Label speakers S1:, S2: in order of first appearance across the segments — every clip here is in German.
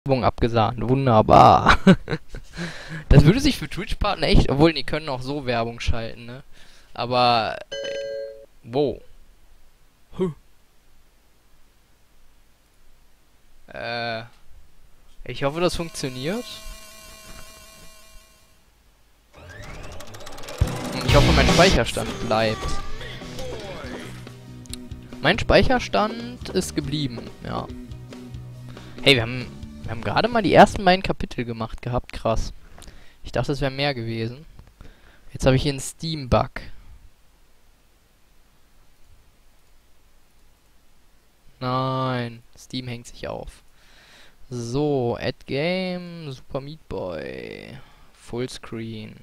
S1: Werbung abgesahnt. Wunderbar. Das würde sich für Twitch-Partner echt, obwohl die können auch so Werbung schalten, ne? Aber, wow. Huh. Ich hoffe, das funktioniert. Und ich hoffe, mein Speicherstand bleibt. Mein Speicherstand ist geblieben, ja. Hey, wir haben gerade mal die ersten beiden Kapitel gemacht gehabt, krass. Ich dachte, es wäre mehr gewesen. Jetzt habe ich hier einen Steam-Bug. Nein, Steam hängt sich auf. So, Add Game, Super Meat Boy, Fullscreen.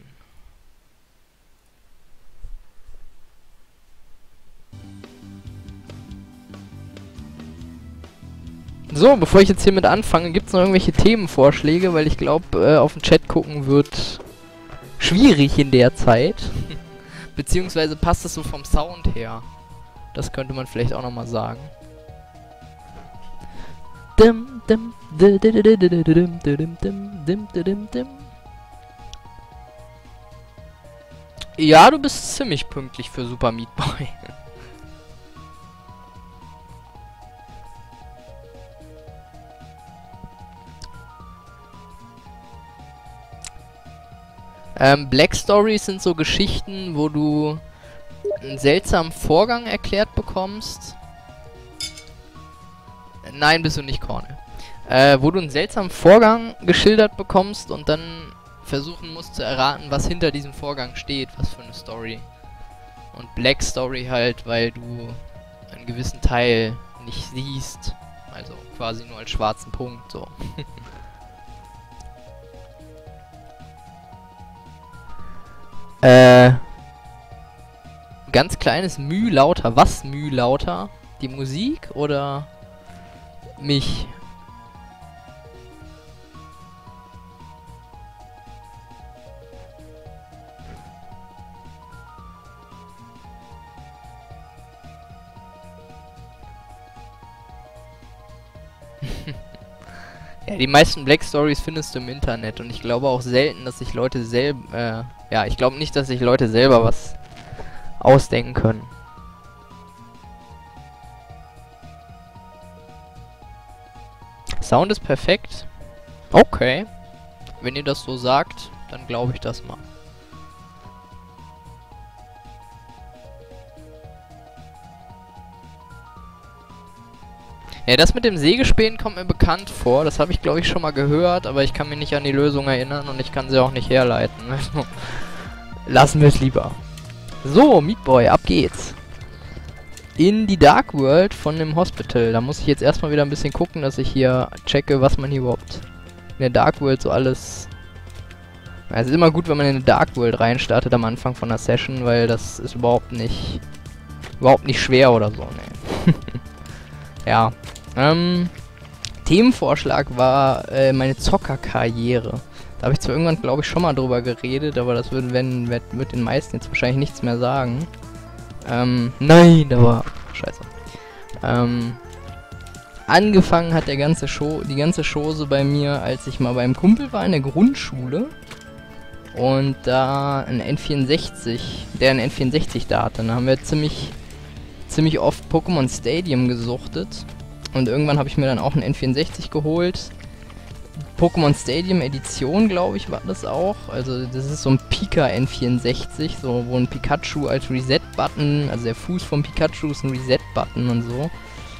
S1: So, bevor ich jetzt hiermit anfange, gibt es noch irgendwelche Themenvorschläge, weil ich glaube, auf den Chat gucken wird schwierig in der Zeit. Beziehungsweise passt es so vom Sound her. Das könnte man vielleicht auch nochmal sagen. Ja, du bist ziemlich pünktlich für Super Meat Boy. Black Stories sind so Geschichten, wo du einen seltsamen Vorgang erklärt bekommst. Nein, bist du nicht, Cornel. Wo du einen seltsamen Vorgang geschildert bekommst und dann versuchen musst zu erraten, was hinter diesem Vorgang steht, was für eine Story. Und Black Story halt, weil du einen gewissen Teil nicht siehst. Also quasi nur als schwarzen Punkt, so. Ganz kleines Müh lauter. Was Müh lauter? Die Musik oder mich? Ja, die meisten Black Stories findest du im Internet und ich glaube auch selten, dass sich Leute selber, ja, ich glaube nicht, dass sich Leute selber was ausdenken können. Sound ist perfekt. Okay. Wenn ihr das so sagt, dann glaube ich das mal. Ja, das mit dem Sägespähen kommt mir bekannt vor. Das habe ich, glaube ich, schon mal gehört, aber ich kann mich nicht an die Lösung erinnern und ich kann sie auch nicht herleiten. Also, lassen wir es lieber. So, Meat Boy, ab geht's. In die Dark World von dem Hospital. Da muss ich jetzt erstmal wieder ein bisschen gucken, dass ich hier checke, was man hier überhaupt in der Dark World so alles... Ja, es ist immer gut, wenn man in eine Dark World reinstartet am Anfang von der Session, weil das ist überhaupt nicht schwer oder so, ne. Ja. Themenvorschlag war meine Zockerkarriere. Da habe ich zwar irgendwann, glaube ich, schon mal drüber geredet, aber das wird den meisten jetzt wahrscheinlich nichts mehr sagen. Nein, da war... Scheiße. Angefangen hat die ganze Chose bei mir, als ich mal beim Kumpel war in der Grundschule. Und da ein N64, der ein N64 da hatte. Dann haben wir ziemlich oft Pokémon Stadium gesuchtet. Und irgendwann habe ich mir dann auch einen N64 geholt. Pokémon Stadium Edition, glaube ich, war das auch. Also das ist so ein Pika N64, so wo ein Pikachu als Reset-Button, also der Fuß vom Pikachu ist ein Reset-Button und so.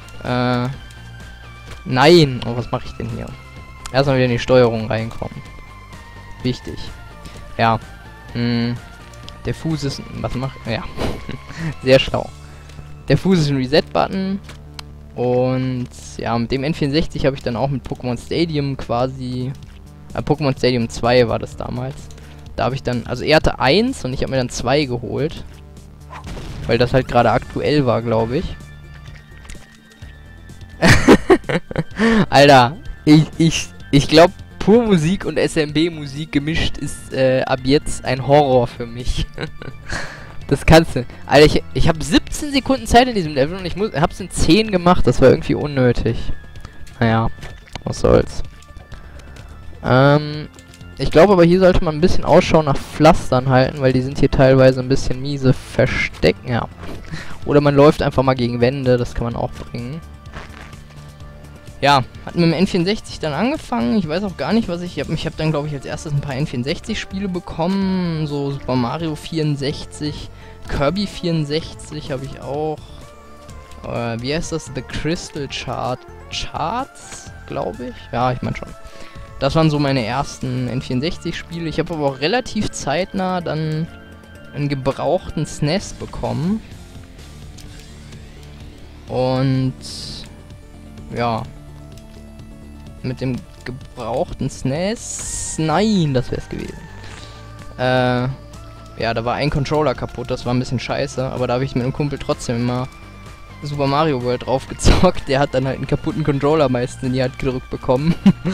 S1: Nein! Oh, was mache ich denn hier? Erstmal wieder in die Steuerung reinkommen. Wichtig. Ja. Der Fuß ist... Was macht... Ja. Sehr schlau. Der Fuß ist ein Reset-Button. Und ja, mit dem N64 habe ich dann auch mit Pokémon Stadium quasi... Pokémon Stadium 2 war das damals. Da habe ich dann... Also er hatte 1 und ich habe mir dann 2 geholt. Weil das halt gerade aktuell war, glaube ich. Alter, ich glaube, Pur-Musik und SMB-Musik gemischt ist ab jetzt ein Horror für mich. Das kannst du. Alter, ich habe 17 Sekunden Zeit in diesem Level und ich hab's in 10 gemacht. Das war irgendwie unnötig. Naja, was soll's. Ich glaube aber hier sollte man ein bisschen Ausschau nach Pflastern halten, weil die sind hier teilweise ein bisschen miese verstecken, ja. Oder man läuft einfach mal gegen Wände, das kann man auch bringen. Ja, hat mit dem N64 dann angefangen. Ich weiß auch gar nicht, was ich habe dann, glaube ich, als erstes ein paar N64-Spiele bekommen. So Super Mario 64, Kirby 64 habe ich auch. Wie heißt das? The Crystal Charts, glaube ich. Ja, ich meine schon. Das waren so meine ersten N64-Spiele. Ich habe aber auch relativ zeitnah dann einen gebrauchten SNES bekommen. Und ja, mit dem gebrauchten SNES... Nein, das wäre es gewesen. Ja, da war ein Controller kaputt, das war ein bisschen scheiße. Aber da habe ich mit einem Kumpel trotzdem immer Super Mario World drauf gezockt. Der hat dann halt einen kaputten Controller meistens in die Hand gedrückt bekommen.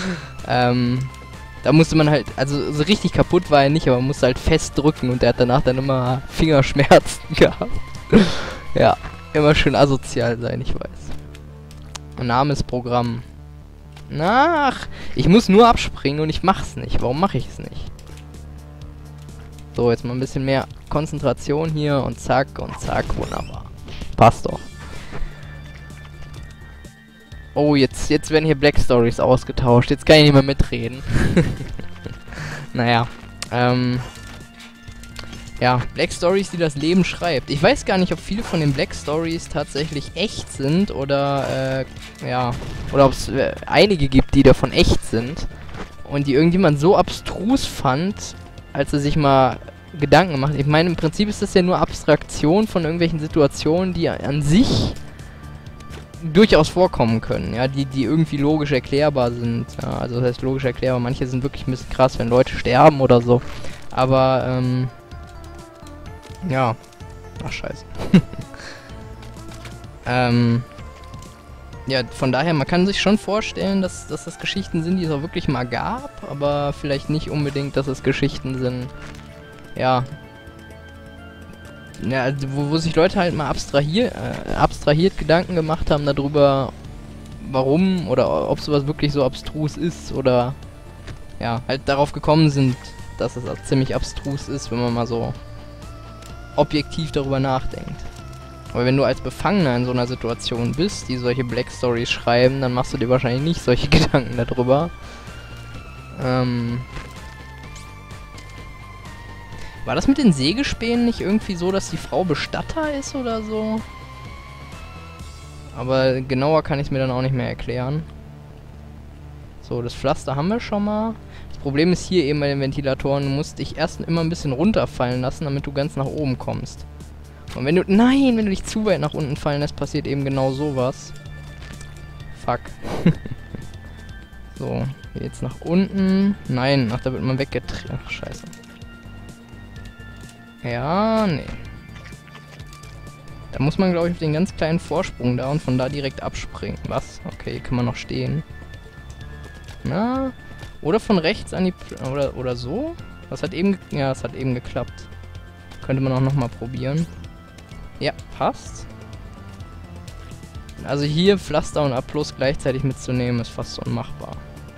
S1: Da musste man halt, also so richtig kaputt war er nicht, aber man musste halt fest drücken und der hat danach dann immer Fingerschmerzen gehabt. Ja, immer schön asozial sein, ich weiß. Name ist Programm. Ach, ich muss nur abspringen und ich mach's nicht. Warum mache ich es nicht? So, jetzt mal ein bisschen mehr Konzentration hier und zack, wunderbar. Passt doch. Oh, jetzt werden hier Black Stories ausgetauscht. Jetzt kann ich nicht mehr mitreden. Naja, ja, Black Stories, die das Leben schreibt. Ich weiß gar nicht, ob viele von den Black Stories tatsächlich echt sind oder, ja, oder ob es einige gibt, die davon echt sind und die irgendjemand so abstrus fand, als er sich mal Gedanken macht. Ich meine, im Prinzip ist das ja nur Abstraktion von irgendwelchen Situationen, die an sich durchaus vorkommen können, ja, die irgendwie logisch erklärbar sind. Ja, also das heißt logisch erklärbar, manche sind wirklich ein bisschen krass, wenn Leute sterben oder so. Aber, ja. Ach, scheiße. Ja, von daher, man kann sich schon vorstellen, dass das Geschichten sind, die es auch wirklich mal gab, aber vielleicht nicht unbedingt, dass es Geschichten sind, ja, also wo sich Leute halt mal abstrahiert Gedanken gemacht haben darüber, warum oder ob sowas wirklich so abstrus ist oder, ja, halt darauf gekommen sind, dass es auch ziemlich abstrus ist, wenn man mal so objektiv darüber nachdenkt. Aber wenn du als Befangener in so einer Situation bist, die solche Black Stories schreiben, dann machst du dir wahrscheinlich nicht solche Gedanken darüber. War das mit den Sägespänen nicht irgendwie so, dass die Frau Bestatter ist oder so? Aber genauer kann ich es mir dann auch nicht mehr erklären. So, das Pflaster haben wir schon mal. Das Problem ist hier eben bei den Ventilatoren, du musst dich erst immer ein bisschen runterfallen lassen, damit du ganz nach oben kommst. Und wenn du... Nein, wenn du dich zu weit nach unten fallen lässt, passiert eben genau sowas. Fuck. So, jetzt nach unten. Nein, ach, da wird man weggetreten. Ach, scheiße. Ja, nee. Da muss man, glaube ich, auf den ganz kleinen Vorsprung da und von da direkt abspringen. Was? Okay, hier kann man noch stehen. Na? Oder von rechts an die... Oder so? Das hat eben... Ja, das hat eben geklappt. Könnte man auch nochmal probieren. Ja, passt. Also hier Pflaster und A+ gleichzeitig mitzunehmen, ist fast unmachbar.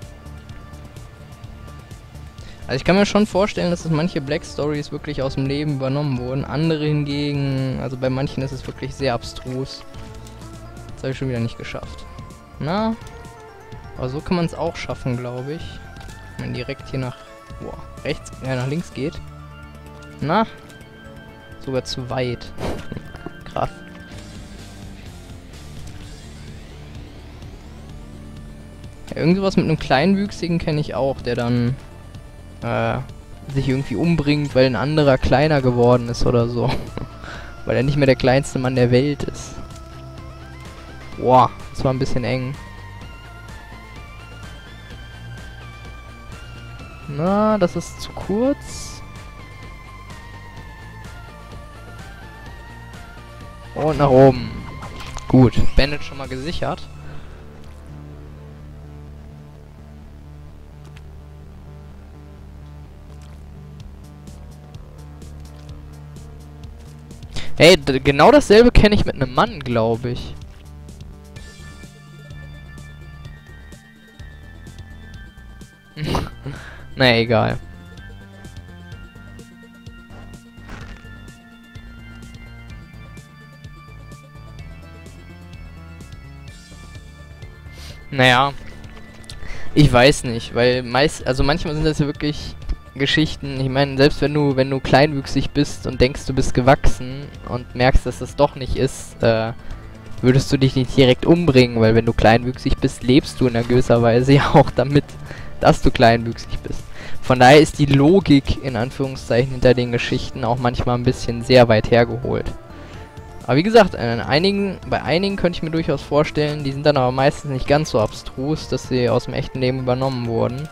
S1: Also ich kann mir schon vorstellen, dass es manche Black Stories wirklich aus dem Leben übernommen wurden. Andere hingegen, also bei manchen ist es wirklich sehr abstrus. Das habe ich schon wieder nicht geschafft. Na, aber so kann man es auch schaffen, glaube ich. Wenn man direkt hier nach rechts, nach links geht. Na, sogar zu weit. Krass. Ja, irgendwas mit einem Kleinwüchsigen kenne ich auch, der dann sich irgendwie umbringt, weil ein anderer kleiner geworden ist oder so. Weil er nicht mehr der kleinste Mann der Welt ist. Boah, das war ein bisschen eng. Na, das ist zu kurz. Und nach oben. Gut, Bandit schon mal gesichert. Hey, genau dasselbe kenne ich mit einem Mann, glaube ich. Naja, egal. Naja, ich weiß nicht, weil also manchmal sind das ja wirklich Geschichten, ich meine, selbst wenn du kleinwüchsig bist und denkst, du bist gewachsen und merkst, dass das doch nicht ist, würdest du dich nicht direkt umbringen, weil wenn du kleinwüchsig bist, lebst du in einer gewisser Weise ja auch damit, dass du kleinwüchsig bist. Von daher ist die Logik, in Anführungszeichen, hinter den Geschichten auch manchmal ein bisschen sehr weit hergeholt. Aber wie gesagt, bei einigen könnte ich mir durchaus vorstellen, die sind dann aber meistens nicht ganz so abstrus, dass sie aus dem echten Leben übernommen wurden.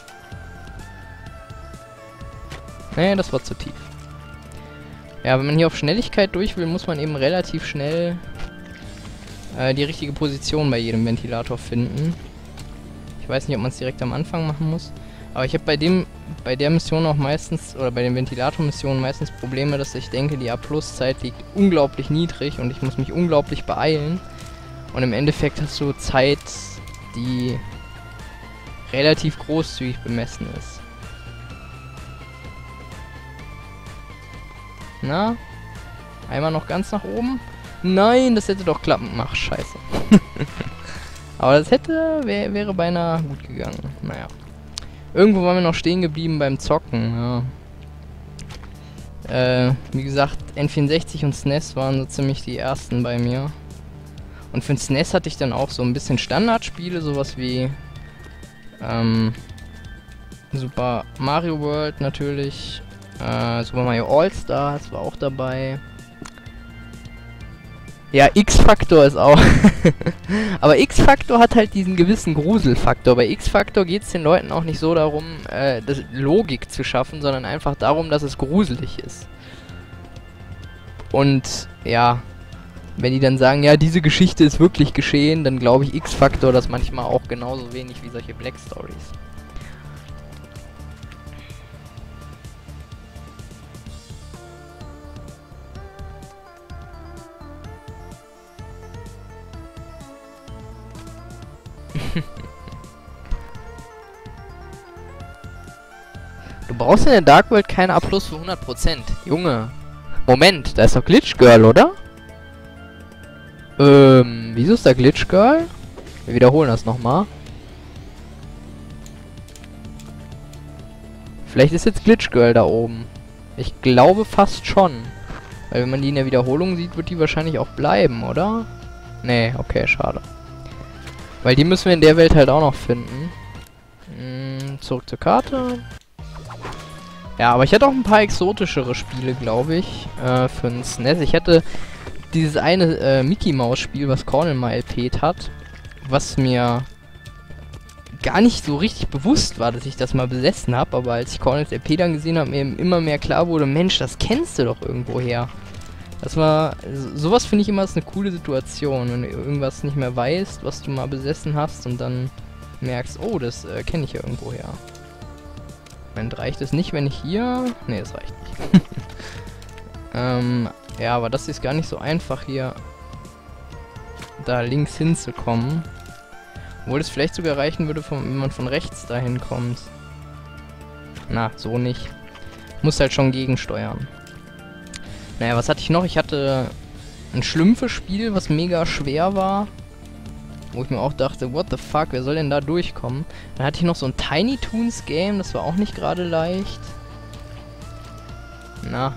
S1: Nee, das war zu tief. Ja, wenn man hier auf Schnelligkeit durch will, muss man eben relativ schnell die richtige Position bei jedem Ventilator finden. Ich weiß nicht, ob man es direkt am Anfang machen muss. Aber ich habe bei der Mission auch meistens, oder bei den Ventilator-Missionen meistens Probleme, dass ich denke, die A+-Zeit liegt unglaublich niedrig und ich muss mich unglaublich beeilen. Und im Endeffekt hast du Zeit, die relativ großzügig bemessen ist. Na? Einmal noch ganz nach oben? Nein, das hätte doch klappen. Ach, scheiße. Aber das wäre beinahe gut gegangen. Naja. Irgendwo waren wir noch stehen geblieben beim Zocken, ja. Wie gesagt, N64 und SNES waren so ziemlich die ersten bei mir. Und für den SNES hatte ich dann auch so ein bisschen Standardspiele, sowas wie Super Mario World natürlich, Super Mario All-Stars war auch dabei. Ja, X-Factor ist auch. Aber X-Factor hat halt diesen gewissen Gruselfaktor. Bei X-Factor geht es den Leuten auch nicht so darum, Logik zu schaffen, sondern einfach darum, dass es gruselig ist. Und ja, wenn die dann sagen, ja, diese Geschichte ist wirklich geschehen, dann glaube ich X-Factor das manchmal auch genauso wenig wie solche Black Stories. Du brauchst in der Dark World keine A+ für 100%. Junge. Moment, da ist doch Glitch Girl, oder? Wieso ist da Glitch Girl? Wir wiederholen das nochmal. Vielleicht ist jetzt Glitch Girl da oben. Ich glaube fast schon. Weil wenn man die in der Wiederholung sieht, wird die wahrscheinlich auch bleiben, oder? Nee, okay, schade. Weil die müssen wir in der Welt halt auch noch finden. Zurück zur Karte. Ja, aber ich hatte auch ein paar exotischere Spiele, glaube ich, für den SNES. Ich hatte dieses eine Mickey Mouse Spiel, was Cornel mal LP't hat, was mir gar nicht so richtig bewusst war, dass ich das mal besessen habe, aber als ich Cornels LP dann gesehen habe, mir immer mehr klar wurde, Mensch, das kennst du doch irgendwo her. Das war, sowas finde ich immer ist eine coole Situation, wenn du irgendwas nicht mehr weißt, was du mal besessen hast und dann merkst, oh, das kenne ich ja irgendwo her. Moment, reicht es nicht, wenn ich hier... Ne, das reicht nicht. ja, aber das ist gar nicht so einfach hier da links hinzukommen. Obwohl es vielleicht sogar reichen würde, wenn man von rechts dahin kommt. Na, so nicht. Muss halt schon gegensteuern. Naja, was hatte ich noch? Ich hatte ein Schlümpfe-Spiel, was mega schwer war. Wo ich mir auch dachte, what the fuck, wer soll denn da durchkommen? Dann hatte ich noch so ein Tiny Toons Game, das war auch nicht gerade leicht. Na.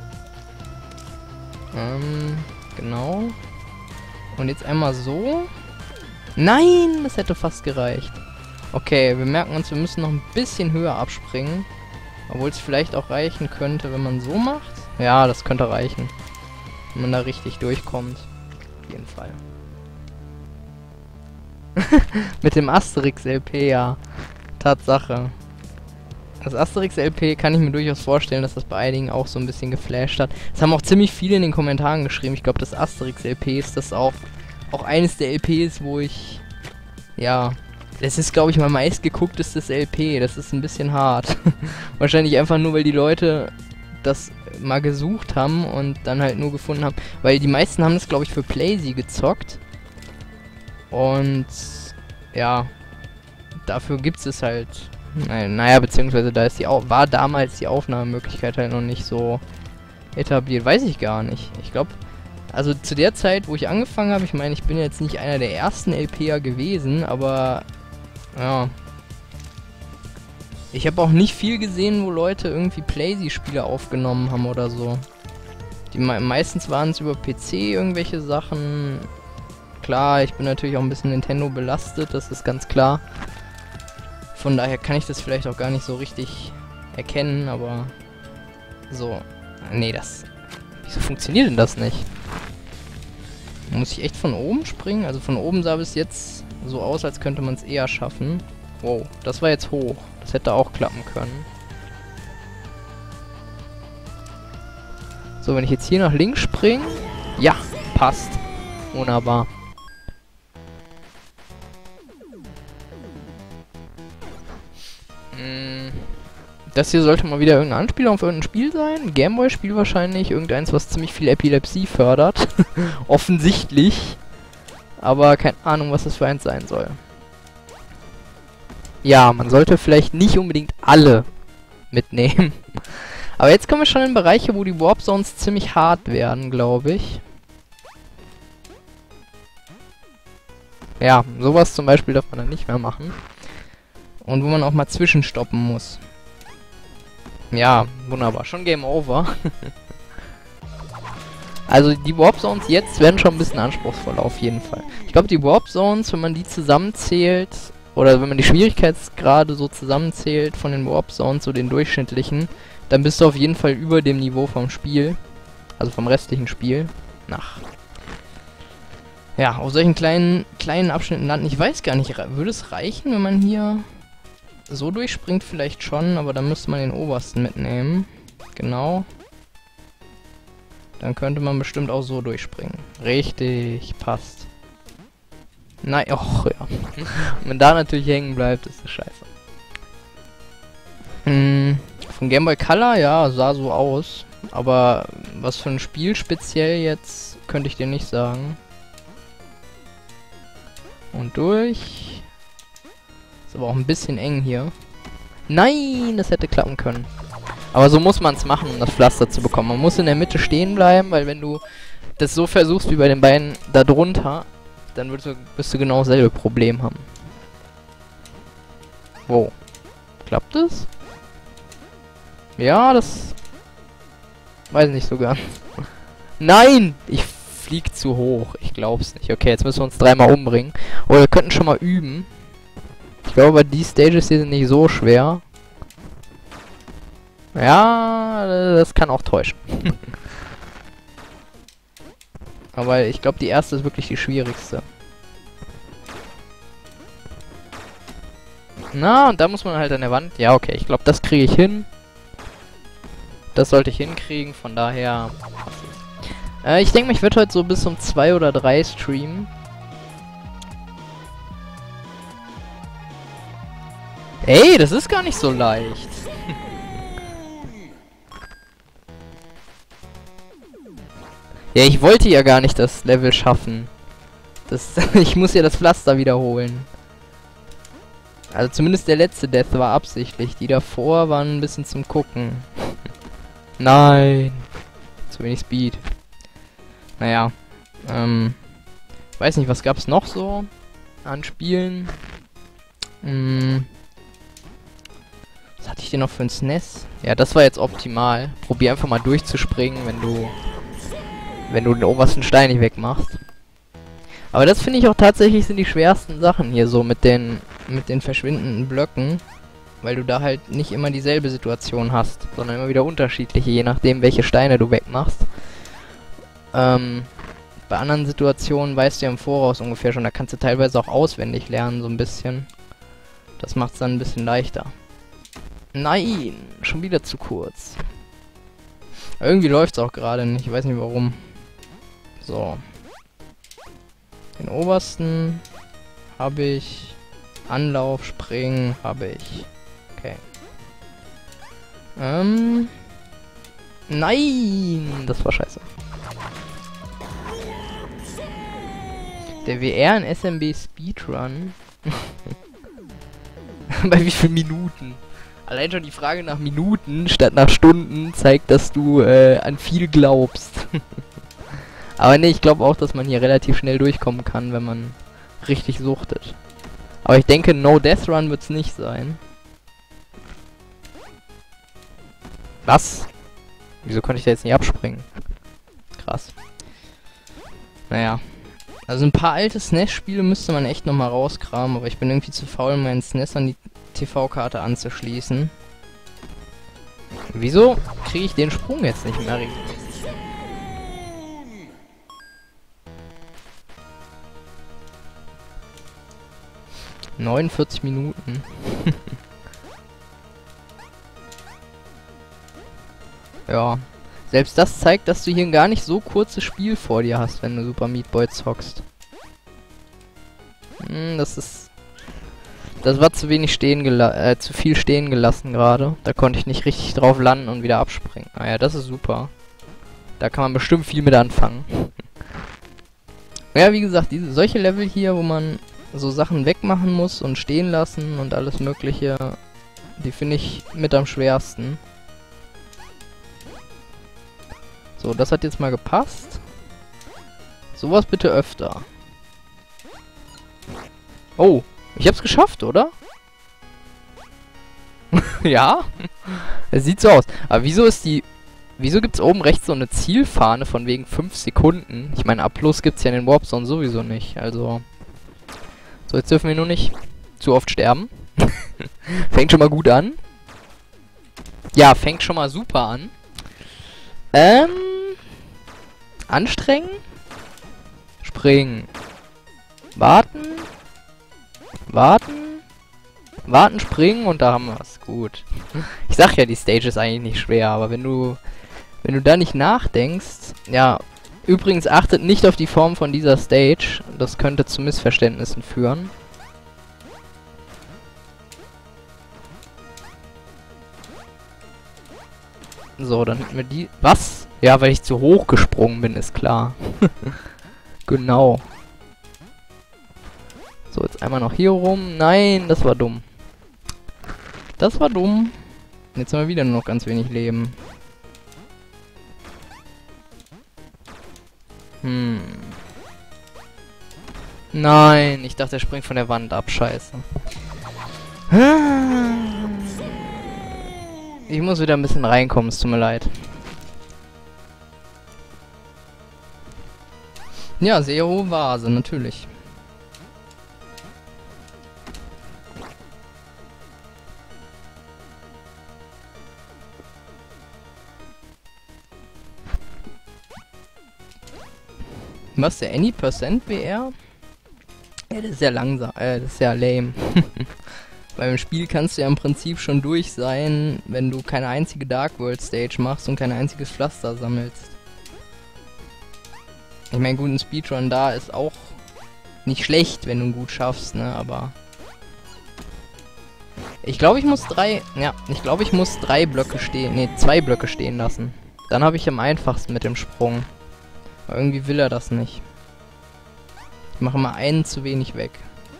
S1: Genau. Und jetzt einmal so. Nein, das hätte fast gereicht. Okay, wir merken uns, wir müssen noch ein bisschen höher abspringen. Obwohl es vielleicht auch reichen könnte, wenn man so macht. Ja, das könnte reichen. Wenn man da richtig durchkommt. Auf jeden Fall. Mit dem Asterix-LP, ja. Tatsache. Das Asterix-LP kann ich mir durchaus vorstellen, dass das bei einigen auch so ein bisschen geflasht hat. Das haben auch ziemlich viele in den Kommentaren geschrieben. Ich glaube, das Asterix-LP ist das auch eines der LPs, wo ich... Ja... Das ist, glaube ich, mein meistgegucktestes LP. Das ist ein bisschen hart. Wahrscheinlich einfach nur, weil die Leute das mal gesucht haben und dann halt nur gefunden haben. Weil die meisten haben das, glaube ich, für Playsee gezockt. Und ja, dafür gibt es halt Naja, beziehungsweise da ist war damals die Aufnahmemöglichkeit halt noch nicht so etabliert. Weiß ich gar nicht. Ich glaube, also zu der Zeit, wo ich angefangen habe, ich meine, ich bin jetzt nicht einer der ersten LPer gewesen, aber ja. Ich habe auch nicht viel gesehen, wo Leute irgendwie Playsee-Spiele aufgenommen haben oder so. Meistens waren es über PC irgendwelche Sachen. Klar, ich bin natürlich auch ein bisschen Nintendo belastet, das ist ganz klar. Von daher kann ich das vielleicht auch gar nicht so richtig erkennen, aber so. Nee, wieso funktioniert denn das nicht? Muss ich echt von oben springen? Also von oben sah bis jetzt so aus, als könnte man es eher schaffen. Wow, das war jetzt hoch. Das hätte auch klappen können. So, wenn ich jetzt hier nach links springe. Ja, passt. Wunderbar. Das hier sollte mal wieder irgendeine Anspielung auf irgendein Spiel sein. Gameboy-Spiel wahrscheinlich. Irgendeins, was ziemlich viel Epilepsie fördert. Offensichtlich. Aber keine Ahnung, was das für eins sein soll. Ja, man sollte vielleicht nicht unbedingt alle mitnehmen. Aber jetzt kommen wir schon in Bereiche, wo die Warp Zones ziemlich hart werden, glaube ich. Ja, sowas zum Beispiel darf man dann nicht mehr machen. Und wo man auch mal zwischenstoppen muss. Ja, wunderbar. Schon Game Over. Also die Warp Zones jetzt werden schon ein bisschen anspruchsvoller auf jeden Fall. Ich glaube, die Warp Zones, wenn man die zusammenzählt, oder wenn man die Schwierigkeitsgrade so zusammenzählt von den Warp Zones, so den durchschnittlichen, dann bist du auf jeden Fall über dem Niveau vom Spiel. Also vom restlichen Spiel. Ja, auf solchen kleinen Abschnitten landen. Ich weiß gar nicht, würde es reichen, wenn man hier so durchspringt? Vielleicht schon, aber dann müsste man den obersten mitnehmen. Genau. Dann könnte man bestimmt auch so durchspringen. Richtig, passt. Nein, och ja. Wenn da natürlich hängen bleibt, ist das scheiße. Von Game Boy Color, ja, sah so aus. Aber was für ein Spiel speziell jetzt, könnte ich dir nicht sagen. Und durch. Ist aber auch ein bisschen eng hier. Nein, das hätte klappen können. Aber so muss man es machen, um das Pflaster zu bekommen. Man muss in der Mitte stehen bleiben, weil wenn du das so versuchst wie bei den beiden da drunter, dann wirst du genau dasselbe Problem haben. Wow. Klappt das? Ja, das weiß nicht so ganz. Nein! Ich flieg zu hoch. Ich glaub's nicht. Okay, jetzt müssen wir uns dreimal umbringen. Oder wir könnten schon mal üben. Ich glaube, die Stages hier sind nicht so schwer. Ja, das kann auch täuschen. Aber ich glaube, die erste ist wirklich die schwierigste. Na, und da muss man halt an der Wand... Ja, okay, ich glaube, das kriege ich hin. Das sollte ich hinkriegen, von daher... ich denke, ich werde heute so bis um 2 oder 3 streamen. Ey, das ist gar nicht so leicht. Ja, ich wollte ja gar nicht das Level schaffen. Ich muss ja das Pflaster wiederholen. Also zumindest der letzte Death war absichtlich. Die davor waren ein bisschen zum Gucken. Nein. Zu wenig Speed. Naja. Weiß nicht, was gab's noch so an Spielen? Was hatte ich denn noch für ein SNES? Ja, das war jetzt optimal. Probier einfach mal durchzuspringen, wenn du den obersten Stein nicht wegmachst. Aber das finde ich auch tatsächlich sind die schwersten Sachen hier so mit den verschwindenden Blöcken. Weil du da halt nicht immer dieselbe Situation hast, sondern immer wieder unterschiedliche, je nachdem welche Steine du wegmachst. Bei anderen Situationen weißt du ja im Voraus ungefähr schon, da kannst du teilweise auch auswendig lernen, so ein bisschen. Das macht es dann ein bisschen leichter. Nein, schon wieder zu kurz. Irgendwie läuft es auch gerade nicht, ich weiß nicht warum. So. Den obersten habe ich. Anlauf, Springen habe ich. Okay. Nein! Das war scheiße. Der WR in SMB Speedrun. Bei wie vielen Minuten? Allein schon die Frage nach Minuten statt nach Stunden zeigt, dass du an viel glaubst. Aber ne, ich glaube auch, dass man hier relativ schnell durchkommen kann, wenn man richtig suchtet. Aber ich denke, No Death Run wird's nicht sein. Was? Wieso konnte ich da jetzt nicht abspringen? Krass. Naja. Also ein paar alte SNES-Spiele müsste man echt nochmal rauskramen, aber ich bin irgendwie zu faul, meinen SNES an die TV-Karte anzuschließen. Wieso kriege ich den Sprung jetzt nicht mehr regelmäßig? 49 Minuten. Ja. Selbst das zeigt, dass du hier ein gar nicht so kurzes Spiel vor dir hast, wenn du Super Meat Boy zockst. Das war zu wenig zu viel stehen gelassen gerade. Da konnte ich nicht richtig drauf landen und wieder abspringen. Ah ja, das ist super. Da kann man bestimmt viel mit anfangen. Ja, wie gesagt, solche Level hier, wo man so Sachen wegmachen muss und stehen lassen und alles mögliche, die finde ich mit am schwersten. So, das hat jetzt mal gepasst. Sowas bitte öfter. Oh, ich hab's geschafft, oder? Ja? Es sieht so aus. Aber wieso gibt's oben rechts so eine Zielfahne von wegen 5 Sekunden? Ich meine, A+ gibt's ja in den Warp Zone sowieso nicht, also... So, jetzt dürfen wir nur nicht zu oft sterben. Fängt schon mal gut an. Ja, fängt schon mal super an. Anstrengen. Springen. Warten. Warten. Warten, springen und da haben wir es. Gut. Ich sag ja, die Stage ist eigentlich nicht schwer, aber wenn du da nicht nachdenkst... Ja, übrigens achtet nicht auf die Form von dieser Stage. Das könnte zu Missverständnissen führen. So, dann hätten wir die... Was? Ja, weil ich zu hoch gesprungen bin, ist klar. Genau. So, jetzt einmal noch hier rum. Nein, das war dumm. Das war dumm. Jetzt haben wir wieder nur noch ganz wenig Leben. Nein, ich dachte, er springt von der Wand ab. Scheiße. Ich muss wieder ein bisschen reinkommen, es tut mir leid. Ja, sehr hohe Vase, natürlich. Was, der Any% BR? Ja, das ist ja langsam, das ist ja lame. Beim Spiel kannst du ja im Prinzip schon durch sein, wenn du keine einzige Dark World Stage machst und kein einziges Pflaster sammelst. Ich meine, guten Speedrun da ist auch nicht schlecht, wenn du ihn gut schaffst, ne, aber... Ich glaube, ich muss drei Blöcke stehen, ne, 2 Blöcke stehen lassen. Dann habe ich am einfachsten mit dem Sprung. Aber irgendwie will er das nicht. Ich mache immer einen zu wenig weg.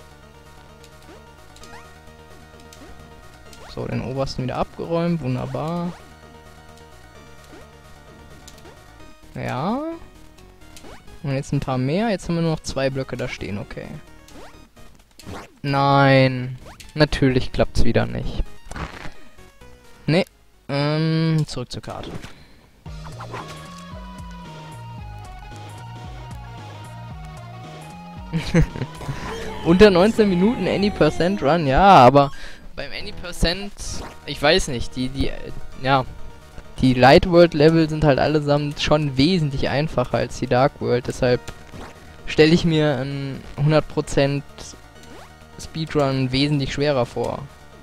S1: So, den obersten wieder abgeräumt, wunderbar. Ja. Und jetzt ein paar mehr, jetzt haben wir nur noch 2 Blöcke da stehen, okay. Nein. Natürlich klappt's wieder nicht. Nee. Zurück zur Karte. Unter 19 Minuten Any% Run, ja, aber beim Any%, ich weiß nicht, die Light World Level sind halt allesamt schon wesentlich einfacher als die Dark World, deshalb stelle ich mir einen 100% Speedrun wesentlich schwerer vor.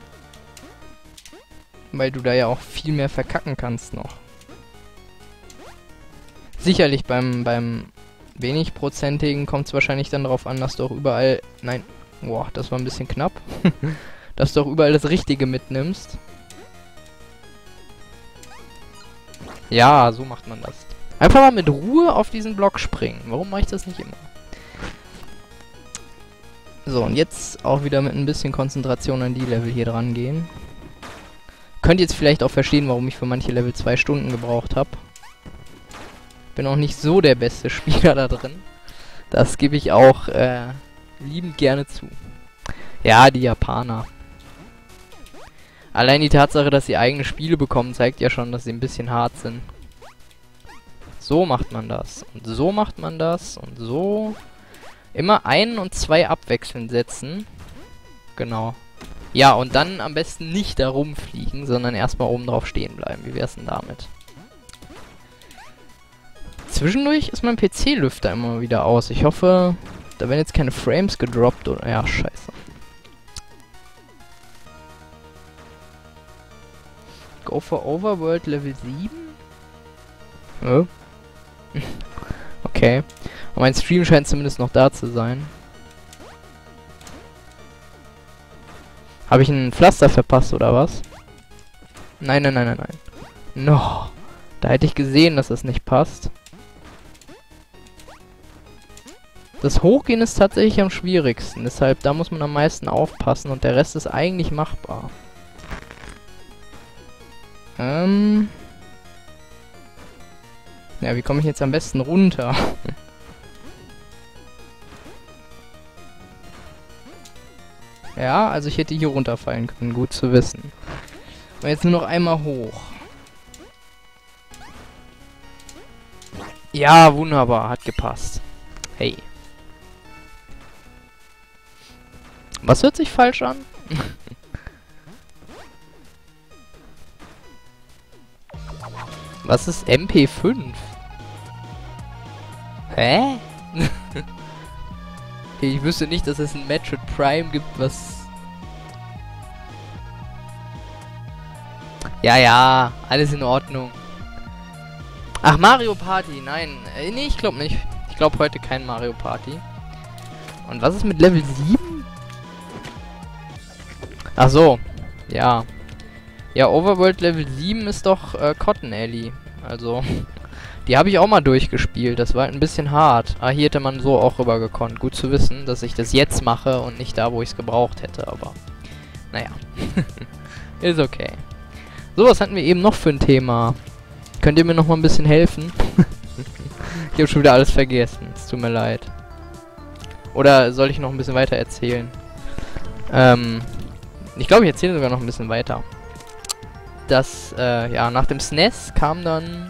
S1: Weil du da ja auch viel mehr verkacken kannst noch. Sicherlich beim wenig prozentigen kommt es wahrscheinlich dann darauf an, dass du auch überall... Nein, boah, das war ein bisschen knapp. Dass du auch überall das Richtige mitnimmst. Ja, so macht man das. Einfach mal mit Ruhe auf diesen Block springen. Warum mache ich das nicht immer? So, und jetzt auch wieder mit ein bisschen Konzentration an die Level hier dran gehen. Könnt ihr jetzt vielleicht auch verstehen, warum ich für manche Level 2 Stunden gebraucht habe. Bin auch nicht so der beste Spieler da drin. Das gebe ich auch liebend gerne zu. Ja, die Japaner. Allein die Tatsache, dass sie eigene Spiele bekommen, zeigt ja schon, dass sie ein bisschen hart sind. So macht man das. Und so macht man das. Und so. Immer 1 und 2 abwechselnd setzen. Genau. Ja, und dann am besten nicht da rumfliegen, sondern erstmal oben drauf stehen bleiben. Wie wär's denn damit? Zwischendurch ist mein PC-Lüfter immer wieder aus. Ich hoffe, da werden jetzt keine Frames gedroppt oder... Ja, scheiße. Go for Overworld Level 7? Oh. Okay. Und mein Stream scheint zumindest noch da zu sein. Habe ich ein Pflaster verpasst oder was? Nein, nein, nein, nein, nein. No. Da hätte ich gesehen, dass das nicht passt. Das Hochgehen ist tatsächlich am schwierigsten. Deshalb, da muss man am meisten aufpassen. Und der Rest ist eigentlich machbar. Ja, wie komme ich jetzt am besten runter? Ja, also ich hätte hier runterfallen können. Gut zu wissen. Und jetzt nur noch einmal hoch. Ja, wunderbar. Hat gepasst. Hey. Was hört sich falsch an? Was ist MP5? Hä? Okay, ich wüsste nicht, dass es ein Metroid Prime gibt, was... Ja, ja, alles in Ordnung. Ach, Mario Party, nein. Nee, ich glaube nicht. Ich glaube heute kein Mario Party. Und was ist mit Level 7? Ach so, ja. Ja, Overworld Level 7 ist doch Cotton Alley. Also, die habe ich auch mal durchgespielt. Das war halt ein bisschen hart. Ah, hier hätte man so auch rüber gekonnt. Gut zu wissen, dass ich das jetzt mache und nicht da, wo ich es gebraucht hätte. Aber, naja. Ist okay. So, was hatten wir eben noch für ein Thema? Könnt ihr mir noch mal ein bisschen helfen? Ich habe schon wieder alles vergessen. Es tut mir leid. Oder soll ich noch ein bisschen weiter erzählen? Ich glaube, ich erzähle sogar noch ein bisschen weiter. Das, ja, nach dem SNES kam dann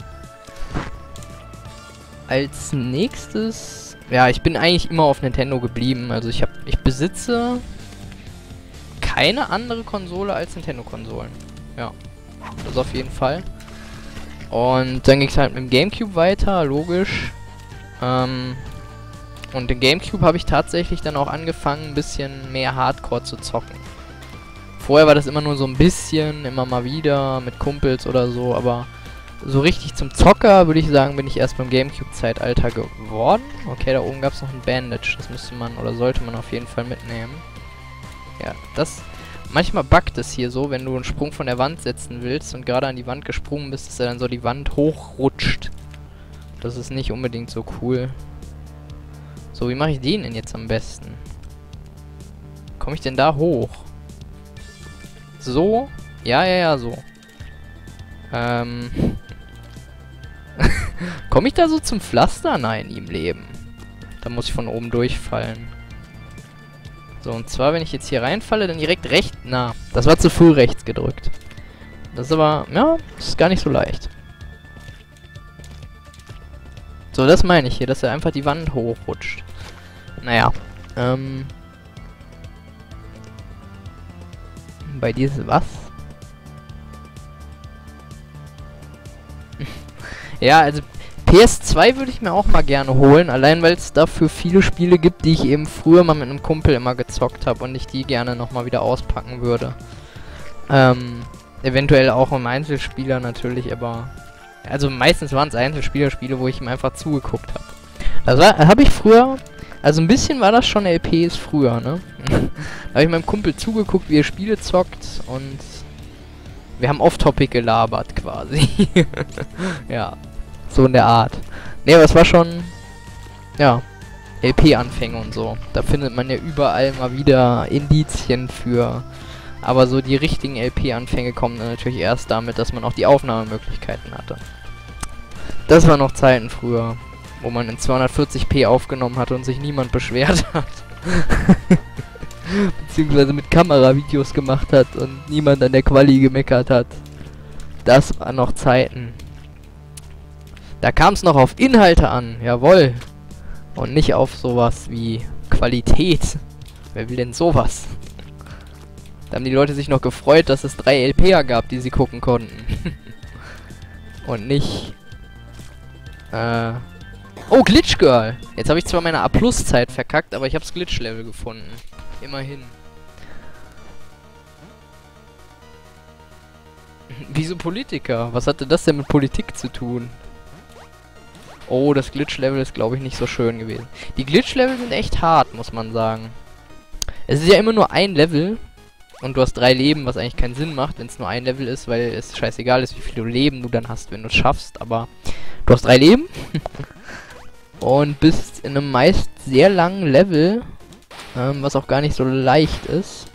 S1: als nächstes... Ja, ich bin eigentlich immer auf Nintendo geblieben. Also ich besitze keine andere Konsole als Nintendo-Konsolen. Ja, das auf jeden Fall. Und dann ging es halt mit dem GameCube weiter, logisch. Und den GameCube habe ich tatsächlich dann auch angefangen, ein bisschen mehr Hardcore zu zocken. Vorher war das immer nur so ein bisschen, immer mal wieder, mit Kumpels oder so, aber so richtig zum Zocker, würde ich sagen, bin ich erst beim GameCube-Zeitalter geworden. Okay, da oben gab es noch ein Bandage, das müsste man oder sollte man auf jeden Fall mitnehmen. Ja, das... Manchmal buggt es hier so, wenn du einen Sprung von der Wand setzen willst und gerade an die Wand gesprungen bist, dass er dann so die Wand hochrutscht. Das ist nicht unbedingt so cool. So, wie mache ich den denn jetzt am besten? Komme ich denn da hoch? So? Ja, ja, ja, so. Komme ich da so zum Pflaster? Nein, im Leben. Da muss ich von oben durchfallen. So, und zwar, wenn ich jetzt hier reinfalle, dann direkt rechts... Na, das war zu früh rechts gedrückt. Das ist aber... Ja, das ist gar nicht so leicht. So, das meine ich hier, dass er einfach die Wand hochrutscht. Naja, bei dir ist was? Ja, also PS2 würde ich mir auch mal gerne holen, allein weil es dafür viele Spiele gibt, die ich eben früher mal mit einem Kumpel immer gezockt habe und ich die gerne nochmal wieder auspacken würde. Eventuell auch im Einzelspieler natürlich, aber... Also meistens waren es Einzelspielerspiele, wo ich ihm einfach zugeguckt habe. Das habe ich früher... Also ein bisschen war das schon LPs früher, ne? Da habe ich meinem Kumpel zugeguckt, wie er Spiele zockt und... Wir haben off-topic gelabert quasi. Ja. So in der Art. Ne, aber es war schon... Ja. LP-Anfänge und so. Da findet man ja überall mal wieder Indizien für. Aber so die richtigen LP-Anfänge kommen dann natürlich erst damit, dass man auch die Aufnahmemöglichkeiten hatte. Das waren noch Zeiten früher, wo man in 240p aufgenommen hat und sich niemand beschwert hat. Beziehungsweise mit Kameravideos gemacht hat und niemand an der Quali gemeckert hat. Das waren noch Zeiten. Da kam es noch auf Inhalte an, jawohl. Und nicht auf sowas wie Qualität. Wer will denn sowas? Da haben die Leute sich noch gefreut, dass es 3 LPer gab, die sie gucken konnten. Und nicht... Oh, Glitch Girl! Jetzt habe ich zwar meine A+-Zeit verkackt, aber ich habe das Glitch-Level gefunden. Immerhin. Wieso Politiker? Was hatte das denn mit Politik zu tun? Oh, das Glitch-Level ist, glaube ich, nicht so schön gewesen. Die Glitch-Level sind echt hart, muss man sagen. Es ist ja immer nur ein Level. Und du hast 3 Leben, was eigentlich keinen Sinn macht, wenn es nur ein Level ist, weil es scheißegal ist, wie viele Leben du dann hast, wenn du es schaffst. Aber du hast 3 Leben. Und bist in einem meist sehr langen Level, was auch gar nicht so leicht ist.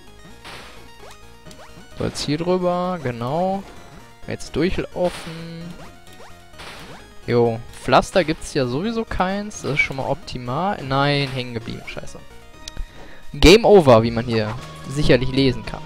S1: So, jetzt hier drüber, genau. Jetzt durchlaufen. Jo, Pflaster gibt's ja sowieso keins, das ist schon mal optimal. Nein, hängen geblieben, scheiße. Game Over, wie man hier sicherlich lesen kann.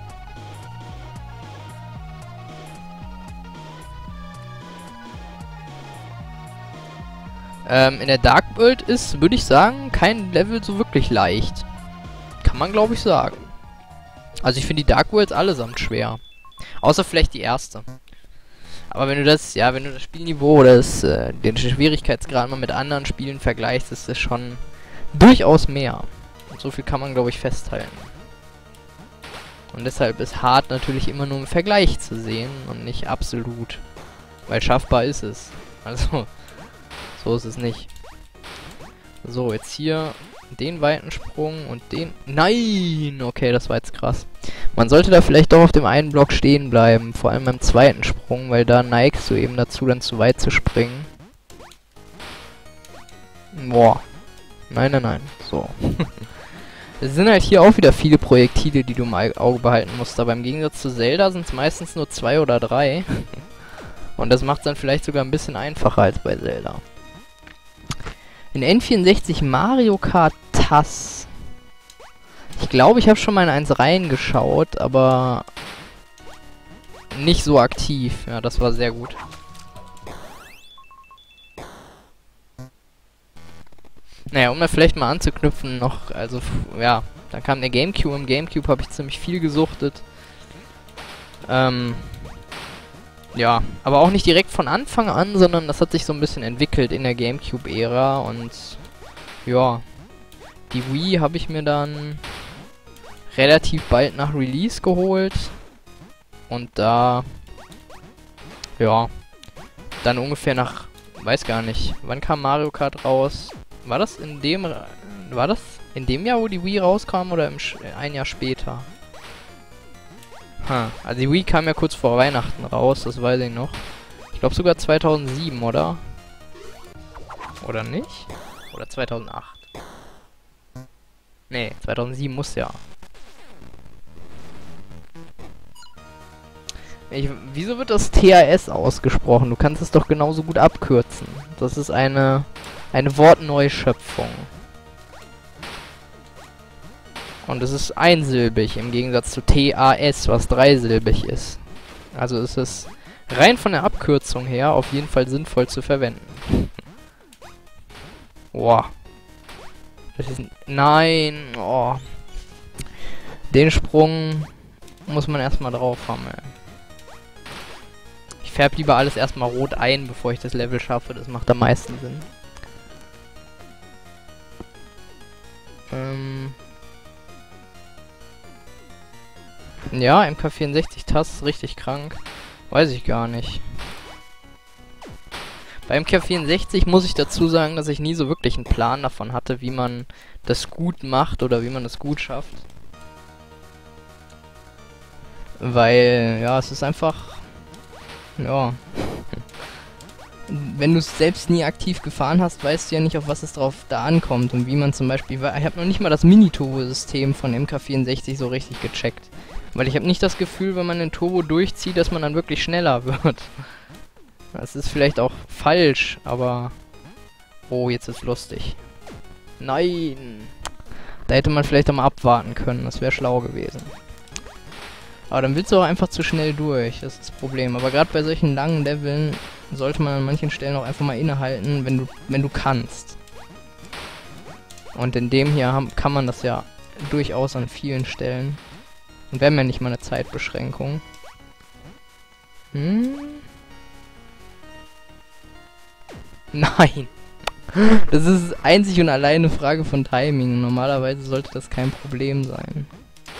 S1: In der Dark World ist, würde ich sagen, kein Level so wirklich leicht. Kann man, glaube ich, sagen. Also ich finde die Dark Worlds allesamt schwer. Außer vielleicht die erste. Aber wenn du das, ja, wenn du das Spielniveau oder den Schwierigkeitsgrad mal mit anderen Spielen vergleichst, ist es schon durchaus mehr. Und so viel kann man, glaube ich, festhalten. Und deshalb ist hart natürlich immer nur im Vergleich zu sehen und nicht absolut. Weil schaffbar ist es. Also, so ist es nicht. So, jetzt hier den weiten Sprung und den... Nein! Okay, das war jetzt krass. Man sollte da vielleicht doch auf dem einen Block stehen bleiben. Vor allem beim zweiten Sprung, weil da neigst du eben dazu, dann zu weit zu springen. Boah. Nein, nein, nein. So. Es sind halt hier auch wieder viele Projektile, die du im Auge behalten musst. Aber im Gegensatz zu Zelda sind es meistens nur 2 oder 3. Und das macht es dann vielleicht sogar ein bisschen einfacher als bei Zelda. In N64 Mario Kart TAS. Ich glaube, ich habe schon mal in eins reingeschaut, aber nicht so aktiv. Ja, das war sehr gut. Naja, um da vielleicht mal anzuknüpfen noch, also, ja, dann kam der Gamecube. Im Gamecube habe ich ziemlich viel gesuchtet. Ja, aber auch nicht direkt von Anfang an, sondern das hat sich so ein bisschen entwickelt in der Gamecube-Ära und ja, die Wii habe ich mir dann relativ bald nach Release geholt und da, ja, dann ungefähr nach, weiß gar nicht, wann kam Mario Kart raus? War das in dem Jahr, wo die Wii rauskam oder ein Jahr später? Also die Wii kam ja kurz vor Weihnachten raus, das weiß ich noch. Ich glaube sogar 2007, oder? Oder nicht? Oder 2008? Nee, 2007 muss ja. Wieso wird das TAS ausgesprochen? Du kannst es doch genauso gut abkürzen. Das ist eine Wortneuschöpfung. Und es ist einsilbig im Gegensatz zu TAS, was dreisilbig ist. Also ist es rein von der Abkürzung her auf jeden Fall sinnvoll zu verwenden. Boah. Das ist... Nein. Oh. Den Sprung muss man erstmal drauf haben, ey. Ich färbe lieber alles erstmal rot ein, bevor ich das Level schaffe. Das macht am meisten Sinn. Ja, MK64 TAS ist richtig krank. Weiß ich gar nicht. Bei MK64 muss ich dazu sagen, dass ich nie so wirklich einen Plan davon hatte, wie man das gut macht oder wie man das gut schafft. Weil, ja, es ist einfach... Ja.
S2: wenn du es selbst nie aktiv gefahren hast, weißt du ja nicht, auf was es drauf da ankommt und wie man zum Beispiel, ich habe noch nicht mal das Mini-Turbo-System von MK64 so richtig gecheckt. Weil ich habe nicht das Gefühl, wenn man den Turbo durchzieht, dass man dann wirklich schneller wird. Das ist vielleicht auch falsch, aber... Oh, jetzt ist lustig. Nein! Da hätte man vielleicht auch mal abwarten können, das wäre schlau gewesen. Aber dann willst du auch einfach zu schnell durch, das ist das Problem. Aber gerade bei solchen langen Leveln sollte man an manchen Stellen auch einfach mal innehalten, wenn du kannst. Und in dem hier kann man das ja durchaus an vielen Stellen. Und wir haben ja nicht mal eine Zeitbeschränkung. Nein! Das ist einzig und allein eine Frage von Timing. Normalerweise sollte das kein Problem sein.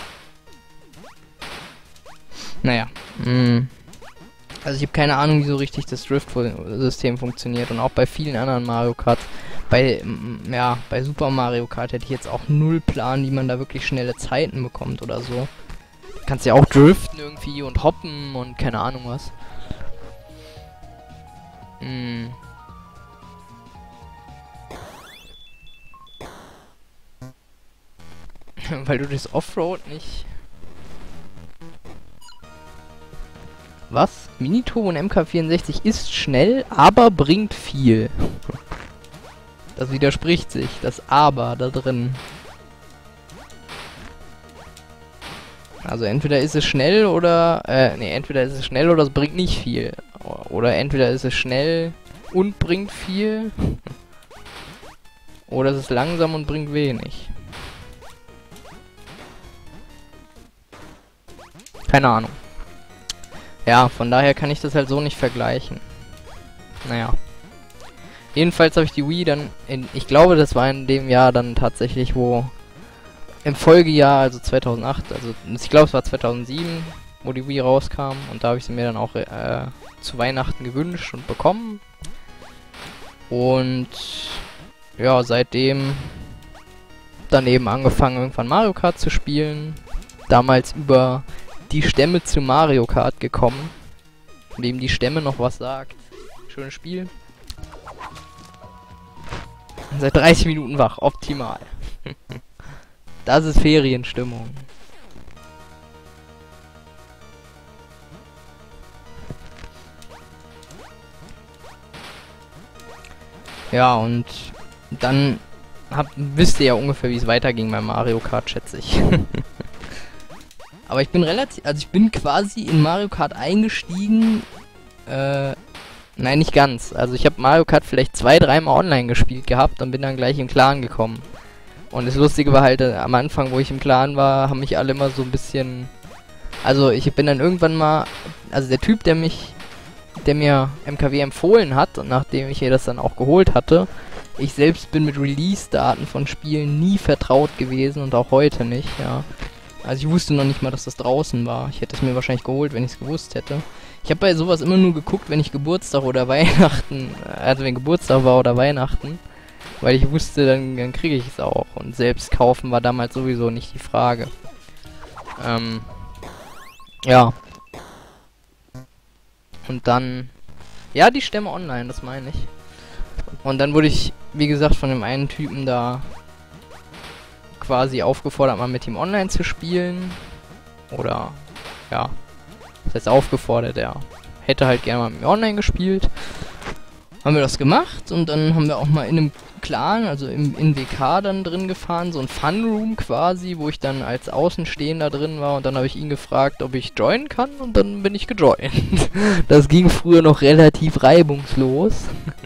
S2: Naja. Also ich habe keine Ahnung, wie so richtig das Drift-System funktioniert. Und auch bei vielen anderen Mario Kart. Bei Super Mario Kart hätte ich jetzt auch null Plan, wie man da wirklich schnelle Zeiten bekommt oder so. Kannst ja auch driften irgendwie und hoppen und keine Ahnung was. Weil du das Offroad nicht... Was? Mini-Turbo und MK64 ist schnell, aber bringt viel. Das widerspricht sich, das Aber da drin. Also entweder ist es schnell oder... entweder ist es schnell oder es bringt nicht viel. Oder entweder ist es schnell und bringt viel. Oder es ist langsam und bringt wenig. Keine Ahnung. Ja, von daher kann ich das halt so nicht vergleichen. Naja. Jedenfalls habe ich die Wii dann ich glaube, das war in dem Jahr dann tatsächlich, wo im Folgejahr, also 2008, also ich glaube, es war 2007, wo die Wii rauskam. Und da habe ich sie mir dann auch zu Weihnachten gewünscht und bekommen. Und ja, seitdem dann eben angefangen, irgendwann Mario Kart zu spielen. Damals über die Stämme zu Mario Kart gekommen. Wem die Stämme noch was sagt. Schönes Spiel. Seit 30 Minuten wach. Optimal. Das ist Ferienstimmung. Ja, und dann wisst ihr ja ungefähr, wie es weiterging bei Mario Kart, schätze ich. Aber ich bin ich bin quasi in Mario Kart eingestiegen, nein, nicht ganz. Also ich habe Mario Kart vielleicht 2-3 Mal online gespielt gehabt und bin dann gleich im Clan gekommen. Und das Lustige war halt, am Anfang, wo ich im Clan war, haben mich alle immer so ein bisschen... Also ich bin dann irgendwann mal... Also der Typ, der mir MKW empfohlen hat, und nachdem ich ihr das dann auch geholt hatte, ich selbst bin mit Release-Daten von Spielen nie vertraut gewesen und auch heute nicht, ja. Also ich wusste noch nicht mal, dass das draußen war. Ich hätte es mir wahrscheinlich geholt, wenn ich es gewusst hätte. Ich habe bei sowas immer nur geguckt, wenn ich Geburtstag oder Weihnachten, also wenn Geburtstag war oder Weihnachten, weil ich wusste, dann kriege ich es auch. Und selbst kaufen war damals sowieso nicht die Frage. Ja. Und dann, ja, die Stämme online, das meine ich. Und dann wurde ich, wie gesagt, von dem einen Typen da quasi aufgefordert, mal mit ihm online zu spielen. Oder, ja, das heißt aufgefordert, er hätte halt gerne mal mit mir online gespielt. Haben wir das gemacht und dann haben wir auch mal in einem Clan, also in WK dann drin gefahren, so ein Funroom quasi, wo ich dann als Außenstehender drin war und dann habe ich ihn gefragt, ob ich joinen kann und dann bin ich gejoint. Das ging früher noch relativ reibungslos.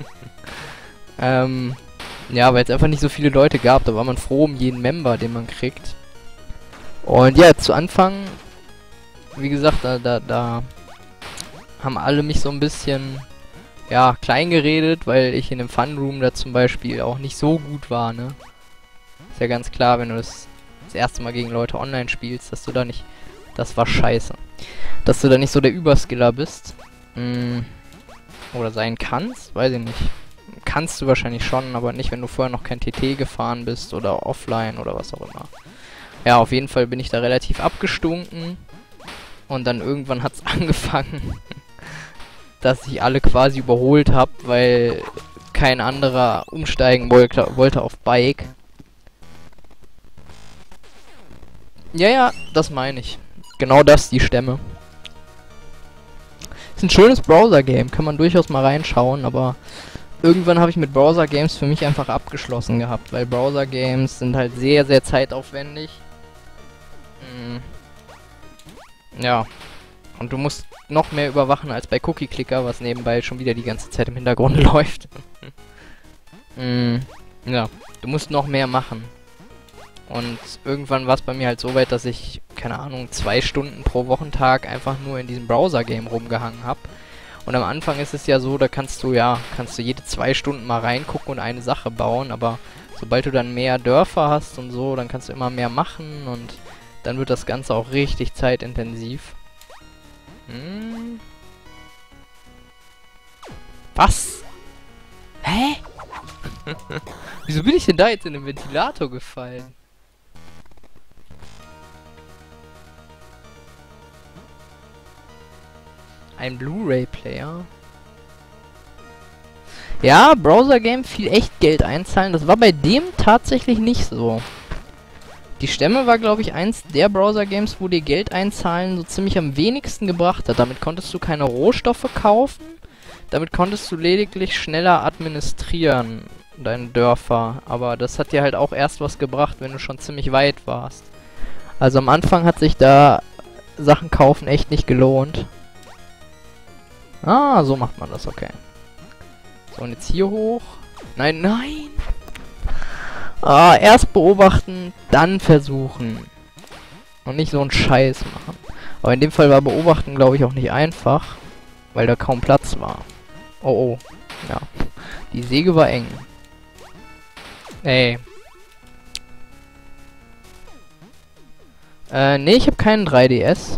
S2: Ja, weil es einfach nicht so viele Leute gab, da war man froh um jeden Member, den man kriegt. Und ja, zu Anfang, wie gesagt, da haben alle mich so ein bisschen, ja, klein geredet, weil ich in dem Funroom da zum Beispiel auch nicht so gut war, ne? Ist ja ganz klar, wenn du das erste Mal gegen Leute online spielst, dass du da nicht, das war scheiße, dass du da nicht so der Überskiller bist. Oder sein kannst, weiß ich nicht. Kannst du wahrscheinlich schon, aber nicht, wenn du vorher noch kein TT gefahren bist oder offline oder was auch immer. Ja, auf jeden Fall bin ich da relativ abgestunken. Und dann irgendwann hat's angefangen,
S1: dass ich alle quasi überholt habe, weil kein anderer umsteigen wollte auf Bike. Ja, ja, das meine ich. Genau das, die Stämme. Ist ein schönes Browser-Game, kann man durchaus mal reinschauen, aber irgendwann habe ich mit Browser-Games für mich einfach abgeschlossen gehabt, weil Browser-Games sind halt sehr, sehr zeitaufwendig. Ja. Und du musst noch mehr überwachen als bei Cookie Clicker, was nebenbei schon wieder die ganze Zeit im Hintergrund läuft. Ja, du musst noch mehr machen. Und irgendwann war es bei mir halt so weit, dass ich, keine Ahnung, 2 Stunden pro Wochentag einfach nur in diesem Browser-Game rumgehangen habe. Und am Anfang ist es ja so, da kannst du jede 2 Stunden mal reingucken und eine Sache bauen, aber sobald du dann mehr Dörfer hast und so, dann kannst du immer mehr machen und dann wird das Ganze auch richtig zeitintensiv. Was? Hä? Wieso bin ich denn da jetzt in den Ventilator gefallen? Ein Blu-ray-Player. Ja, Browser-Game viel echt Geld einzahlen. Das war bei dem tatsächlich nicht so. Die Stämme war, glaube ich, eins der Browser-Games, wo dir Geld einzahlen so ziemlich am wenigsten gebracht hat. Damit konntest du keine Rohstoffe kaufen. Damit konntest du lediglich schneller administrieren, deine Dörfer. Aber das hat dir halt auch erst was gebracht, wenn du schon ziemlich weit warst. Also am Anfang hat sich da Sachen kaufen echt nicht gelohnt. Ah, so macht man das, okay. So, und jetzt hier hoch. Nein, nein! Ah, erst beobachten, dann versuchen. Und nicht so einen Scheiß machen. Aber in dem Fall war beobachten, glaube ich, auch nicht einfach. Weil da kaum Platz war. Oh, oh. Ja. Die Säge war eng. Ey. Nee, ich habe keinen 3DS.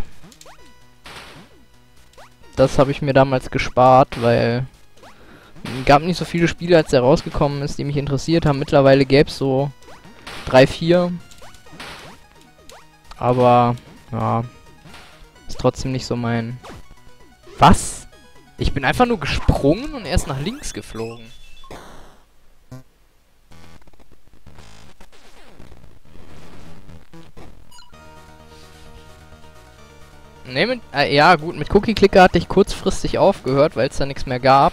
S1: Das habe ich mir damals gespart, weil gab nicht so viele Spiele, als er rausgekommen ist, die mich interessiert haben. Mittlerweile gäbe es so 3, 4. Aber, ja, ist trotzdem nicht so mein... Was? Ich bin einfach nur gesprungen und erst nach links geflogen. Ne, ja gut, mit Cookie Clicker hatte ich kurzfristig aufgehört, weil es da nichts mehr gab.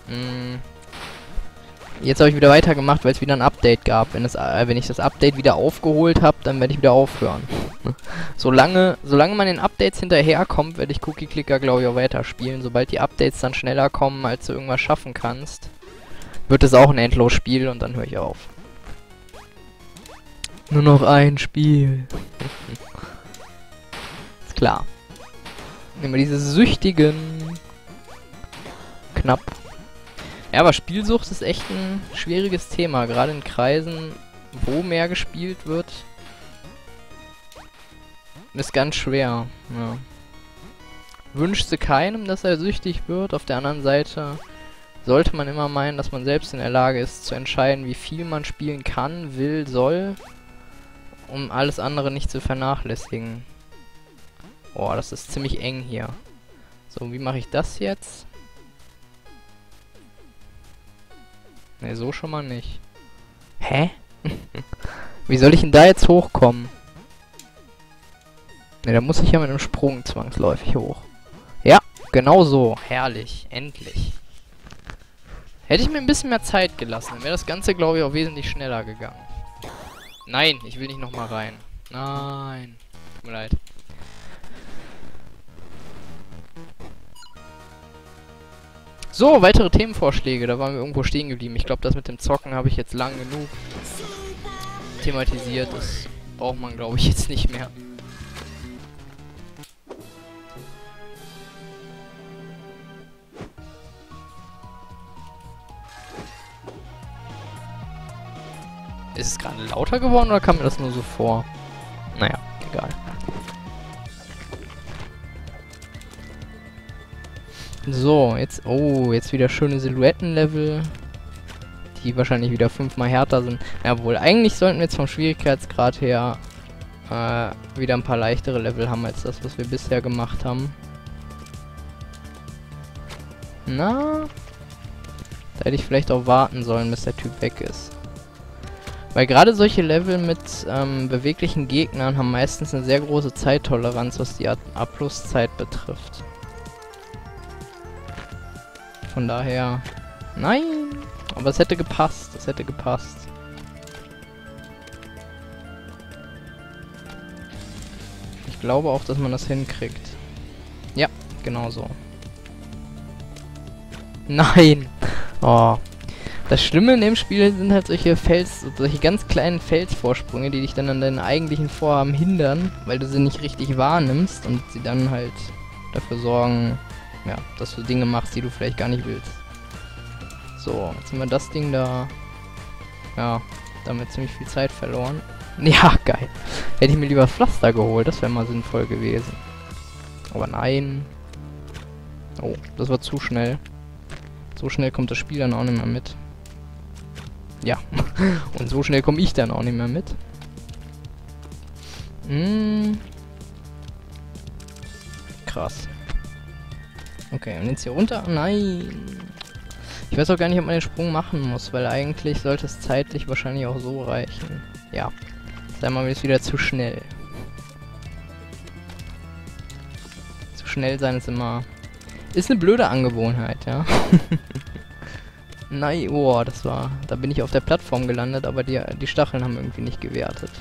S1: Jetzt habe ich wieder weitergemacht, weil es wieder ein Update gab. Wenn ich das Update wieder aufgeholt habe, dann werde ich wieder aufhören. Solange man den Updates hinterherkommt, werde ich Cookie Clicker, glaube ich, auch weiterspielen. Sobald die Updates dann schneller kommen, als du irgendwas schaffen kannst, wird es auch ein Endlosspiel und dann höre ich auf. Nur noch ein Spiel. Ist klar. Nehmen wir diese süchtigen... Knapp. Ja, aber Spielsucht ist echt ein schwieriges Thema. Gerade in Kreisen, wo mehr gespielt wird, ist ganz schwer. Ja. Wünschte keinem, dass er süchtig wird. Auf der anderen Seite sollte man immer meinen, dass man selbst in der Lage ist, zu entscheiden, wie viel man spielen kann, will, soll, um alles andere nicht zu vernachlässigen. Boah, das ist ziemlich eng hier. So, wie mache ich das jetzt? Ne, so schon mal nicht. Hä? Wie soll ich denn da jetzt hochkommen? Ne, da muss ich ja mit einem Sprung zwangsläufig hoch. Ja, genau so. Herrlich. Endlich. Hätte ich mir ein bisschen mehr Zeit gelassen, dann wäre das Ganze, glaube ich, auch wesentlich schneller gegangen. Nein, ich will nicht nochmal rein. Nein. Tut mir leid. So, weitere Themenvorschläge. Da waren wir irgendwo stehen geblieben. Ich glaube, das mit dem Zocken habe ich jetzt lang genug thematisiert. Das braucht man, glaube ich, jetzt nicht mehr. Ist es gerade lauter geworden oder kam mir das nur so vor? Naja, egal. So, jetzt... Oh, jetzt wieder schöne Silhouettenlevel. Die wahrscheinlich wieder 5-mal härter sind. Jawohl, eigentlich sollten wir jetzt vom Schwierigkeitsgrad her wieder ein paar leichtere Level haben, als das, was wir bisher gemacht haben.
S2: Na? Da hätte ich vielleicht auch warten sollen, bis der Typ weg ist. Weil gerade solche Level mit beweglichen Gegnern haben meistens eine sehr große Zeittoleranz, was die A-Plus-Zeit betrifft. Von daher... Nein! Aber es hätte gepasst. Es hätte gepasst. Ich glaube auch, dass man das hinkriegt. Ja, genau so. Nein! Oh. Das Schlimme in dem Spiel sind halt solche ganz kleinen Felsvorsprünge, die dich dann an deinen eigentlichen Vorhaben hindern, weil du sie nicht richtig wahrnimmst und sie dann halt dafür sorgen, ja, dass du Dinge machst, die du vielleicht gar nicht willst. So, jetzt haben wir das Ding da. Ja, damit ziemlich viel Zeit verloren. Ja, geil. Hätte ich mir lieber Pflaster geholt, das wäre mal sinnvoll gewesen. Aber nein. Oh, das war zu schnell. So schnell kommt das Spiel dann auch nicht mehr mit. Ja, und so schnell komme ich dann auch nicht mehr mit. Krass. Okay, und jetzt hier runter? Nein. Ich weiß auch gar nicht, ob man den Sprung machen muss, weil eigentlich sollte es zeitlich wahrscheinlich auch so reichen. Ja. Sei mal wieder zu schnell. Zu schnell sein ist immer... Ist eine blöde Angewohnheit, ja. Nein, oh, das war... Da bin ich auf der Plattform gelandet, aber die Stacheln haben irgendwie nicht gewertet.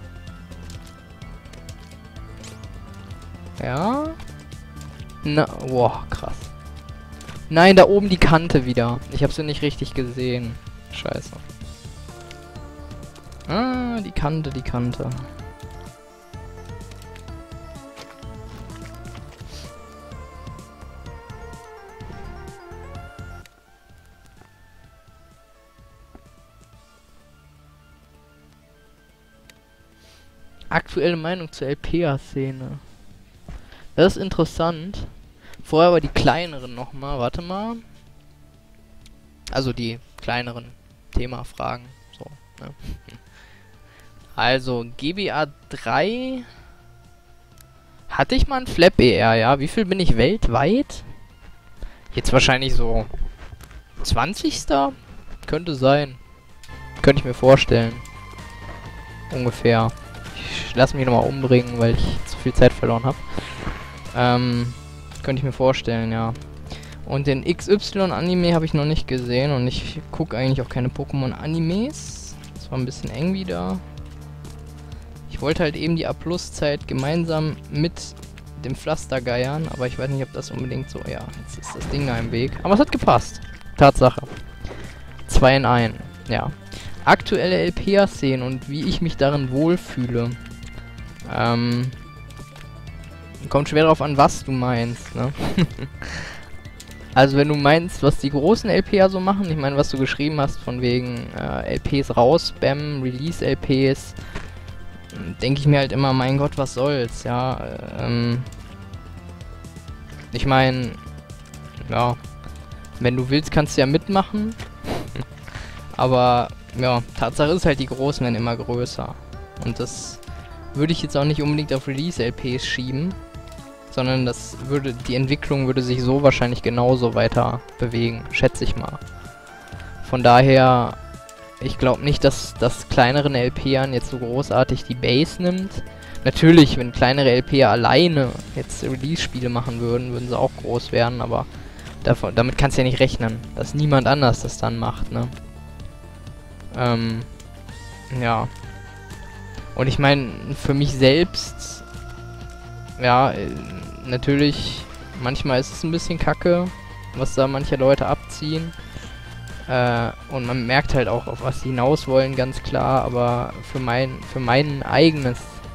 S2: Ja? Na, wow, krass. Nein, da oben die Kante wieder. Ich habe sie nicht richtig gesehen. Scheiße. Ah, die Kante, die Kante. Aktuelle Meinung zur LPA-Szene. Das ist interessant. Vorher aber die kleineren nochmal. Warte mal. Also die kleineren Thema-Fragen. So, ne? Also, GBA 3 hatte ich mal ein Flap ER, ja? Wie viel bin ich weltweit? Jetzt wahrscheinlich so 20. Könnte sein. Könnte ich mir vorstellen. Ungefähr. Ich lasse mich nochmal umbringen, weil ich zu viel Zeit verloren habe. Könnte ich mir vorstellen, ja. Und den XY-Anime habe ich noch nicht gesehen und ich gucke eigentlich auch keine Pokémon-Animes. Das war ein bisschen eng wieder. Ich wollte halt eben die A-Plus-Zeit gemeinsam mit dem Pflaster geiern, aber ich weiß nicht, ob das unbedingt so... Ja, jetzt ist das Ding da im Weg. Aber es hat gepasst. Tatsache. 2 in 1. Ja. Aktuelle LPA-Szenen und wie ich mich darin wohlfühle. Kommt schwer darauf an, was du meinst, ne? Also wenn du meinst, was die großen LPA so machen, ich meine, was du geschrieben hast, von wegen LPs raus, Spam, Release-LPs, denke ich mir halt immer, mein Gott, was soll's, ja. Ich meine, ja, wenn du willst, kannst du ja mitmachen. Aber, ja, Tatsache ist halt, die Großen werden immer größer. Und das würde ich jetzt auch nicht unbedingt auf Release-LPs schieben, sondern die Entwicklung würde sich so wahrscheinlich genauso weiter bewegen, schätze ich mal. Von daher, ich glaube nicht, dass das kleineren LPern jetzt so großartig die Base nimmt. Natürlich, wenn kleinere LPer alleine jetzt Release-Spiele machen würden, würden sie auch groß werden, aber damit kannst du ja nicht rechnen, dass niemand anders das dann macht, ne? Ja. Und ich meine, für mich selbst, ja, natürlich, manchmal ist es ein bisschen kacke, was da manche Leute abziehen. Und man merkt halt auch, auf was sie hinaus wollen, ganz klar, aber für meinen eigenen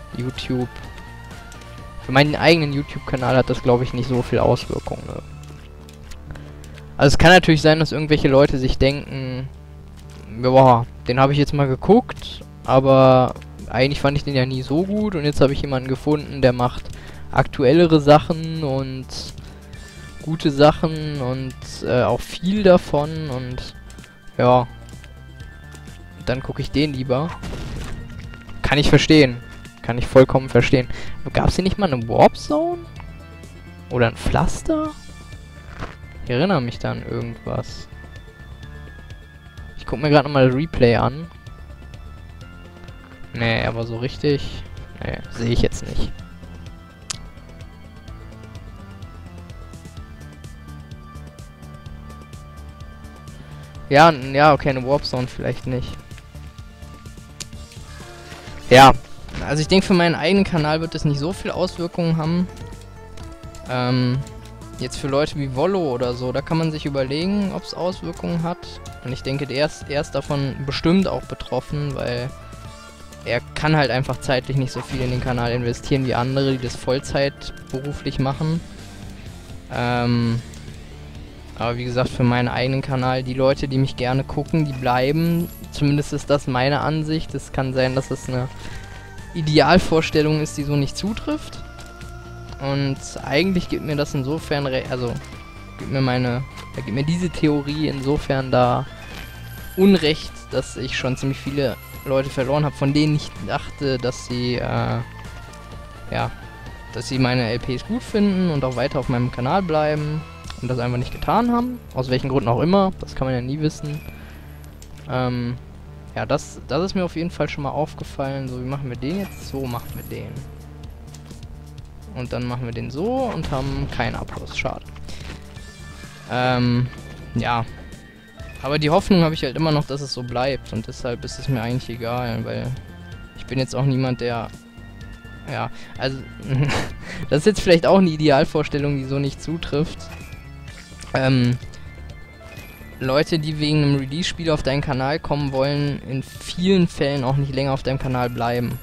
S2: YouTube-Kanal hat das, glaube ich, nicht so viel Auswirkungen. Ne? Also es kann natürlich sein, dass irgendwelche Leute sich denken, boah, den habe ich jetzt mal geguckt, aber eigentlich fand ich den ja nie so gut und jetzt habe ich jemanden gefunden, der macht aktuellere Sachen und gute Sachen und auch viel davon und ja, dann gucke ich den lieber. Kann ich verstehen. Kann ich vollkommen verstehen. Gab es hier nicht mal eine Warp Zone? Oder ein Pflaster?
S1: Ich erinnere mich da an irgendwas. Ich guck mir gerade nochmal Replay an. Nee, aber so richtig... Nee, sehe ich jetzt nicht. Ja, ja, okay, eine Warp Zone vielleicht nicht. Ja, also ich denke, für meinen eigenen Kanal wird das nicht so viel Auswirkungen haben. Jetzt für Leute wie Wollo oder so, da kann man sich überlegen, ob es Auswirkungen hat. Und ich denke, er ist davon bestimmt auch betroffen, weil er kann halt einfach zeitlich nicht so viel in den Kanal investieren wie andere, die das Vollzeit beruflich machen. Aber wie gesagt, für meinen eigenen Kanal, die Leute, die mich gerne gucken, die bleiben. Zumindest ist das meine Ansicht. Es kann sein, dass es eine Idealvorstellung ist, die so nicht zutrifft. Und eigentlich gibt mir das insofern, gibt mir diese Theorie insofern da Unrecht, dass ich schon ziemlich viele Leute verloren habe, von denen ich dachte, dass sie, dass sie meine LPs gut finden und auch weiter auf meinem Kanal bleiben und das einfach nicht getan haben. Aus welchen Gründen auch immer, das kann man ja nie wissen. Ja, das ist mir auf jeden Fall schon mal aufgefallen. So, wie machen wir den jetzt? So machen wir den. Und dann machen wir den so und haben keinen Abschluss. Schade. Ja. Aber die Hoffnung habe ich halt immer noch, dass es so bleibt. Und deshalb ist es mir eigentlich egal, weil ich bin jetzt auch niemand, der... Ja, also... das ist jetzt vielleicht auch eine Idealvorstellung, die so nicht zutrifft. Leute, die wegen einem Release-Spiel auf deinen Kanal kommen wollen, in vielen Fällen auch nicht länger auf deinem Kanal bleiben.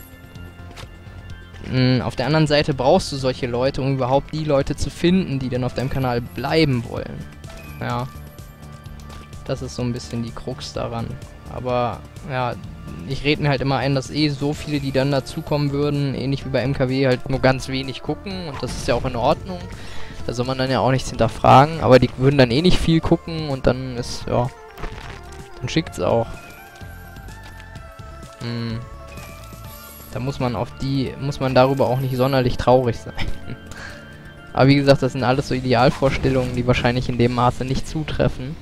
S1: Auf der anderen Seite brauchst du solche Leute, um überhaupt die Leute zu finden, die dann auf deinem Kanal bleiben wollen. Ja. Das ist so ein bisschen die Krux daran. Aber, ja, ich rede mir halt immer ein, dass so viele, die dann dazukommen würden, ähnlich wie bei MKW, halt nur ganz wenig gucken. Und das ist ja auch in Ordnung. Da soll man dann ja auch nichts hinterfragen. Aber die würden dann eh nicht viel gucken und dann ist, ja, dann schickt's auch. Da muss man darüber auch nicht sonderlich traurig sein. Aber wie gesagt, das sind alles so Idealvorstellungen, die wahrscheinlich in dem Maße nicht zutreffen.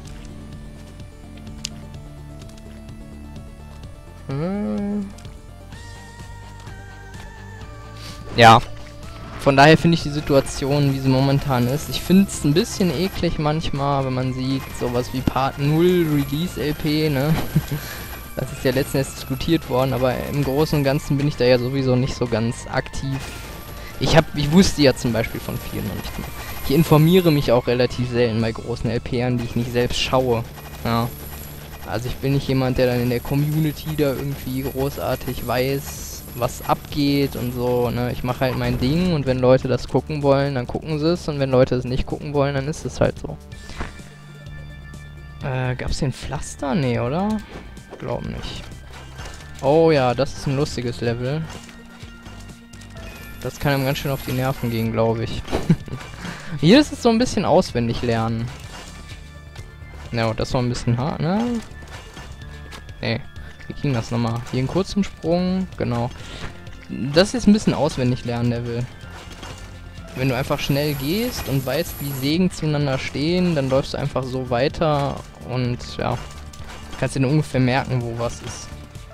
S1: Ja. Von daher finde ich die Situation, wie sie momentan ist. Ich finde es ein bisschen eklig manchmal, wenn man sieht, sowas wie Part 0 Release LP, ne? Das ist ja letztens diskutiert worden, aber im Großen und Ganzen bin ich da ja sowieso nicht so ganz aktiv. Ich wusste ja zum Beispiel von vielen noch nicht mal. Ich informiere mich auch relativ selten bei großen LPern, die ich nicht selbst schaue. Ja. Also ich bin nicht jemand, der dann in der Community da irgendwie großartig weiß, was abgeht und so, ne. Ich mache halt mein Ding und wenn Leute das gucken wollen, dann gucken sie es und wenn Leute es nicht gucken wollen, dann ist es halt so. Gab's den Pflaster? Nee, oder? Glaub nicht. Oh ja, das ist ein lustiges Level. Das kann einem ganz schön auf die Nerven gehen, glaube ich. Hier ist es so ein bisschen auswendig lernen. Ja, das war ein bisschen hart, ne? Nee, wie ging das nochmal? Hier einen kurzen Sprung, genau. Das ist jetzt ein bisschen auswendig lernen Level. Wenn du einfach schnell gehst und weißt, wie Sägen zueinander stehen, dann läufst du einfach so weiter und ja, kannst dir nur ungefähr merken, wo was ist.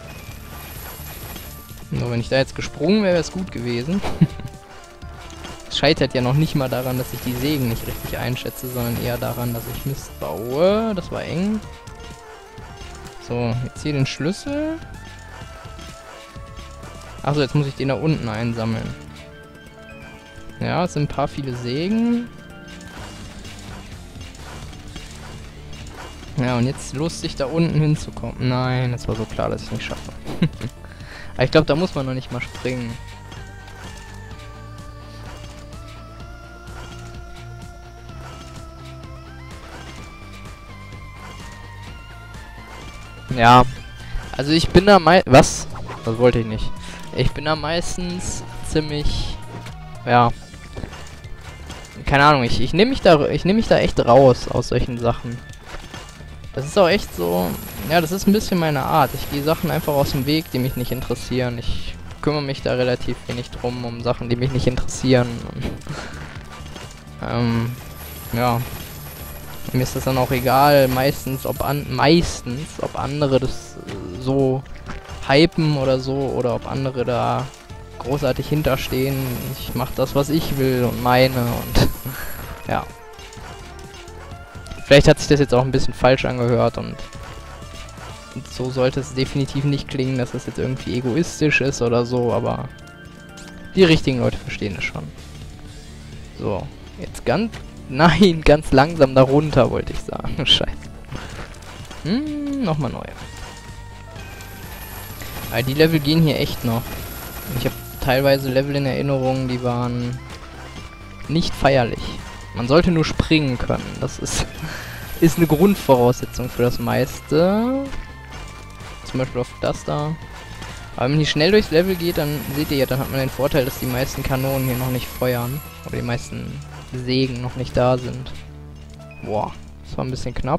S1: Nur wenn ich da jetzt gesprungen wäre, wäre es gut gewesen. Es scheitert ja noch nicht mal daran, dass ich die Sägen nicht richtig einschätze, sondern eher daran, dass ich Mist baue. Das war eng. So, jetzt hier den Schlüssel. Achso, jetzt muss ich den da unten einsammeln. Ja, es sind ein paar viele Sägen. Ja, und jetzt lustig da unten hinzukommen. Nein, das war so klar, dass ich nicht schaffe. Aber ich glaube, da muss man noch nicht mal springen. Ja, also ich bin da Was? Das wollte ich nicht. Ich bin da meistens ziemlich... Ja. Keine Ahnung, ich nehme mich da echt raus aus solchen Sachen. Das ist auch echt so... Ja, das ist ein bisschen meine Art. Ich gehe Sachen einfach aus dem Weg, die mich nicht interessieren. Ich kümmere mich da relativ wenig drum, um Sachen, die mich nicht interessieren. Und, ja.
S2: Mir ist das dann auch egal, meistens, ob andere das so hypen oder so, oder ob andere da großartig hinterstehen. Ich mache das, was ich will und meine und ja. Vielleicht hat sich das jetzt auch ein bisschen falsch angehört und so sollte es definitiv nicht klingen, dass das jetzt irgendwie egoistisch ist oder so, aber die richtigen Leute verstehen es schon. So, jetzt ganz langsam darunter, wollte ich sagen. Scheiße. Nochmal neu. Aber die Level gehen hier echt noch. Ich habe teilweise Level in Erinnerung, die waren nicht feierlich. Man sollte nur springen können. Das ist eine Grundvoraussetzung für das meiste. Zum Beispiel auf das da. Aber wenn man hier schnell durchs Level geht, dann seht ihr ja, dann hat man den Vorteil, dass die meisten Kanonen hier noch nicht feuern. Oder die meisten Sägen noch nicht da sind. Boah, das war ein bisschen knapp.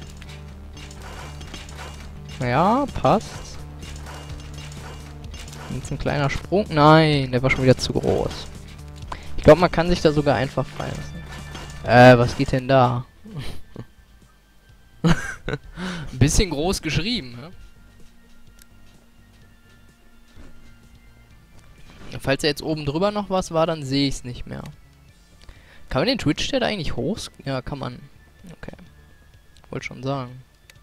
S2: Ja, passt. Jetzt ein kleiner Sprung. Nein, der war schon wieder zu groß. Ich glaube, man kann sich da sogar einfach fallen lassen. Was geht denn da? Ein bisschen groß geschrieben, ne? Falls ja jetzt oben drüber noch was war, dann sehe ich es nicht mehr. Kann man den Twitch-Chat eigentlich hoch? Ja, kann man. Okay. Wollte schon sagen.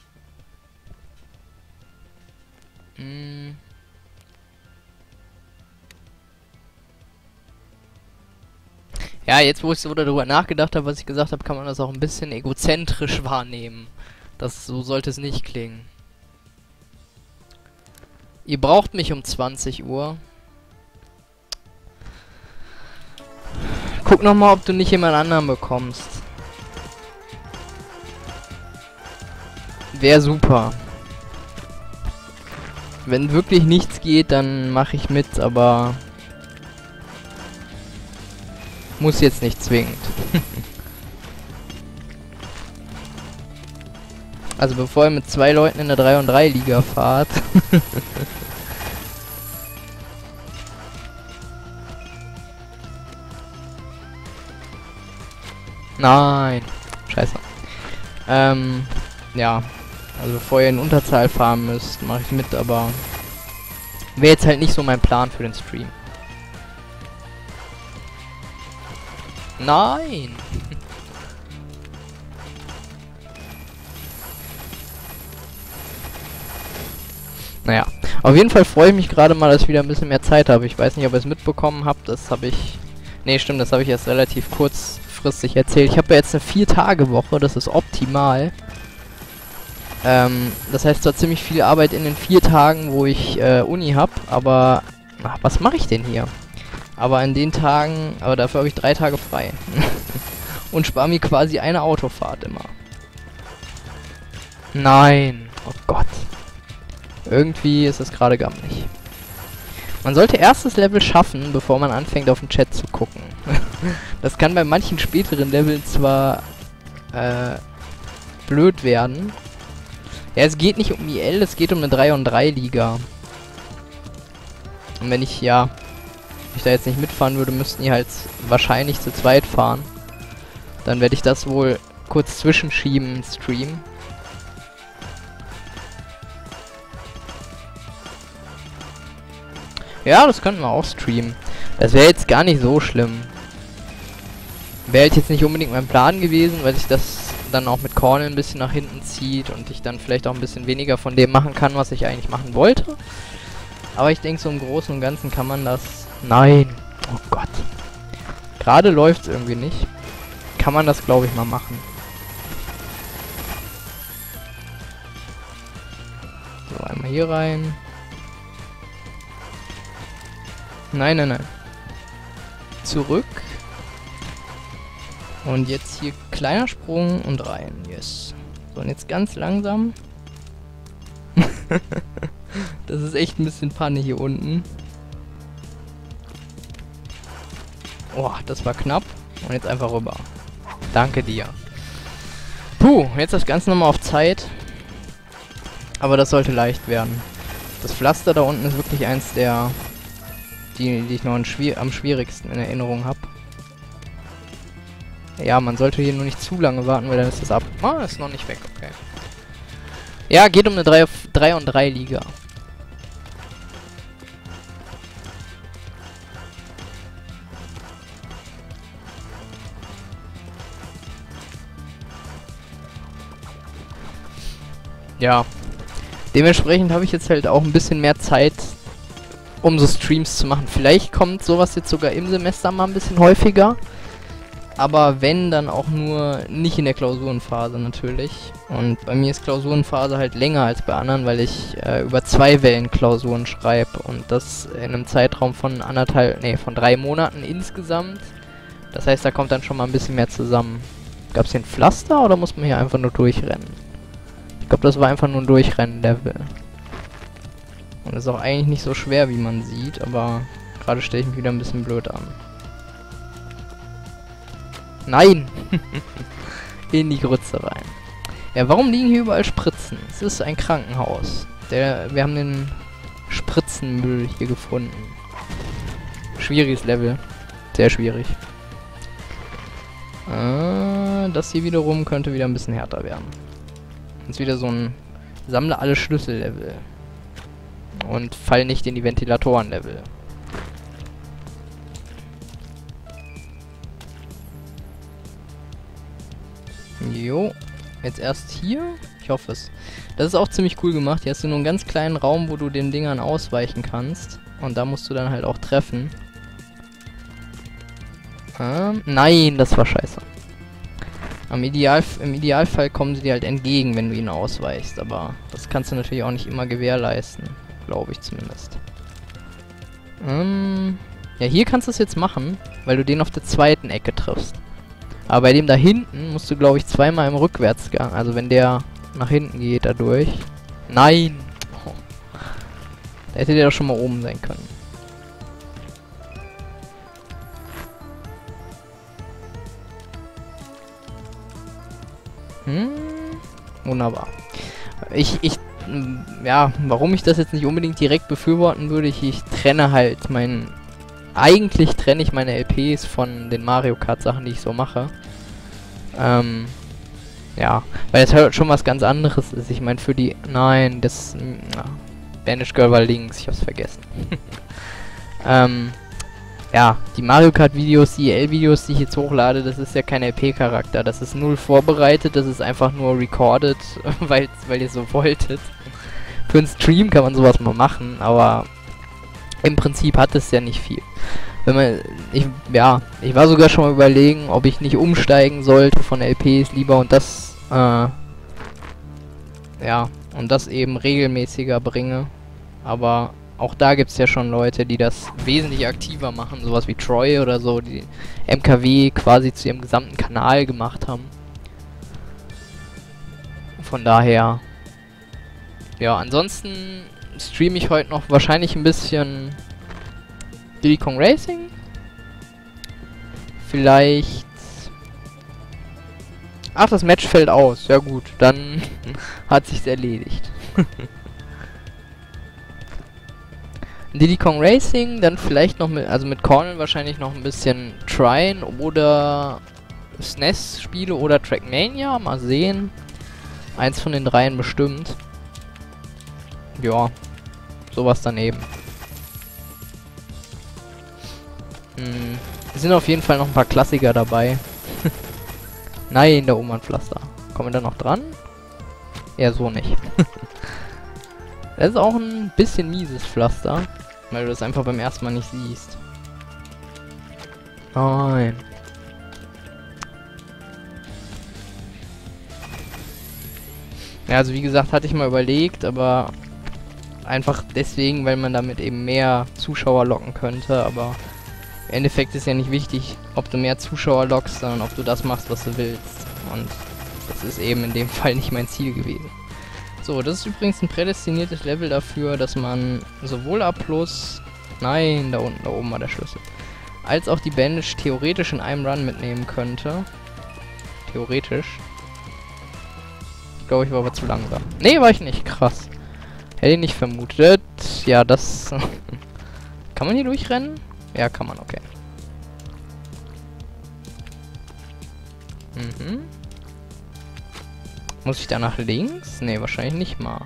S2: Ja, jetzt wo ich so darüber nachgedacht habe, was ich gesagt habe, kann man das auch ein bisschen egozentrisch wahrnehmen. So sollte es nicht klingen. Ihr braucht mich um 20 Uhr. Guck nochmal, ob du nicht jemand anderen bekommst. Wäre super. Wenn wirklich nichts geht, dann mache ich mit, aber muss jetzt nicht zwingend. Also bevor ihr mit 2 Leuten in der 3 und 3 Liga fahrt. Nein. Scheiße. Ja. Also bevor ihr in Unterzahl fahren müsst, mache ich mit, aber wäre jetzt halt nicht so mein Plan für den Stream. Nein! Naja, auf jeden Fall freue ich mich gerade mal, dass ich wieder ein bisschen mehr Zeit habe. Ich weiß nicht, ob ihr es mitbekommen habt, das habe ich... Ne, stimmt, das habe ich erst relativ kurzfristig erzählt. Ich habe ja jetzt eine 4-Tage-Woche, das ist optimal. Das heißt zwar ziemlich viel Arbeit in den 4 Tagen, wo ich Uni habe, aber... Ach, was mache ich denn hier? Aber in den Tagen... Aber dafür habe ich 3 Tage frei. Und spare mir quasi eine Autofahrt immer. Nein! Oh Gott. Irgendwie ist es gerade gammelig. Man sollte erst das Level schaffen, bevor man anfängt auf den Chat zu gucken. Das kann bei manchen späteren Leveln zwar blöd werden. Ja, es geht nicht um IL, es geht um eine 3 und 3 Liga. Und wenn ich da jetzt nicht mitfahren würde, müssten die halt wahrscheinlich zu zweit fahren. Dann werde ich das wohl kurz zwischenschieben im Stream. Ja, das könnten wir auch streamen. Das wäre jetzt gar nicht so schlimm. Wäre halt jetzt nicht unbedingt mein Plan gewesen, weil sich das dann auch mit Cornel ein bisschen nach hinten zieht und ich dann vielleicht auch ein bisschen weniger von dem machen kann, was ich eigentlich machen wollte. Aber ich denke, so im Großen und Ganzen kann man das... Nein! Oh Gott. Gerade läuft es irgendwie nicht. Kann man das, glaube ich, mal machen. So, einmal hier rein. Nein, nein, nein. Zurück. Und jetzt hier kleiner Sprung und rein. Yes. So, und jetzt ganz langsam. Das ist echt ein bisschen Panne hier unten. Oh, das war knapp. Und jetzt einfach rüber. Danke dir. Puh, jetzt das Ganze nochmal auf Zeit. Aber das sollte leicht werden. Das Pflaster da unten ist wirklich eins der... die ich noch am schwierigsten in Erinnerung habe. Ja, man sollte hier nur nicht zu lange warten, weil dann ist das ab. Ah, ist noch nicht weg, okay. Ja, geht um eine 3-on-3 Liga. Ja. Dementsprechend habe ich jetzt halt auch ein bisschen mehr Zeit, um so Streams zu machen. Vielleicht kommt sowas jetzt sogar im Semester mal ein bisschen häufiger. Aber wenn, dann auch nur nicht in der Klausurenphase natürlich. Und bei mir ist Klausurenphase halt länger als bei anderen, weil ich über 2 Wellen Klausuren schreibe. Und das in einem Zeitraum von von 3 Monaten insgesamt. Das heißt, da kommt dann schon mal ein bisschen mehr zusammen. Gab es hier ein Pflaster oder muss man hier einfach nur durchrennen? Ich glaube, das war einfach nur ein Durchrennen-Level. Und ist auch eigentlich nicht so schwer, wie man sieht, aber gerade stelle ich mich wieder ein bisschen blöd an. Nein! In die Grütze rein. Ja, warum liegen hier überall Spritzen? Es ist ein Krankenhaus. Wir haben den Spritzenmüll hier gefunden. Schwieriges Level. Sehr schwierig. Das hier wiederum könnte wieder ein bisschen härter werden. Ist wieder so ein Sammle alle Schlüssel-Level. Und fall nicht in die Ventilatoren-Level. Jo, jetzt erst hier. Ich hoffe es. Das ist auch ziemlich cool gemacht. Hier hast du nur einen ganz kleinen Raum, wo du den Dingern ausweichen kannst. Und da musst du dann halt auch treffen. Nein, das war scheiße. Im Idealfall kommen sie dir halt entgegen, wenn du ihnen ausweichst. Aber das kannst du natürlich auch nicht immer gewährleisten. Glaube ich zumindest. Ja, hier kannst du es jetzt machen, weil du den auf der zweiten Ecke triffst. Aber bei dem da hinten musst du, glaube ich, zweimal im Rückwärtsgang. Also wenn der nach hinten geht, dadurch. Nein! Oh. Da hätte der doch schon mal oben sein können. Wunderbar. Ja, warum ich das jetzt nicht unbedingt direkt befürworten würde, ich trenne halt eigentlich trenne ich meine LPs von den Mario Kart Sachen, die ich so mache. Ja, weil das halt schon was ganz anderes ist. Ich meine, für die... Nein, das... Banished Girl war links, ich hab's vergessen. Ja, die Mario Kart Videos, die EL-Videos, die ich jetzt hochlade, das ist ja kein LP-Charakter. Das ist null vorbereitet, das ist einfach nur recorded, weil ihr so wolltet. Für einen Stream kann man sowas mal machen, aber im Prinzip hat es ja nicht viel. Ich war sogar schon mal überlegen, ob ich nicht umsteigen sollte von LPs lieber und das, und das eben regelmäßiger bringe. Aber auch da gibt es ja schon Leute, die das wesentlich aktiver machen, sowas wie Troy oder so, die MKW quasi zu ihrem gesamten Kanal gemacht haben. Von daher, ja, ansonsten streame ich heute noch wahrscheinlich ein bisschen Diddy Kong Racing. Vielleicht... Ach, das Match fällt aus. Ja gut, dann hat sich's erledigt. Diddy Kong Racing, dann vielleicht noch mit Cornel wahrscheinlich noch ein bisschen Trine oder SNES Spiele oder Trackmania, mal sehen. Eins von den dreien bestimmt. Ja, sowas daneben. Es sind auf jeden Fall noch ein paar Klassiker dabei. Nein, der Oman-Pflaster. Kommen wir da noch dran? Ja, so nicht. Das ist auch ein bisschen mieses Pflaster, weil du das einfach beim ersten Mal nicht siehst. Nein. Ja, also wie gesagt, hatte ich mal überlegt, aber einfach deswegen, weil man damit eben mehr Zuschauer locken könnte, aber im Endeffekt ist ja nicht wichtig, ob du mehr Zuschauer lockst, sondern ob du das machst, was du willst. Und das ist eben in dem Fall nicht mein Ziel gewesen. So, das ist übrigens ein prädestiniertes Level dafür, dass man sowohl A+, nein, da unten, da oben war der Schlüssel, als auch die Bandage theoretisch in einem Run mitnehmen könnte. Theoretisch. Ich glaube, ich war aber zu langsam. Nee, war ich nicht. Krass. Hätte ich nicht vermutet. Ja, das... Kann man hier durchrennen? Ja, kann man, okay. Mhm. Muss ich da nach links? Nee, wahrscheinlich nicht mal.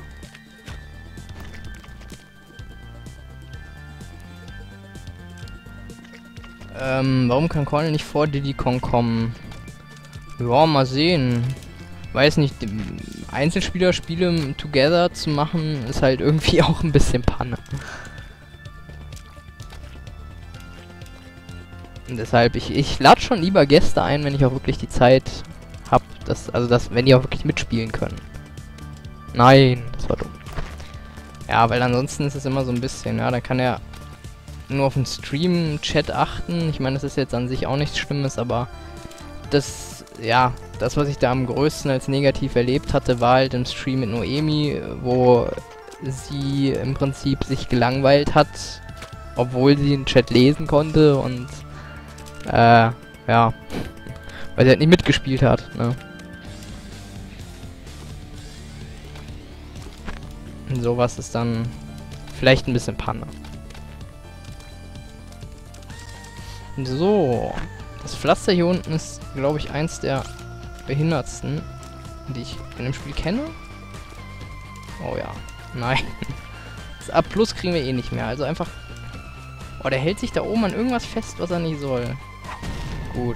S2: Warum kann Cornel nicht vor Diddy Kong kommen? Ja, mal sehen. Weiß nicht, Einzelspieler-Spiele together zu machen, ist halt irgendwie auch ein bisschen Panne. Und deshalb, ich lade schon lieber Gäste ein, wenn ich auch wirklich die Zeit habe, wenn die auch wirklich mitspielen können. Nein, das war dumm. Ja, weil ansonsten ist es immer so ein bisschen, ja, da kann er nur auf den Stream-Chat achten. Ich meine, das ist jetzt an sich auch nichts Schlimmes, aber das, ja, das, was ich da am größten als negativ erlebt hatte, war halt im Stream mit Noemi, wo sie im Prinzip sich gelangweilt hat, obwohl sie den Chat lesen konnte und, ja, weil sie halt nicht mitgespielt hat, ne. Und sowas ist dann vielleicht ein bisschen Panne. So, das Pflaster hier unten ist, glaube ich, eins der behindertsten, die ich in dem Spiel kenne. Oh ja, nein. Das A+ kriegen wir eh nicht mehr, also einfach... Oh, der hält sich da oben an irgendwas fest, was er nicht soll. Gut.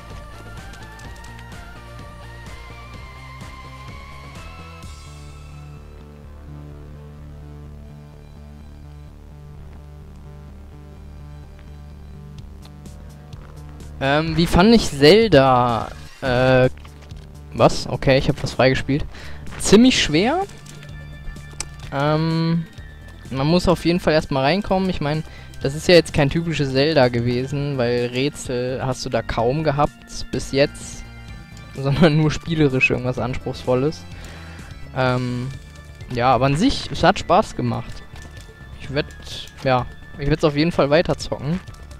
S2: Wie fand ich Zelda? Was? Okay, ich habe was freigespielt. Ziemlich schwer. Man muss auf jeden Fall erstmal reinkommen. Ich meine, das ist ja jetzt kein typisches Zelda gewesen, weil Rätsel hast du da kaum gehabt bis jetzt. Sondern nur spielerisch irgendwas Anspruchsvolles. Ja, aber an sich, es hat Spaß gemacht. Ich werde es auf jeden Fall weiterzocken.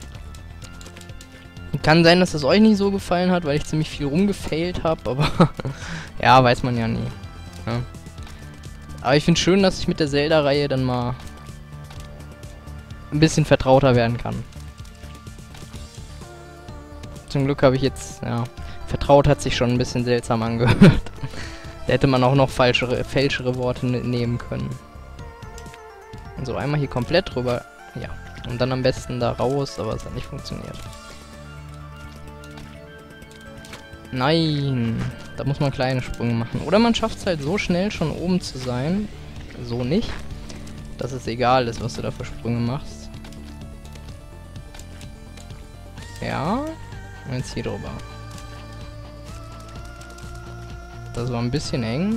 S2: Kann sein, dass das euch nicht so gefallen hat, weil ich ziemlich viel rumgefailt habe, aber ja, weiß man ja nie. Ja. Aber ich finde schön, dass ich mit der Zelda-Reihe dann mal ein bisschen vertrauter werden kann. Zum Glück habe ich jetzt, ja, vertraut hat sich schon ein bisschen seltsam angehört. Da hätte man auch noch fälschere Worte nehmen können. Und so einmal hier komplett drüber, ja. Und dann am besten da raus, aber es hat nicht funktioniert. Nein, da muss man kleine Sprünge machen. Oder man schafft es halt so schnell schon oben zu sein, so nicht, dass es egal ist, was du da für Sprünge machst. Ja, und jetzt hier drüber. Das war ein bisschen eng.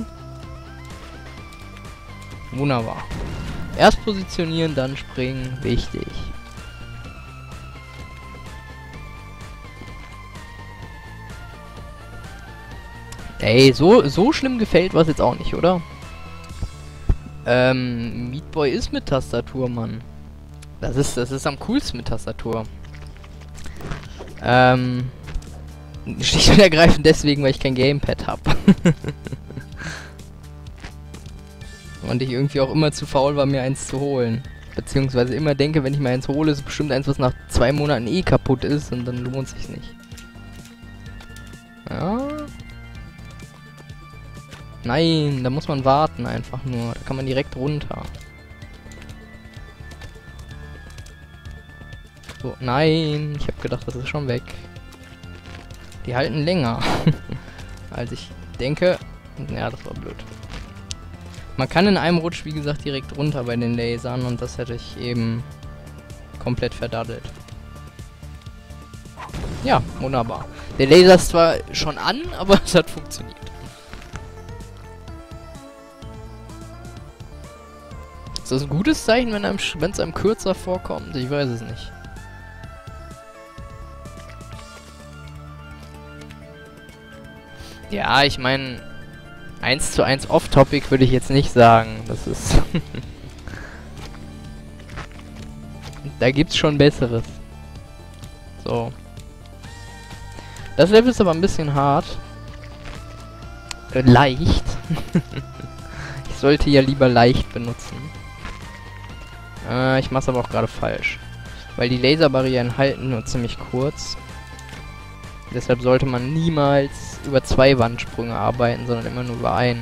S2: Wunderbar. Erst positionieren, dann springen, wichtig. Ey, so schlimm gefällt was jetzt auch nicht, oder? Meat Boy ist mit Tastatur, Mann. Das ist am coolsten mit Tastatur. Schlicht und ergreifend deswegen, weil ich kein Gamepad habe. Und ich irgendwie auch immer zu faul war, mir eins zu holen. Beziehungsweise immer denke, wenn ich mir eins hole, ist es bestimmt eins, was nach 2 Monaten eh kaputt ist und dann lohnt sich's nicht. Ja. Nein, da muss man warten einfach nur. Da kann man direkt runter. So, nein. Ich habe gedacht, das ist schon weg. Die halten länger. Als ich denke. Ja, das war blöd. Man kann in einem Rutsch, wie gesagt, direkt runter bei den Lasern. Und das hätte ich eben komplett verdaddelt. Ja, wunderbar. Der Laser ist zwar schon an, aber es hat funktioniert. Ist das ein gutes Zeichen, wenn es einem kürzer vorkommt? Ich weiß es nicht. Ja, ich meine, 1:1 Off-Topic würde ich jetzt nicht sagen. Das ist... Da gibt's schon Besseres. So. Das Level ist aber ein bisschen hart. Leicht. Ich sollte ja lieber leicht benutzen. Ich mach's aber auch gerade falsch. Weil die Laserbarrieren halten nur ziemlich kurz. Deshalb sollte man niemals über 2 Wandsprünge arbeiten, sondern immer nur über einen.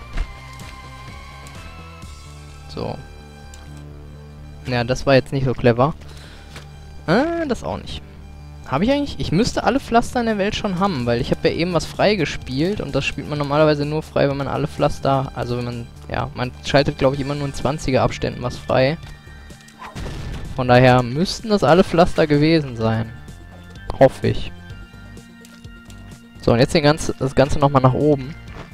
S2: So. Ja, das war jetzt nicht so clever. Das auch nicht. Habe ich eigentlich? Ich müsste alle Pflaster in der Welt schon haben, weil ich habe ja eben was freigespielt und das spielt man normalerweise nur frei, wenn man alle Pflaster, also wenn man, ja, man schaltet glaube ich immer nur in 20er Abständen was frei. Von daher müssten das alle Pflaster gewesen sein. Hoffe ich. So, und jetzt das Ganze nochmal nach oben.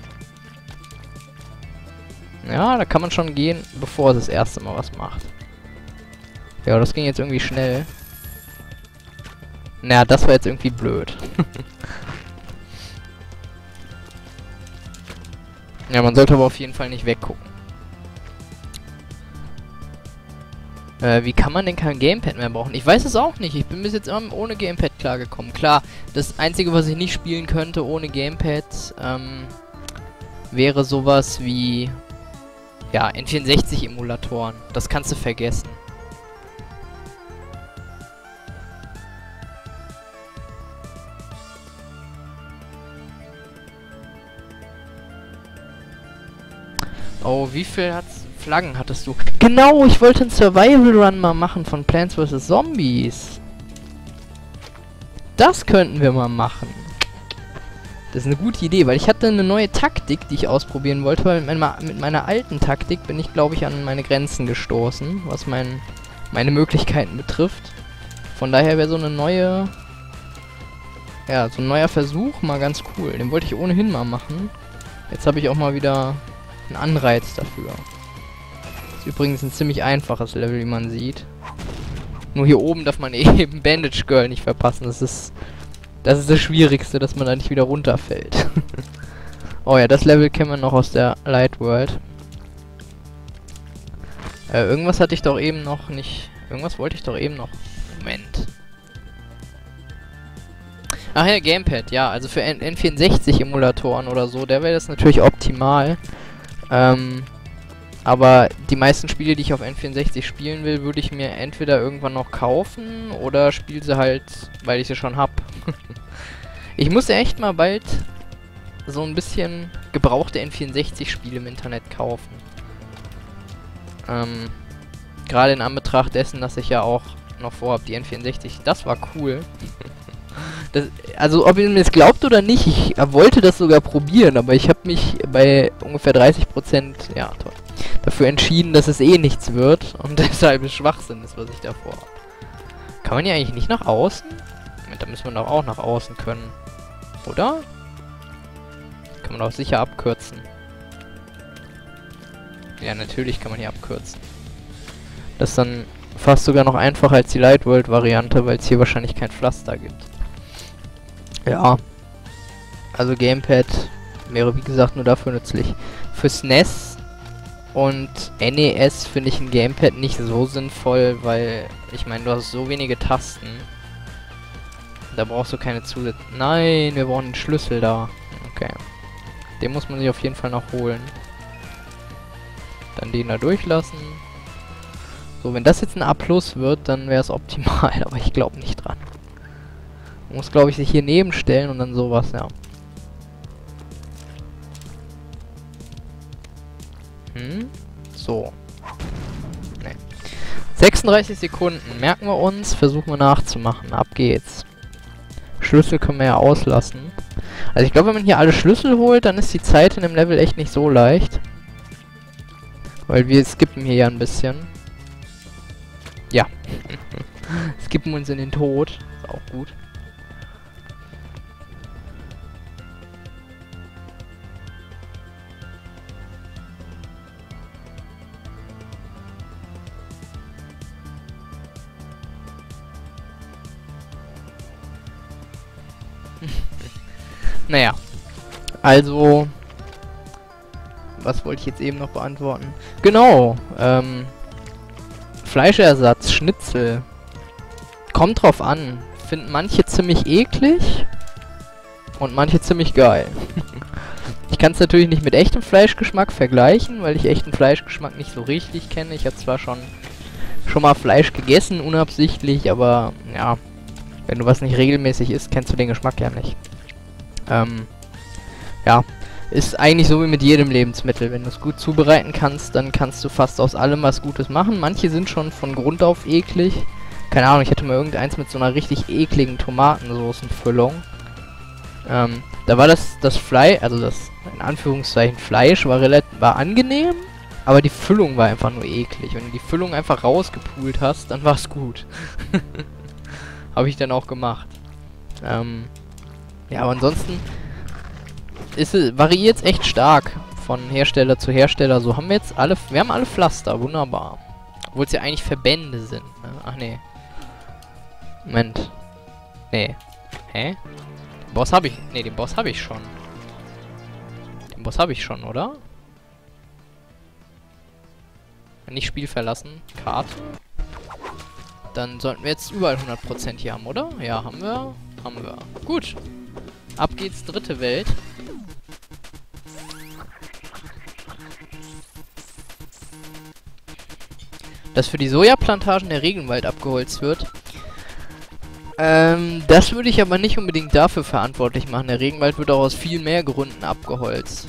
S2: Ja, da kann man schon gehen, bevor es das erste Mal was macht. Ja, das ging jetzt irgendwie schnell. Naja, das war jetzt irgendwie blöd. Ja, man sollte aber auf jeden Fall nicht weggucken. Wie kann man denn kein Gamepad mehr brauchen? Ich weiß es auch nicht. Ich bin bis jetzt immer ohne Gamepad klargekommen. Klar, das Einzige, was ich nicht spielen könnte ohne Gamepad, wäre sowas wie, ja, N64-Emulatoren. Das kannst du vergessen. Oh, wie viel Flaggen hattest du? Genau, ich wollte einen Survival Run mal machen von Plants vs. Zombies. Das könnten wir mal machen. Das ist eine gute Idee, weil ich hatte eine neue Taktik, die ich ausprobieren wollte, weil mit meiner alten Taktik bin ich, glaube ich, an meine Grenzen gestoßen, was meine Möglichkeiten betrifft. Von daher wäre so eine neue, ja, so ein neuer Versuch mal ganz cool. Den wollte ich ohnehin mal machen. Jetzt habe ich auch mal wieder einen Anreiz dafür. Das ist übrigens ein ziemlich einfaches Level, wie man sieht. Nur hier oben darf man eben Bandage Girl nicht verpassen. Das ist das Schwierigste, dass man da nicht wieder runterfällt. Oh ja, das Level kennen wir noch aus der Light World. Irgendwas hatte ich doch eben noch nicht... Irgendwas wollte ich doch eben noch... Moment. Ach ja, Gamepad, ja. Also für N64-Emulatoren oder so, da wäre das natürlich optimal. Aber die meisten Spiele, die ich auf N64 spielen will, würde ich mir entweder irgendwann noch kaufen oder spiele sie halt, weil ich sie schon hab. Ich muss ja echt mal bald so ein bisschen gebrauchte N64-Spiele im Internet kaufen. Gerade in Anbetracht dessen, dass ich ja auch noch vorhab, die N64, das war cool. Also, ob ihr mir es glaubt oder nicht, ich wollte das sogar probieren, aber ich habe mich bei ungefähr 30%, ja, toll, dafür entschieden, dass es eh nichts wird und deshalb es Schwachsinn ist, was ich davor habe. Kann man ja eigentlich nicht nach außen? Moment, da müssen wir doch auch nach außen können. Oder? Kann man auch sicher abkürzen. Ja, natürlich kann man hier abkürzen. Das ist dann fast sogar noch einfacher als die Light World Variante, weil es hier wahrscheinlich kein Pflaster gibt. Ja. Also Gamepad wäre wie gesagt nur dafür nützlich. Für SNES und NES finde ich ein Gamepad nicht so sinnvoll, weil ich meine, du hast so wenige Tasten. Da brauchst du keine zusätzlichen... Nein, wir brauchen einen Schlüssel da. Okay. Den muss man sich auf jeden Fall noch holen. Dann den da durchlassen. So, wenn das jetzt ein A+ wird, dann wäre es optimal, aber ich glaube nicht dran. Man muss, glaube ich, sich hier nebenstellen und dann sowas, ja. So. Ne. 36 Sekunden. Merken wir uns, versuchen wir nachzumachen. Ab geht's. Schlüssel können wir ja auslassen. Also ich glaube, wenn man hier alle Schlüssel holt, dann ist die Zeit in dem Level echt nicht so leicht. Weil wir skippen hier ja ein bisschen. Ja. Skippen uns in den Tod. Ist auch gut. Naja. Also... Was wollte ich jetzt eben noch beantworten? Genau. Fleischersatz, Schnitzel. Kommt drauf an. Finden manche ziemlich eklig und manche ziemlich geil. Ich kann es natürlich nicht mit echtem Fleischgeschmack vergleichen, weil ich echten Fleischgeschmack nicht so richtig kenne. Ich habe zwar schon mal Fleisch gegessen, unabsichtlich, aber ja,
S1: Wenn du was nicht regelmäßig isst, kennst du den Geschmack ja nicht. Ja. Ist eigentlich so wie mit jedem Lebensmittel. Wenn du es gut zubereiten kannst, dann kannst du fast aus allem was Gutes machen. Manche sind schon von Grund auf eklig. Keine Ahnung, ich hatte mal irgendeins mit so einer richtig ekligen Tomatensoßenfüllung. Da war das Fleisch, also das in Anführungszeichen Fleisch, war angenehm, aber die Füllung war einfach nur eklig. Wenn du die Füllung einfach rausgepult hast, dann war es gut. Habe ich dann auch gemacht. Ja, aber ansonsten variiert es echt stark von Hersteller zu Hersteller. So haben wir jetzt wir haben alle Pflaster, wunderbar. Obwohl es ja eigentlich Verbände sind. Ne? Ach nee. Moment. Nee. Hä? Den Boss habe ich. Nee, den Boss habe ich schon. Den Boss habe ich schon, oder? Nicht Spiel verlassen. Karte. Dann sollten wir jetzt überall 100% hier haben, oder? Ja, haben wir. Haben wir. Gut. Ab geht's, dritte Welt. Dass für die Sojaplantagen der Regenwald abgeholzt wird. Das würde ich aber nicht unbedingt dafür verantwortlich machen. Der Regenwald wird auch aus viel mehr Gründen abgeholzt.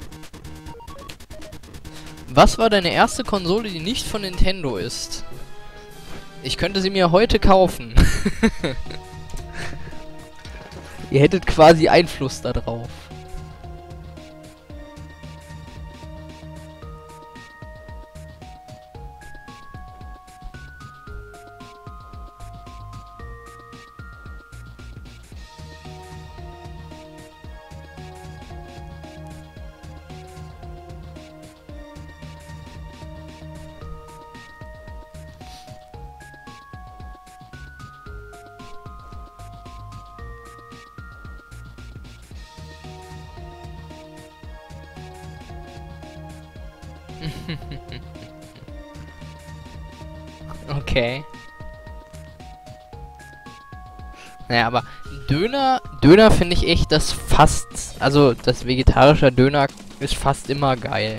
S1: Was war deine erste Konsole, die nicht von Nintendo ist? Ich könnte sie mir heute kaufen. Ihr hättet quasi Einfluss darauf. Okay. Naja, aber Döner finde ich echt also das vegetarische Döner ist fast immer geil.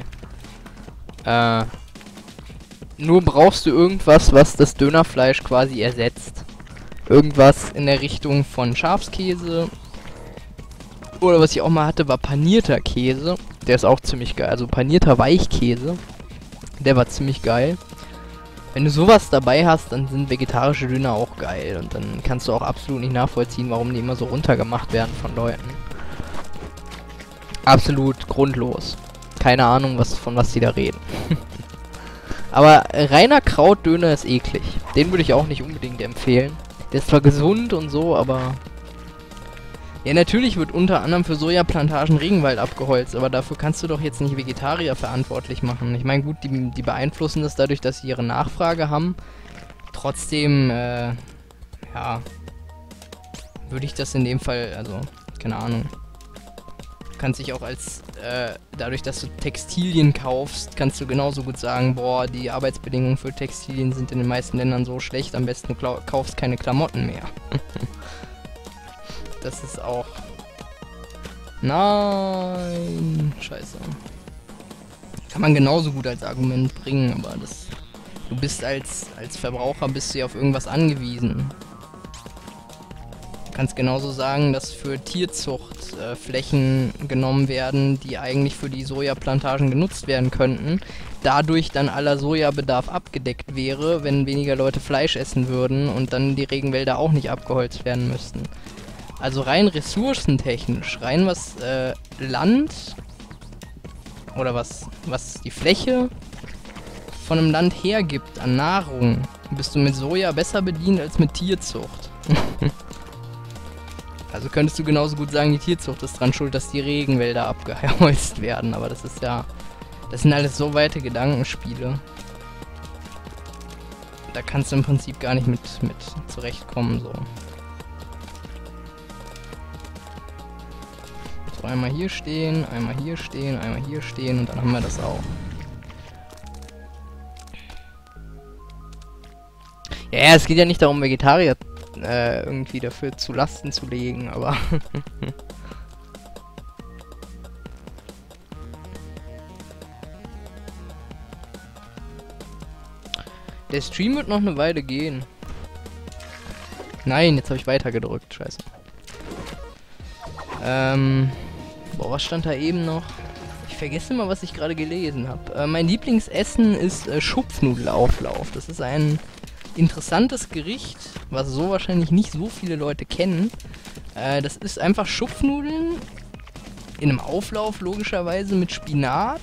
S1: Nur brauchst du irgendwas, was das Dönerfleisch quasi ersetzt. Irgendwas in der Richtung von Schafskäse. Oder was ich auch mal hatte, war panierter Käse. Der ist auch ziemlich geil. Also panierter Weichkäse. Der war ziemlich geil. Wenn du sowas dabei hast, dann sind vegetarische Döner auch geil. Und dann kannst du auch absolut nicht nachvollziehen, warum die immer so runtergemacht werden von Leuten. Absolut grundlos. Keine Ahnung, von was die da reden. Aber reiner Krautdöner ist eklig. Den würde ich auch nicht unbedingt empfehlen. Der ist zwar gesund und so, aber... Ja, natürlich wird unter anderem für Sojaplantagen Regenwald abgeholzt, aber dafür kannst du doch jetzt nicht Vegetarier verantwortlich machen. Ich meine, gut, die beeinflussen das dadurch, dass sie ihre Nachfrage haben. Trotzdem, ja, würde ich das in dem Fall, also, keine Ahnung. Du kannst dich auch dadurch, dass du Textilien kaufst, kannst du genauso gut sagen, boah, die Arbeitsbedingungen für Textilien sind in den meisten Ländern so schlecht, am besten du kaufst keine Klamotten mehr. Das ist auch... Nein! Scheiße. Kann man genauso gut als Argument bringen, aber das... Du bist als Verbraucher bist du ja auf irgendwas angewiesen. Du kannst genauso sagen, dass für Tierzucht Flächen genommen werden, die eigentlich für die Sojaplantagen genutzt werden könnten. Dadurch dann aller Sojabedarf abgedeckt wäre, wenn weniger Leute Fleisch essen würden und dann die Regenwälder auch nicht abgeholzt werden müssten. Also rein ressourcentechnisch, rein was Land oder was die Fläche von einem Land hergibt an Nahrung, bist du mit Soja besser bedient als mit Tierzucht. Also könntest du genauso gut sagen, die Tierzucht ist dran schuld, dass die Regenwälder abgeholzt werden, aber das sind alles so weite Gedankenspiele. Da kannst du im Prinzip gar nicht mit zurechtkommen, so. So, einmal hier stehen, einmal hier stehen, einmal hier stehen und dann haben wir das auch. Ja, es geht ja nicht darum, Vegetarier irgendwie dafür zu Lasten zu legen, aber... Der Stream wird noch eine Weile gehen.
S2: Nein, jetzt habe ich weiter gedrückt. Scheiße. Boah, was stand da eben noch? Ich vergesse immer, was ich gerade gelesen habe. Mein Lieblingsessen ist Schupfnudelauflauf. Das ist ein interessantes Gericht, was so wahrscheinlich nicht so viele Leute kennen. Das ist einfach Schupfnudeln in einem Auflauf, logischerweise mit Spinat,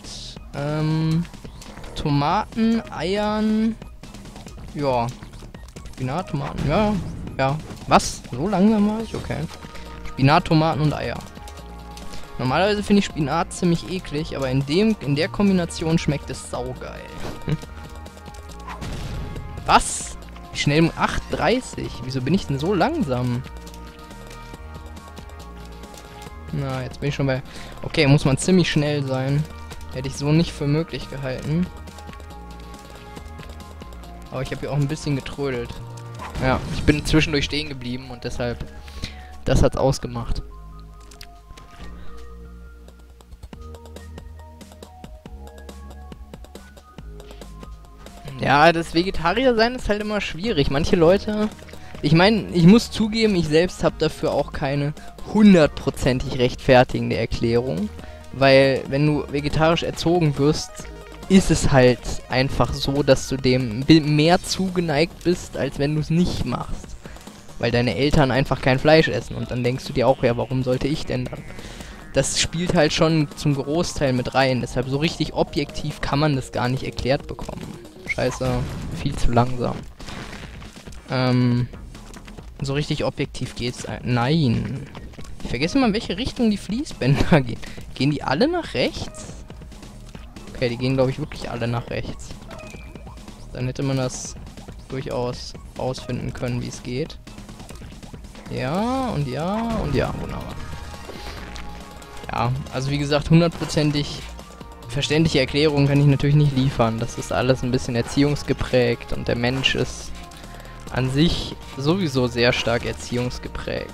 S2: Tomaten, Eiern, ja, Spinat, Tomaten, ja. Was? So langsam war ich? Okay. Spinat, Tomaten und Eier. Normalerweise finde ich Spinat ziemlich eklig, aber in der Kombination schmeckt es saugeil. Was? Wie schnell um 8:30? Wieso bin ich denn so langsam? Na, jetzt bin ich schon bei... Okay, muss man ziemlich schnell sein. Hätte ich so nicht für möglich gehalten. Aber ich habe hier auch ein bisschen getrödelt. Ja, ich bin zwischendurch stehen geblieben und deshalb... Das hat's ausgemacht. Ja, das Vegetarier-Sein ist halt immer schwierig. Manche Leute... Ich meine, ich muss zugeben, ich selbst habe dafür auch keine hundertprozentig rechtfertigende Erklärung. Weil, wenn du vegetarisch erzogen wirst, ist es halt einfach so, dass du dem mehr zugeneigt bist, als wenn du es nicht machst. Weil deine Eltern einfach kein Fleisch essen. Und dann denkst du dir auch, ja, warum sollte ich denn dann? Das spielt halt schon zum Großteil mit rein. Deshalb so richtig objektiv kann man das gar nicht erklärt bekommen. Scheiße, viel zu langsam. So richtig objektiv geht's. Nein. Ich vergesse mal, in welche Richtung die Fließbänder gehen. Gehen die alle nach rechts? Okay, die gehen, glaube ich, wirklich alle nach rechts. Dann hätte man das durchaus rausfinden können, wie es geht. Ja, und ja, und ja, wunderbar. Ja, also wie gesagt, hundertprozentig verständliche Erklärungen kann ich natürlich nicht liefern. Das ist alles ein bisschen erziehungsgeprägt und der Mensch ist an sich sowieso sehr stark erziehungsgeprägt.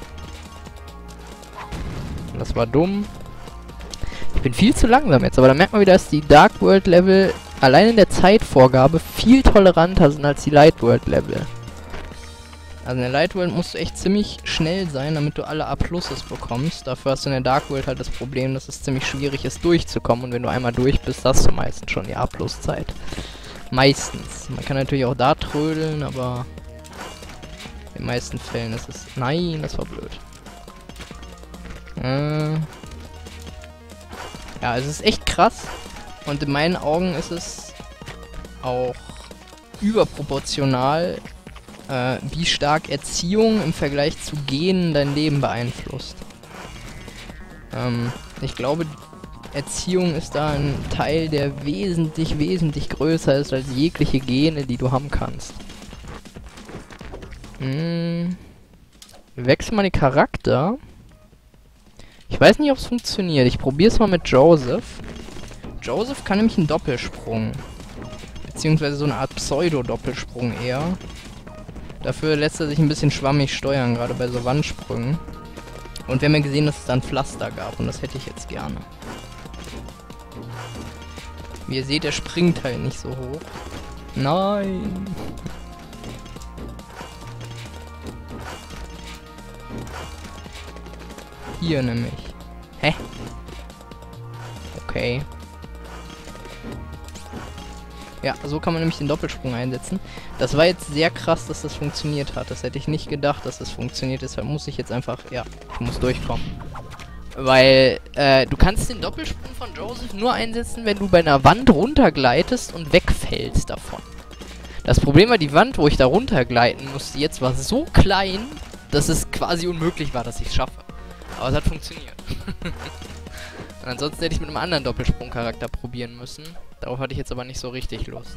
S2: Und das war dumm. Ich bin viel zu langsam jetzt, aber da merkt man wieder, dass die Dark World Level allein in der Zeitvorgabe viel toleranter sind als die Light World Level. Also in der Light World musst du echt ziemlich schnell sein, damit du alle A-Pluses bekommst. Dafür hast du in der Dark World halt das Problem, dass es ziemlich schwierig ist, durchzukommen. Und wenn du einmal durch bist, hast du meistens schon die A-Plus-Zeit. Meistens. Man kann natürlich auch da trödeln, aber in den meisten Fällen ist es... Nein, das war blöd. Ja, es ist echt krass. Und in meinen Augen ist es auch überproportional, wie stark Erziehung im Vergleich zu Genen dein Leben beeinflusst. Ich glaube, Erziehung ist da ein Teil, der wesentlich, wesentlich größer ist als jegliche Gene, die du haben kannst. Wir wechseln mal den Charakter. Ich weiß nicht, ob es funktioniert. Ich probiere es mal mit Joseph. Joseph kann nämlich einen Doppelsprung. Beziehungsweise so eine Art Pseudo-Doppelsprung eher. Dafür lässt er sich ein bisschen schwammig steuern, gerade bei so Wandsprüngen. Und wir haben ja gesehen, dass es da ein Pflaster gab und das hätte ich jetzt gerne. Wie ihr seht, er springt halt nicht so hoch. Nein! Hier nämlich. Hä? Okay. Ja, so kann man nämlich den Doppelsprung einsetzen. Das war jetzt sehr krass, dass das funktioniert hat. Das hätte ich nicht gedacht, dass das funktioniert. Deshalb muss ich jetzt einfach... Ja, ich muss durchkommen. Weil, du kannst den Doppelsprung von Joseph nur einsetzen, wenn du bei einer Wand runtergleitest und wegfällst davon. Das Problem war, die Wand, wo ich da runtergleiten musste, jetzt war so klein, dass es quasi unmöglich war, dass ich es schaffe. Aber es hat funktioniert. Und ansonsten hätte ich mit einem anderen Doppelsprungcharakter probieren müssen. Darauf hatte ich jetzt aber nicht so richtig Lust.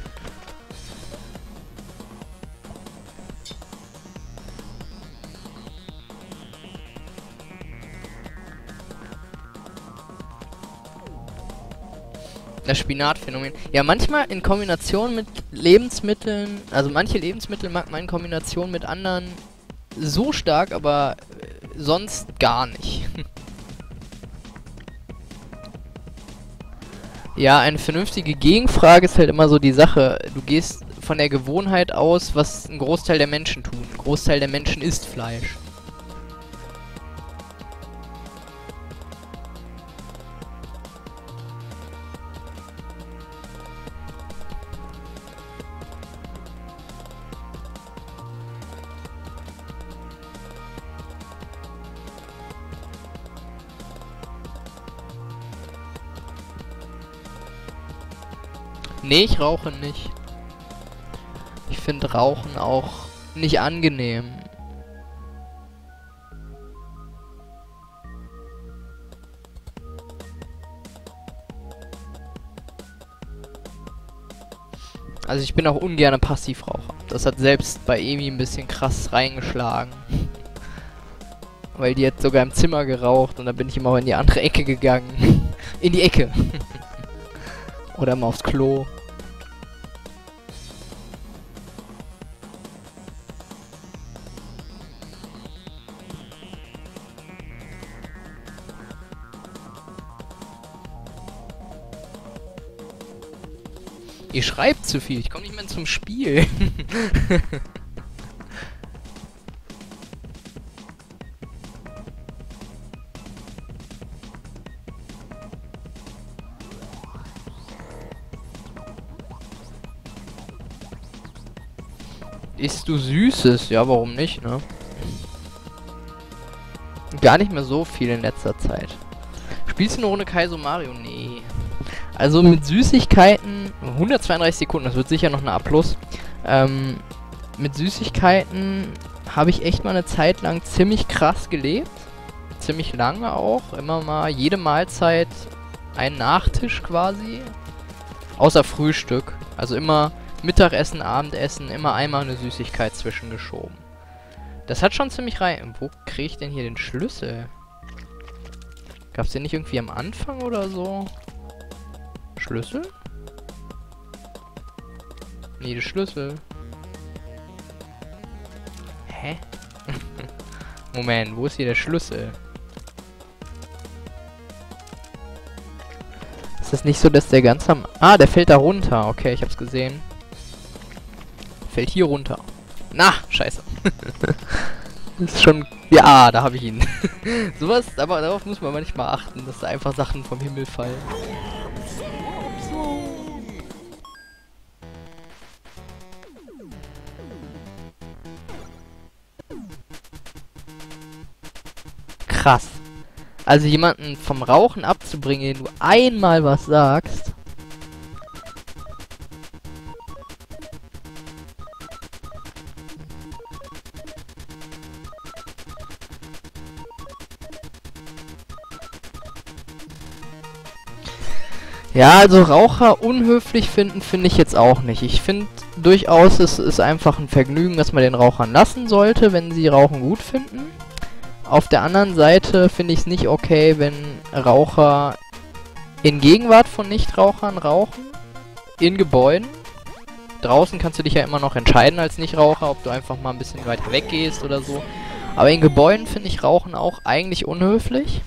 S2: Das Spinatphänomen. Ja, manchmal in Kombination mit Lebensmitteln, also manche Lebensmittel mag man in Kombination mit anderen so stark, aber sonst gar nicht. Ja, eine vernünftige Gegenfrage ist halt immer so die Sache. Du gehst von der Gewohnheit aus, was ein Großteil der Menschen tun.
S1: Großteil der Menschen isst Fleisch. Nee, ich rauche nicht. Ich finde Rauchen auch nicht angenehm. Also ich bin auch ungerne Passivraucher. Das hat selbst bei Emi ein bisschen krass reingeschlagen. Weil die hat sogar im Zimmer geraucht und dann bin ich immer in die andere Ecke gegangen. In die Ecke. Oder mal aufs Klo. Ihr schreibt zu viel, ich komme nicht mehr zum Spiel. Isst du Süßes? Ja, warum nicht, ne? Gar nicht mehr so viel in letzter Zeit. Spielst du eine Runde Kaizo Mario? Nee. Also mit Süßigkeiten, 132 Sekunden, das wird sicher noch eine A+. Mit Süßigkeiten habe ich echt mal eine Zeit lang ziemlich krass gelebt. Ziemlich lange auch. Immer mal jede Mahlzeit ein Nachtisch quasi. Außer Frühstück. Also immer Mittagessen, Abendessen, immer einmal eine Süßigkeit zwischengeschoben. Das hat schon ziemlich rein... Wo kriege ich denn hier den Schlüssel? Gab es den nicht irgendwie am Anfang oder so? Schlüssel? Nee, der Schlüssel. Hä? Moment, wo ist hier der Schlüssel? Ist das nicht so, dass der ganz am... Ah, der fällt da runter. Okay, ich hab's gesehen. Fällt hier runter. Na, scheiße. Das ist schon... Ja, da habe ich ihn. Sowas, aber darauf muss man manchmal achten, dass da einfach Sachen vom Himmel fallen. Krass. Also jemanden vom Rauchen abzubringen, den du einmal was sagst. Ja, also Raucher unhöflich finden, finde ich jetzt auch nicht. Ich finde durchaus, es ist einfach ein Vergnügen, dass man den Rauchern lassen sollte, wenn sie Rauchen gut finden. Auf der anderen Seite finde ich es nicht okay, wenn Raucher in Gegenwart von Nichtrauchern rauchen. In Gebäuden. Draußen kannst du dich ja immer noch entscheiden als Nichtraucher, ob du einfach mal ein bisschen weiter weggehst oder so. Aber in Gebäuden finde ich Rauchen auch eigentlich unhöflich.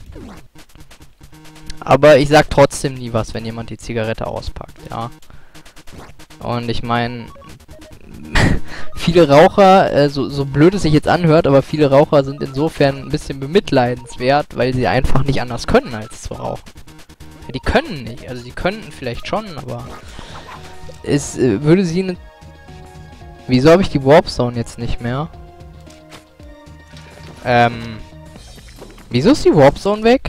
S1: Aber ich sag trotzdem nie was, wenn jemand die Zigarette auspackt, ja. Und ich meine... Viele Raucher, so blöd es sich jetzt anhört, aber viele Raucher sind insofern ein bisschen bemitleidenswert, weil sie einfach nicht anders können, als zu rauchen. Ja, die können nicht, also die könnten vielleicht schon, aber es würde sie ne... Wieso habe ich die Warp Zone jetzt nicht mehr? Wieso ist die Warp Zone weg?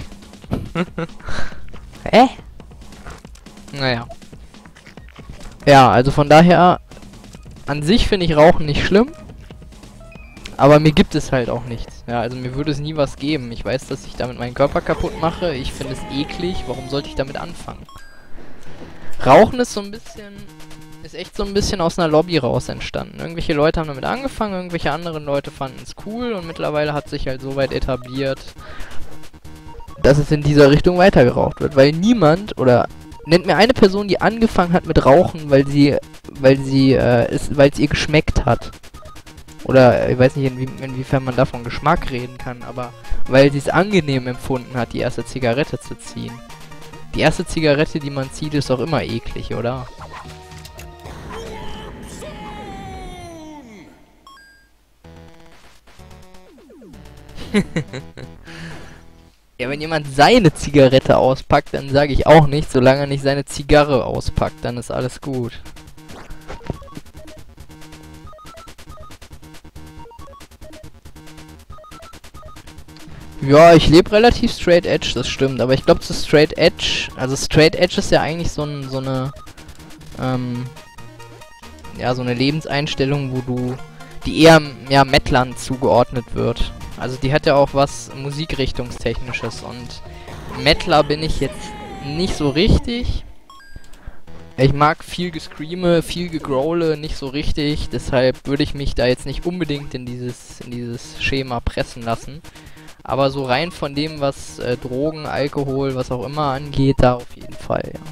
S1: Hä? Naja. Ja, also von daher... An sich finde ich Rauchen nicht schlimm, aber mir gibt es halt auch nichts. Ja, also mir würde es nie was geben. Ich weiß, dass ich damit meinen Körper kaputt mache. Ich finde es eklig. Warum sollte ich damit anfangen? Rauchen ist so ein bisschen... Ist echt so ein bisschen aus einer Lobby raus entstanden. Irgendwelche Leute haben damit angefangen, irgendwelche anderen Leute fanden es cool und mittlerweile hat sich halt so weit etabliert, dass es in dieser Richtung weitergeraucht wird. Weil niemand, oder... Nennt mir eine Person, die angefangen hat mit Rauchen, weil es ihr geschmeckt hat. Oder ich weiß nicht, inwiefern man davon Geschmack reden kann, aber weil sie es angenehm empfunden hat, die erste Zigarette zu ziehen. Die erste Zigarette, die man zieht, ist doch immer eklig, oder? Ja, wenn jemand seine Zigarette auspackt, dann sage ich auch nicht, solange er nicht seine Zigarre auspackt, dann ist alles gut. Ja, ich lebe relativ straight edge, das stimmt, aber ich glaube zu straight edge, also straight edge ist ja eigentlich so eine, ja, so eine Lebenseinstellung, wo du, die eher, ja, Mettlern zugeordnet wird. Also die hat ja auch was Musikrichtungstechnisches und Mettler bin ich jetzt nicht so richtig. Ich mag viel Gescreame, viel Gegrowle nicht so richtig, deshalb würde ich mich da jetzt nicht unbedingt in dieses Schema pressen lassen. Aber so rein von dem, was Drogen, Alkohol, was auch immer angeht, da auf jeden Fall, ja.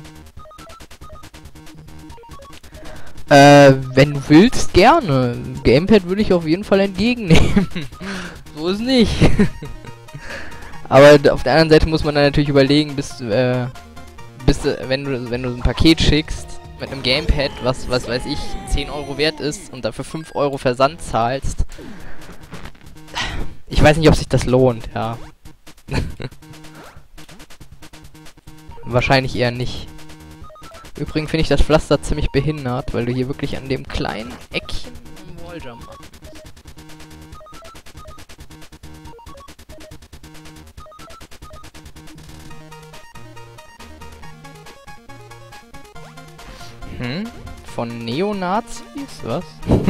S1: Wenn du willst, gerne. Gamepad würde ich auf jeden Fall entgegennehmen. So ist nicht. Aber auf der anderen Seite muss man dann natürlich überlegen, wenn du ein Paket schickst mit einem Gamepad, was weiß ich, 10 Euro wert ist und dafür 5 Euro Versand zahlst. Ich weiß nicht, ob sich das lohnt, ja. Wahrscheinlich eher nicht. Übrigens finde ich das Pflaster ziemlich behindert, weil du hier wirklich an dem kleinen Eckchen einen Walljump machen musst. Von Neonazis? Was?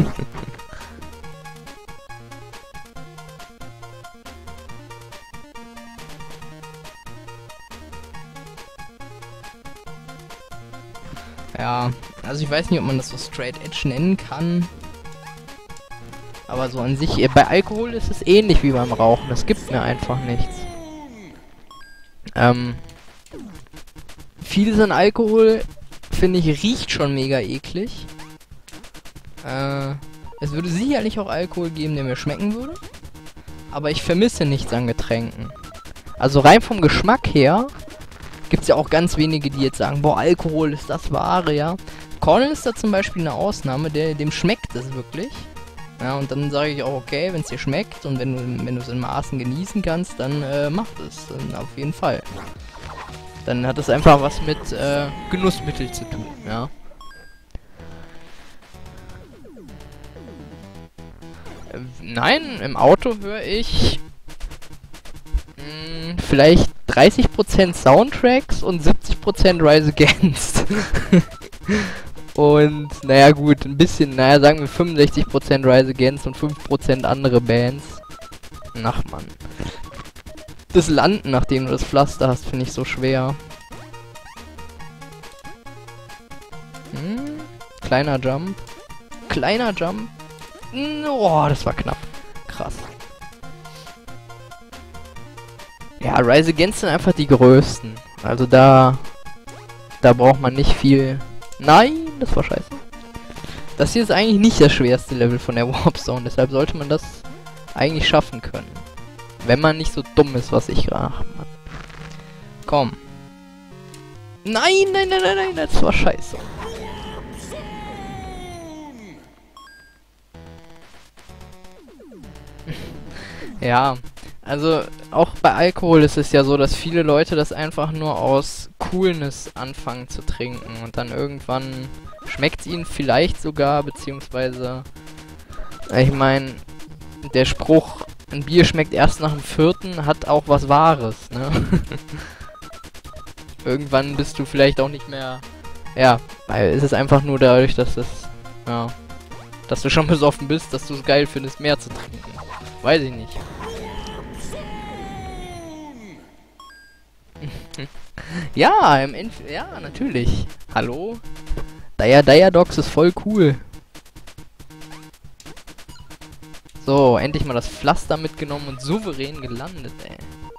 S1: Ja, also ich weiß nicht, ob man das so straight edge nennen kann. Aber so an sich, bei Alkohol ist es ähnlich wie beim Rauchen. Das gibt mir einfach nichts. Vieles an Alkohol, finde ich, riecht schon mega eklig. Es würde sicherlich auch Alkohol geben, der mir schmecken würde. Aber ich vermisse nichts an Getränken. Also rein vom Geschmack her gibt's ja auch ganz wenige, die jetzt sagen, boah, Alkohol ist das Wahre, ja. Cornel ist da zum Beispiel eine Ausnahme, dem schmeckt es wirklich. Ja, und dann sage ich auch, okay, wenn es dir schmeckt und wenn du es in Maßen genießen kannst, dann mach es. Dann auf jeden Fall. Dann hat es einfach was mit Genussmittel zu tun, ja. Nein, im Auto höre ich vielleicht 30% Soundtracks und 70% Rise Against. Und, naja gut, ein bisschen, naja, sagen wir 65% Rise Against und 5% andere Bands. Ach man. Das Landen, nachdem du das Pflaster hast, finde ich so schwer. Kleiner Jump. Kleiner Jump. Oh, das war knapp. Krass. Ja, Rise Against sind einfach die größten. Also da braucht man nicht viel. Nein, das war scheiße. Das hier ist eigentlich nicht das schwerste Level von der Warp Zone, deshalb sollte man das eigentlich schaffen können. Wenn man nicht so dumm ist, was ich gerade mache. Komm. Nein, nein, nein, nein, nein, das war scheiße. Ja, also auch bei Alkohol ist es ja so, dass viele Leute das einfach nur aus Coolness anfangen zu trinken und dann irgendwann schmeckt es ihnen vielleicht sogar, beziehungsweise, ich meine, der Spruch, ein Bier schmeckt erst nach dem vierten, hat auch was Wahres, ne? Irgendwann bist du vielleicht auch nicht mehr, ja, weil es ist einfach nur dadurch, dass es, ja, dass du schon besoffen bist, dass du es geil findest, mehr zu trinken. Weiß ich nicht. Ja, ja, natürlich. Hallo? Diadox ist voll cool. So, endlich mal das Pflaster mitgenommen und souverän gelandet, ey.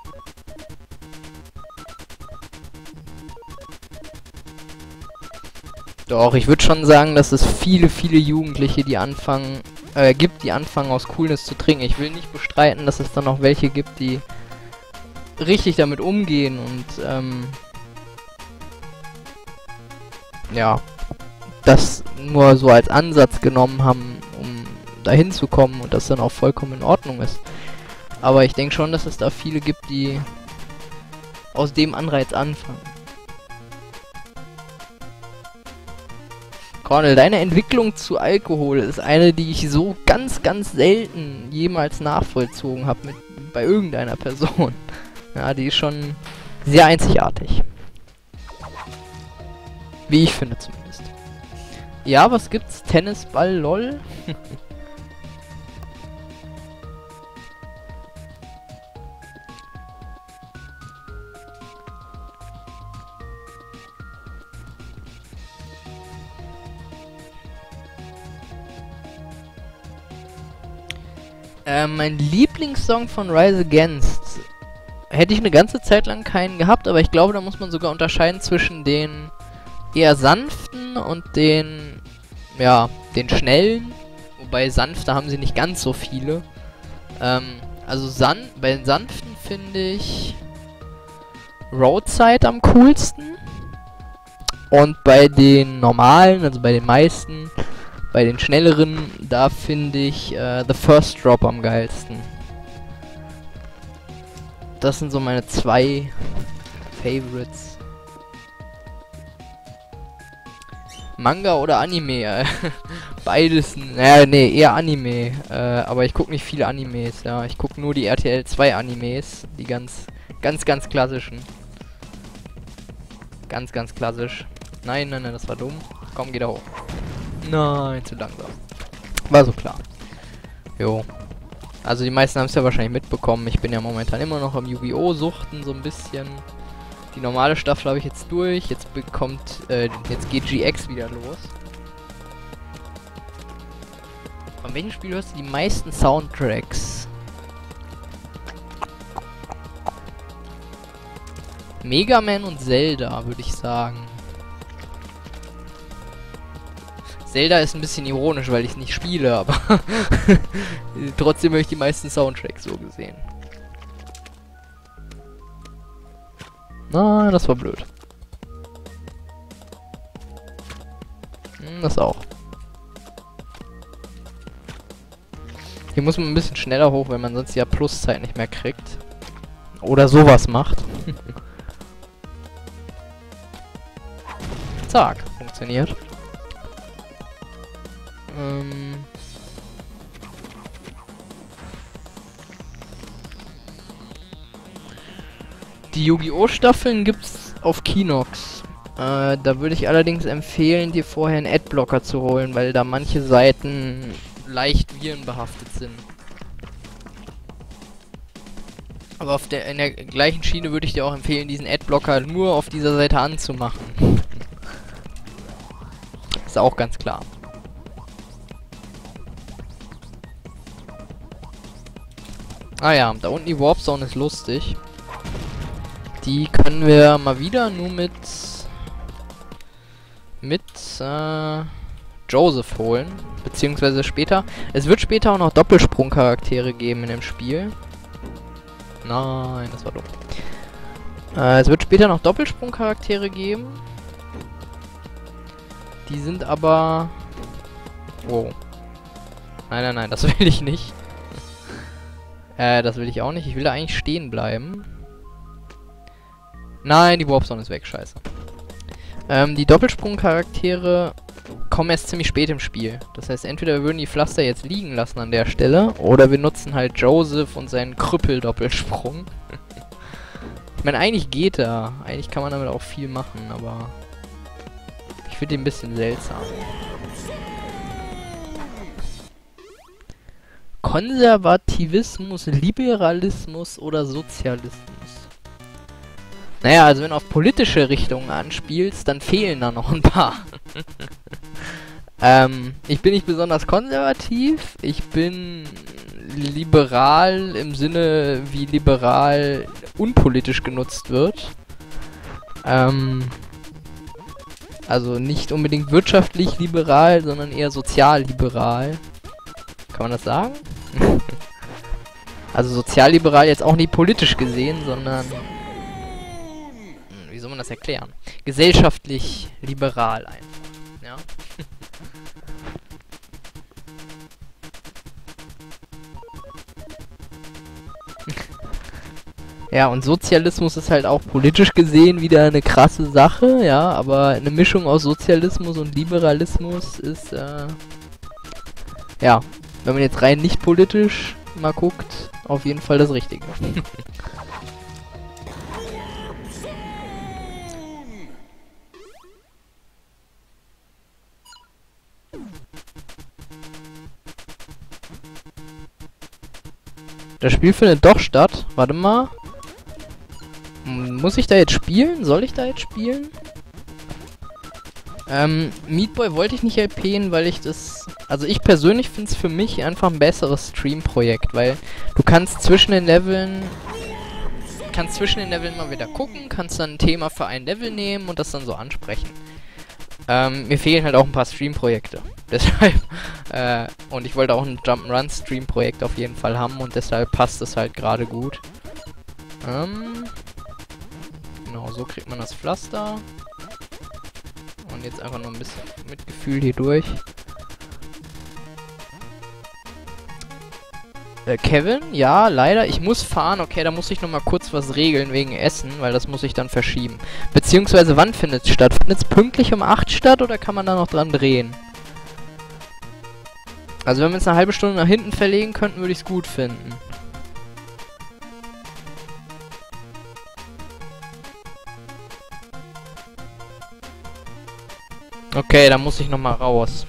S1: Doch, ich würde schon sagen, dass es viele, viele Jugendliche, die anfangen, gibt, die anfangen aus Coolness zu trinken. Ich will nicht bestreiten, dass es dann auch welche gibt, die richtig damit umgehen und, ja, das nur so als Ansatz genommen haben, um dahin zu kommen und das dann auch vollkommen in Ordnung ist. Aber ich denke schon, dass es da viele gibt, die aus dem Anreiz anfangen. Cornel, deine Entwicklung zu Alkohol ist eine, die ich so ganz, ganz selten jemals nachvollzogen habe bei irgendeiner Person. Ja, die ist schon sehr einzigartig. Wie ich finde zumindest. Ja, was gibt's? Tennisball, lol? Mein Lieblingssong von Rise Against. Hätte ich eine ganze Zeit lang keinen gehabt, aber ich glaube, da muss man sogar unterscheiden zwischen den eher sanften und den, ja, den schnellen. Wobei sanfte haben sie nicht ganz so viele. Also bei den sanften finde ich Roadside am coolsten. Und bei den normalen, also bei den meisten, bei den schnelleren, da finde ich The First Drop am geilsten. Das sind so meine 2 Favorites. Manga oder Anime? Beides. Nee, eher Anime. Aber ich gucke nicht viele Animes, ja. Ich gucke nur die RTL 2 Animes. Die ganz klassischen. Ganz klassisch. Nein, das war dumm. Komm, geh da hoch. Nein, zu langsam. War so klar. Jo. Also die meisten haben es ja wahrscheinlich mitbekommen. Ich bin ja momentan immer noch am Yu-Gi-Oh! Suchten so ein bisschen. Die normale Staffel habe ich jetzt durch. Jetzt geht GX wieder los. Von welchem Spiel hörst du die meisten Soundtracks? Mega Man und Zelda, würde ich sagen. Zelda ist ein bisschen ironisch, weil ich es nicht spiele, aber trotzdem habe ich die meisten Soundtracks so gesehen. Nein, das war blöd. Das auch. Hier muss man ein bisschen schneller hoch, weil man sonst ja Pluszeit nicht mehr kriegt. Oder sowas macht. Zack, funktioniert. Die Yu-Gi-Oh! Staffeln gibt's auf Kinox. Da würde ich allerdings empfehlen, dir vorher einen Adblocker zu holen, weil da manche Seiten leicht virenbehaftet sind. Aber in der gleichen Schiene würde ich dir auch empfehlen, diesen Adblocker nur auf dieser Seite anzumachen. Ist auch ganz klar. Ah ja, da unten die Warp Zone ist lustig. Die können wir mal wieder nur mit Joseph holen. Beziehungsweise später. Es wird später auch noch Doppelsprung-Charaktere geben in dem Spiel. Nein, das war dumm. Es wird später noch Doppelsprung-Charaktere geben. Die sind aber... Wow. Nein, das will ich nicht. Das will ich auch nicht. Ich will da eigentlich stehen bleiben. Nein, die Warp Zone ist weg, scheiße. Die Doppelsprung-Charaktere kommen erst ziemlich spät im Spiel. Das heißt, entweder wir würden die Pflaster jetzt liegen lassen an der Stelle, oder wir nutzen halt Joseph und seinen Krüppel-Doppelsprung. Ich meine, eigentlich geht er. Eigentlich kann man damit auch viel machen, aber... Ich finde ihn ein bisschen seltsam. Konservativismus, Liberalismus oder Sozialismus? Naja, also wenn du auf politische Richtungen anspielst, dann fehlen da noch ein paar. Ich bin nicht besonders konservativ. Ich bin liberal im Sinne, wie liberal unpolitisch genutzt wird. Also nicht unbedingt wirtschaftlich liberal, sondern eher sozial liberal. Kann man das sagen? Also sozialliberal jetzt auch nicht politisch gesehen, sondern... Wie soll man das erklären? Gesellschaftlich liberal einfach. Ja. Ja, und Sozialismus ist halt auch politisch gesehen wieder eine krasse Sache, ja, aber eine Mischung aus Sozialismus und Liberalismus ist, ja, wenn man jetzt rein nicht politisch mal guckt, auf jeden Fall das Richtige. Das Spiel findet doch statt. Warte mal. Muss ich da jetzt spielen? Soll ich da jetzt spielen? Meat Boy wollte ich nicht LPen, weil ich das... Also ich persönlich finde es für mich einfach ein besseres Stream-Projekt, weil du kannst zwischen den Leveln... mal wieder gucken, kannst dann ein Thema für ein Level nehmen und das dann so ansprechen. Mir fehlen halt auch ein paar Stream-Projekte. Deshalb, und ich wollte auch ein Jump'n'Run-Stream-Projekt auf jeden Fall haben und deshalb passt es halt gerade gut. Genau, so kriegt man das Pflaster. Und jetzt einfach nur ein bisschen Mitgefühl hier durch. Kevin? Ja, leider. Ich muss fahren. Okay, da muss ich nochmal kurz was regeln wegen Essen, weil das muss ich dann verschieben. Beziehungsweise, wann findet es statt? Findet es pünktlich um 8 statt oder kann man da noch dran drehen? Also, wenn wir es eine halbe Stunde nach hinten verlegen könnten, würde ich es gut finden. Okay, da muss ich nochmal raus.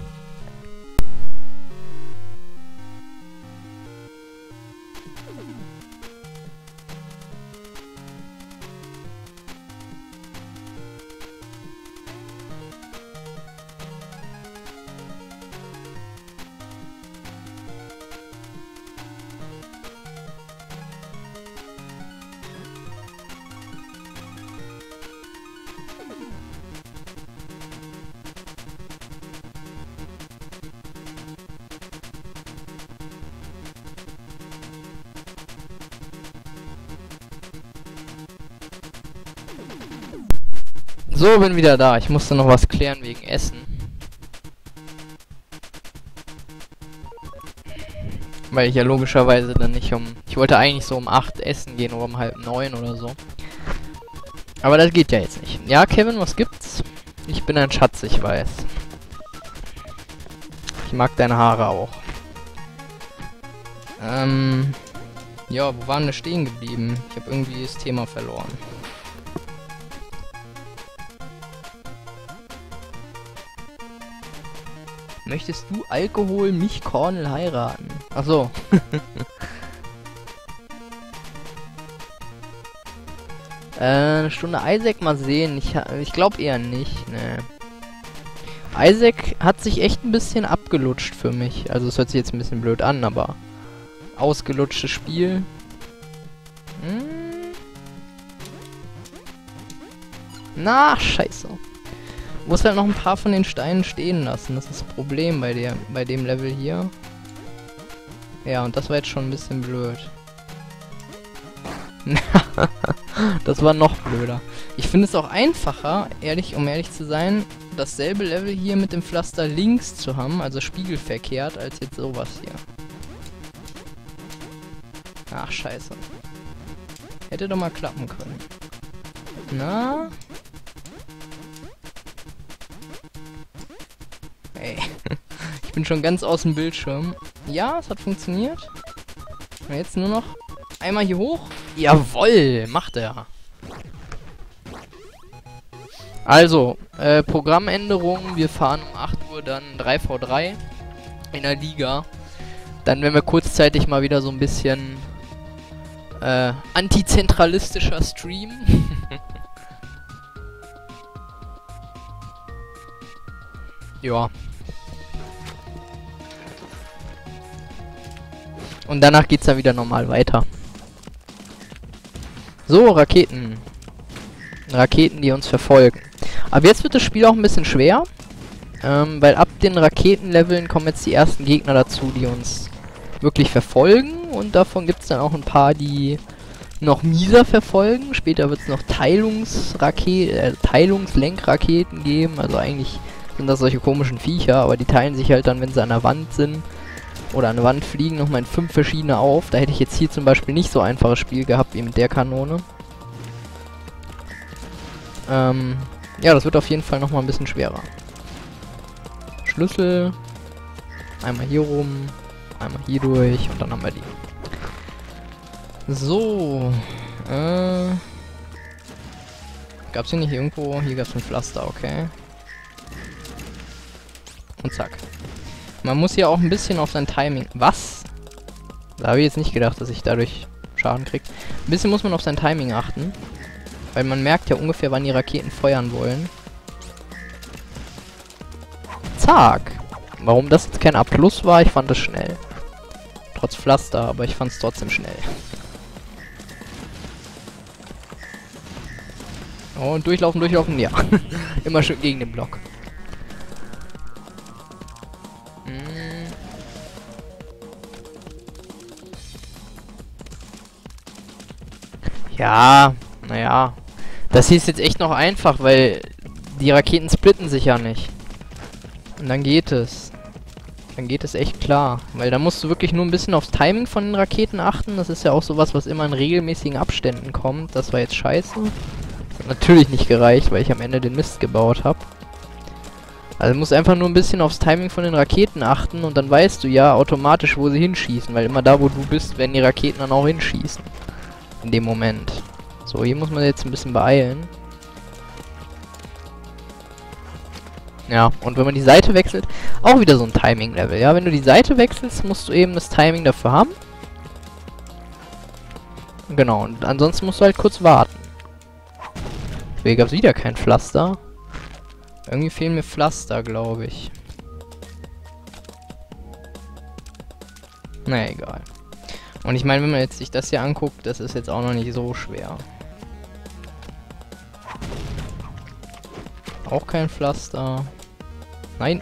S1: So, bin wieder da. Ich musste noch was klären wegen Essen. Weil ich ja logischerweise dann nicht um... Ich wollte eigentlich so um 8 essen gehen oder um halb 9 oder so. Aber das geht ja jetzt nicht. Ja, Kevin, was gibt's? Ich bin ein Schatz, ich weiß. Ich mag deine Haare auch. Ja, wo waren wir stehen geblieben? Ich habe irgendwie das Thema verloren. Möchtest du Alkohol, mich Cornel heiraten? Ach so. Eine Stunde Isaac mal sehen. Ich glaube eher nicht, ne. Isaac hat sich echt ein bisschen abgelutscht für mich. Also es hört sich jetzt ein bisschen blöd an, aber ausgelutschtes Spiel. Na, scheiße. Muss halt noch ein paar von den Steinen stehen lassen. Das ist das Problem bei dem Level hier. Ja, und das war jetzt schon ein bisschen blöd. Das war noch blöder. Ich finde es auch einfacher, um ehrlich zu sein, dasselbe Level hier mit dem Pflaster links zu haben, also spiegelverkehrt, als jetzt sowas hier. Ach, scheiße. Hätte doch mal klappen können. Na? Ey. Ich bin schon ganz aus dem Bildschirm. Ja, es hat funktioniert. Und jetzt nur noch einmal hier hoch. Jawoll, macht er. Also, Programmänderung. Wir fahren um 8 Uhr dann 3v3 in der Liga. Dann werden wir kurzzeitig mal wieder so ein bisschen antizentralistischer Stream. Ja. Und danach geht's dann wieder normal weiter. So, Raketen. Raketen, die uns verfolgen. Aber jetzt wird das Spiel auch ein bisschen schwer. Weil ab den Raketenleveln kommen jetzt die ersten Gegner dazu, die uns wirklich verfolgen. Und davon gibt es dann auch ein paar, die noch mieser verfolgen. Später wird es noch Teilungslenkraketen geben. Also eigentlich sind das solche komischen Viecher, aber die teilen sich halt dann, wenn sie an der Wand sind. oder an eine Wand fliegen, nochmal in 5 verschiedene auf. Da hätte ich jetzt hier zum Beispiel nicht so einfaches Spiel gehabt wie mit der Kanone. Ja, das wird auf jeden Fall nochmal ein bisschen schwerer. Schlüssel. Einmal hier rum. Einmal hier durch. Und dann haben wir die. So. Gab's hier nicht irgendwo? Hier gab's ein Pflaster, okay. Und zack. Man muss hier auch ein bisschen auf sein Timing... Was? Da habe ich jetzt nicht gedacht, dass ich dadurch Schaden kriege. Ein bisschen muss man auf sein Timing achten. Weil man merkt ja ungefähr, wann die Raketen feuern wollen. Zack. Warum das jetzt kein A+ war, ich fand es schnell. Trotz Pflaster, aber ich fand es trotzdem schnell. Und durchlaufen, durchlaufen, ja. Immer schön gegen den Block. Ja, naja. Das hier ist jetzt echt noch einfach, weil die Raketen splitten sich ja nicht. Und dann geht es. Dann geht es echt klar. Weil da musst du wirklich nur ein bisschen aufs Timing von den Raketen achten. Das ist ja auch sowas, was immer in regelmäßigen Abständen kommt. Das war jetzt scheiße. Das hat natürlich nicht gereicht, weil ich am Ende den Mist gebaut habe. Also du musst einfach nur ein bisschen aufs Timing von den Raketen achten und dann weißt du ja automatisch, wo sie hinschießen. Weil immer da, wo du bist, werden die Raketen dann auch hinschießen. In dem Moment. So, hier muss man jetzt ein bisschen beeilen. Ja, und wenn man die Seite wechselt, auch wieder so ein Timing-Level. Ja, wenn du die Seite wechselst, musst du eben das Timing dafür haben. Genau, und ansonsten musst du halt kurz warten. Deswegen gab es wieder kein Pflaster. Irgendwie fehlen mir Pflaster, glaube ich. Naja, egal. Und ich meine, wenn man jetzt sich das hier anguckt, das ist jetzt auch noch nicht so schwer. Auch kein Pflaster. Nein.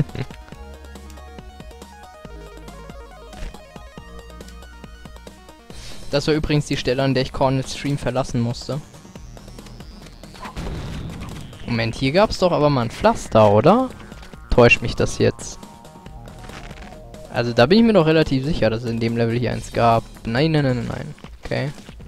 S1: Das war übrigens die Stelle, an der ich Cornets Stream verlassen musste. Moment, hier gab es doch aber mal ein Pflaster, oder? Täuscht mich das jetzt? Also da bin ich mir doch relativ sicher, dass es in dem Level hier eins gab. Nein, nein, nein, nein. Okay.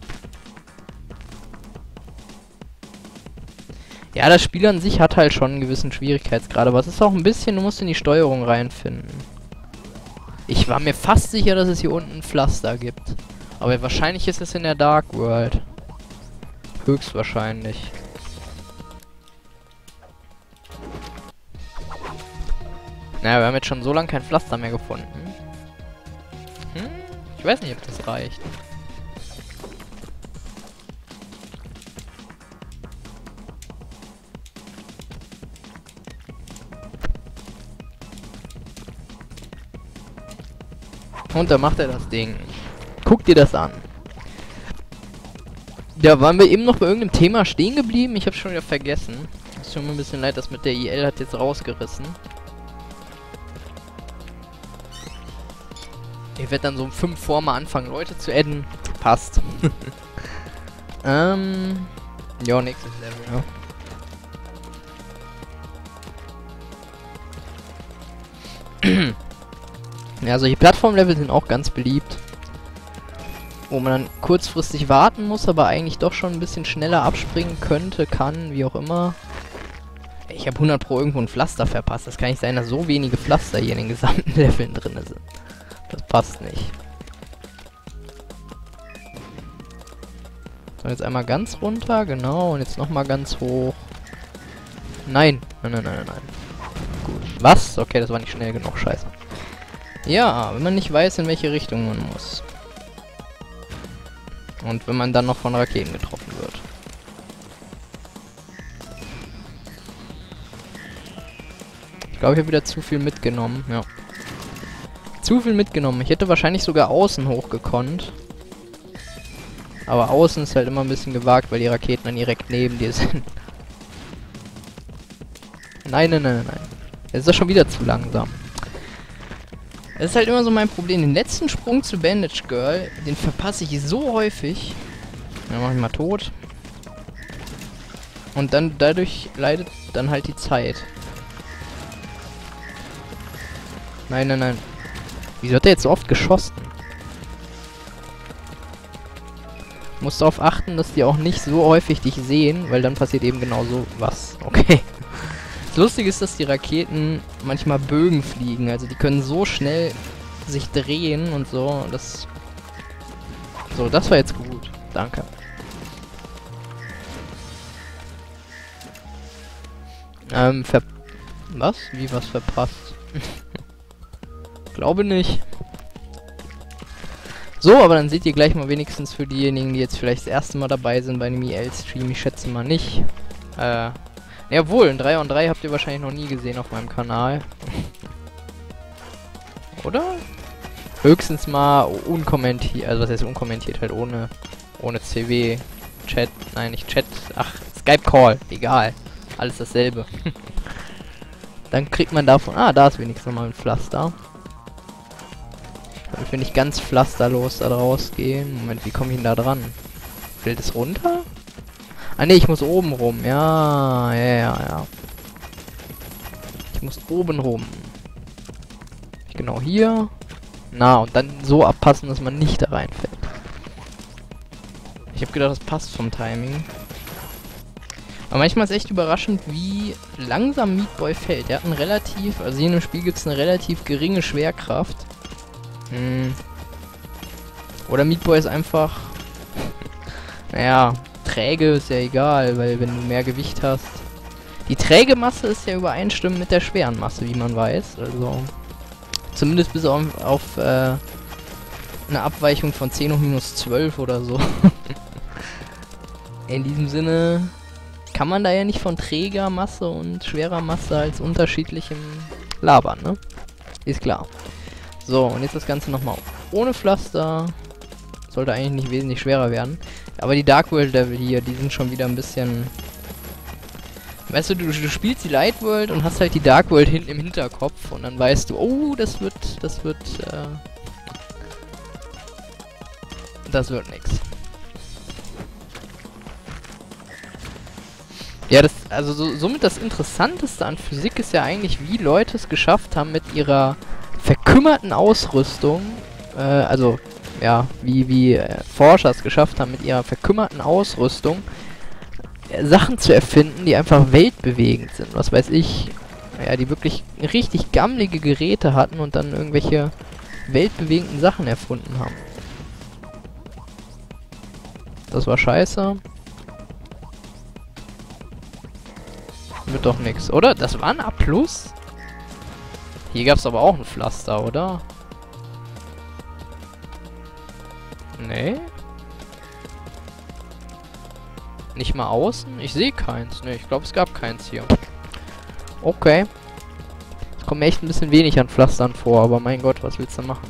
S1: Ja, das Spiel an sich hat halt schon einen gewissen Schwierigkeitsgrad, aber es ist auch ein bisschen, du musst in die Steuerung reinfinden. Ich war mir fast sicher, dass es hier unten ein Pflaster gibt. Aber wahrscheinlich ist es in der Dark World. Höchstwahrscheinlich. Naja, wir haben jetzt schon so lange kein Pflaster mehr gefunden. Ich weiß nicht, ob das reicht. Und da macht er das Ding. Guck dir das an. Ja, waren wir eben noch bei irgendeinem Thema stehen geblieben? Ich hab's schon wieder vergessen. Es tut mir ein bisschen leid, das mit der IL hat jetzt rausgerissen. Ich werde dann so um 5 vor mal anfangen, Leute zu adden. Passt. Ja, nächstes Level, ja. Ja, solche Plattformlevel sind auch ganz beliebt. Wo man dann kurzfristig warten muss, aber eigentlich doch schon ein bisschen schneller abspringen könnte, kann, wie auch immer. Ich habe 100 Pro irgendwo ein Pflaster verpasst. Das kann nicht sein, dass so wenige Pflaster hier in den gesamten Leveln drin sind. Das passt nicht. So, jetzt einmal ganz runter, genau, und jetzt nochmal ganz hoch. Nein. Nein, nein, nein, nein. Gut. Was? Okay, das war nicht schnell genug, scheiße. Ja, wenn man nicht weiß, in welche Richtung man muss. Und wenn man dann noch von Raketen getroffen wird. Ich glaube, ich habe wieder zu viel mitgenommen, ja. Zu viel mitgenommen. Ich hätte wahrscheinlich sogar außen hochgekonnt. Aber außen ist halt immer ein bisschen gewagt, weil die Raketen dann direkt neben dir sind. Nein, nein, nein, nein. Jetzt ist das schon wieder zu langsam. Das ist halt immer so mein Problem. Den letzten Sprung zu Bandage Girl, den verpasse ich so häufig. Dann mach ich mal tot. Und dann dadurch leidet dann halt die Zeit. Nein, nein, nein. Wieso hat er jetzt so oft geschossen? Muss darauf achten, dass die auch nicht so häufig dich sehen, weil dann passiert eben genau so was. Okay. Das Lustige ist, dass die Raketen manchmal Bögen fliegen. Also die können so schnell sich drehen und so. Das... So, das war jetzt gut. Danke. Was? Wie was verpasst? Glaube nicht. So, aber dann seht ihr gleich mal wenigstens für diejenigen, die jetzt vielleicht das erste Mal dabei sind bei einem IL-Stream. Ich schätze mal nicht. Jawohl, ein 3 on 3 habt ihr wahrscheinlich noch nie gesehen auf meinem Kanal. Oder? Höchstens mal unkommentiert, also was heißt unkommentiert, halt ohne CW, Chat, nein, nicht Chat, ach, Skype-Call, egal. Alles dasselbe. Dann kriegt man davon, da ist wenigstens nochmal ein Pflaster. Damit wir nicht ganz pflasterlos da rausgehen. Moment, wie komme ich denn da dran? Fällt es runter? Ah ne, ich muss oben rum. Ja. Ich muss oben rum. Genau hier. Na, und dann so abpassen, dass man nicht da reinfällt. Ich habe gedacht, das passt vom Timing. Aber manchmal ist echt überraschend, wie langsam Meat Boy fällt. Der hat einen relativ, also hier in dem Spiel gibt es eine relativ geringe Schwerkraft. Oder Meat Boy ist einfach, naja, träge ist ja egal, weil wenn du mehr Gewicht hast. Die träge Masse ist ja übereinstimmend mit der schweren Masse, wie man weiß. Also, zumindest bis auf eine Abweichung von 10 hoch minus 12 oder so. In diesem Sinne kann man da ja nicht von träger Masse und schwerer Masse als unterschiedlichem labern, ne? Ist klar. So, und jetzt das Ganze nochmal ohne Pflaster. Sollte eigentlich nicht wesentlich schwerer werden. Aber die Dark World Level hier, die sind schon wieder ein bisschen... Weißt du, du spielst die Light World und hast halt die Dark World hinten im Hinterkopf. Und dann weißt du, oh, das wird nix. Ja, also somit das Interessanteste an Physik ist ja eigentlich, wie Leute es geschafft haben, mit ihrer verkümmerten Ausrüstung, also, ja, wie Forscher es geschafft haben, mit ihrer verkümmerten Ausrüstung Sachen zu erfinden, die einfach weltbewegend sind. Was weiß ich, ja, die wirklich richtig gammelige Geräte hatten und dann irgendwelche weltbewegenden Sachen erfunden haben. Das war scheiße. Wird doch nix, oder? Das war ein A+. Hier gab es aber auch ein Pflaster, oder? Nee. Nicht mal außen? Ich sehe keins. Nee, ich glaube, es gab keins hier. Okay. Es kommt mir echt ein bisschen wenig an Pflastern vor, aber mein Gott, was willst du machen?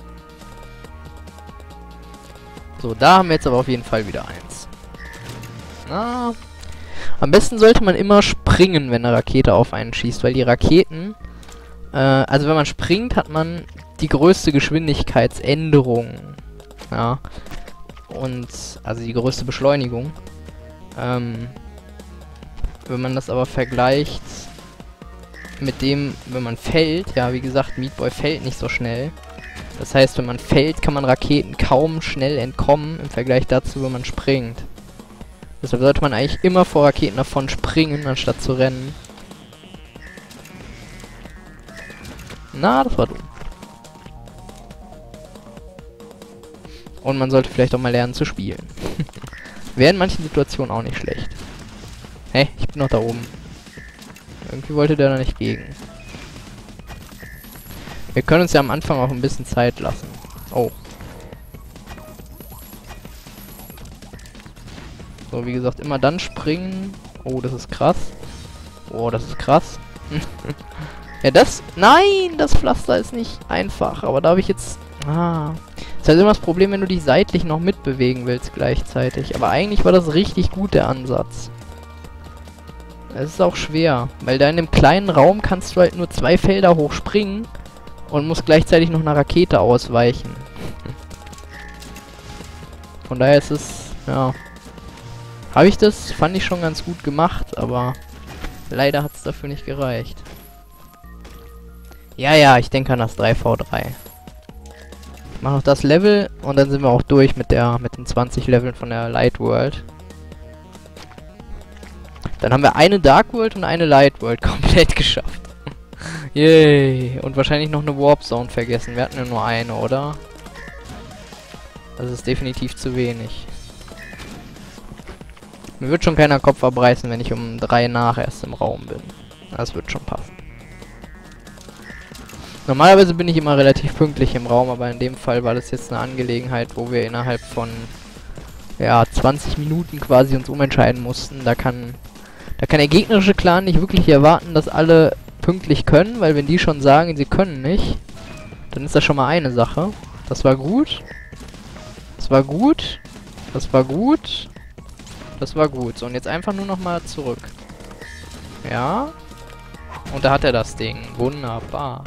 S1: So, da haben wir jetzt aber auf jeden Fall wieder eins. Na, am besten sollte man immer springen, wenn eine Rakete auf einen schießt, weil die Raketen... also wenn man springt, hat man die größte Geschwindigkeitsänderung. Ja. Und, also die größte Beschleunigung. Wenn man das aber vergleicht mit dem, wenn man fällt, ja, wie gesagt, Meat Boy fällt nicht so schnell. Das heißt, wenn man fällt, kann man Raketen kaum schnell entkommen, im Vergleich dazu, wenn man springt. Deshalb sollte man eigentlich immer vor Raketen davon springen, anstatt zu rennen. Na, das war dumm. Und man sollte vielleicht auch mal lernen zu spielen. Wäre in manchen Situationen auch nicht schlecht. Hä? Ich bin noch da oben. Irgendwie wollte der da nicht gegen. Wir können uns ja am Anfang auch ein bisschen Zeit lassen. Oh. So, wie gesagt, immer dann springen. Oh, das ist krass. Oh, das ist krass. Ja, nein, das Pflaster ist nicht einfach. Aber da habe ich jetzt... Das ist halt immer das Problem, wenn du dich seitlich noch mitbewegen willst gleichzeitig. Aber eigentlich war das richtig gut, der Ansatz. Es ist auch schwer. Weil da in dem kleinen Raum kannst du halt nur 2 Felder hochspringen. Und musst gleichzeitig noch einer Rakete ausweichen. Von daher ist es... Ja... Habe ich das? Fand ich schon ganz gut gemacht, aber leider hat es dafür nicht gereicht. Ja, ich denke an das 3v3. Mach noch das Level und dann sind wir auch durch mit den 20 Leveln von der Light World. Dann haben wir eine Dark World und eine Light World komplett geschafft. Yay. Und wahrscheinlich noch eine Warp Zone vergessen. Wir hatten ja nur eine, oder? Das ist definitiv zu wenig. Mir wird schon keiner Kopf abreißen, wenn ich um 3 nach erst im Raum bin. Das wird schon passen. Normalerweise bin ich immer relativ pünktlich im Raum, aber in dem Fall war das jetzt eine Angelegenheit, wo wir innerhalb von, ja, 20 Minuten quasi uns umentscheiden mussten. Da kann der gegnerische Clan nicht wirklich erwarten, dass alle pünktlich können, weil wenn die schon sagen, sie können nicht, dann ist das schon mal eine Sache. Das war gut. Das war gut. Das war gut. Das war gut. So, und jetzt einfach nur noch mal zurück. Ja. Und da hat er das Ding. Wunderbar.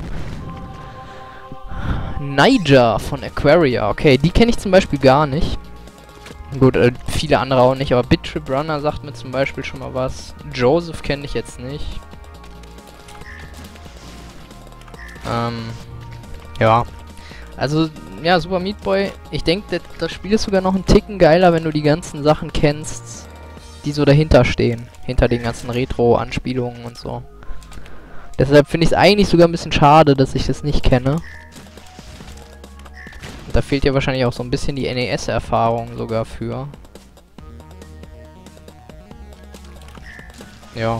S1: Niger von Aquaria. Okay, die kenne ich zum Beispiel gar nicht. Gut, viele andere auch nicht, aber BitTrip Runner sagt mir zum Beispiel schon mal was. Joseph kenne ich jetzt nicht. Ja. Also, ja, Super Meat Boy. Ich denke, das Spiel ist sogar noch ein Ticken geiler, wenn du die ganzen Sachen kennst, die so dahinter stehen. Hinter den ganzen Retro-Anspielungen und so. Deshalb finde ich es eigentlich sogar ein bisschen schade, dass ich das nicht kenne. Und da fehlt ja wahrscheinlich auch so ein bisschen die NES-Erfahrung sogar für. Ja.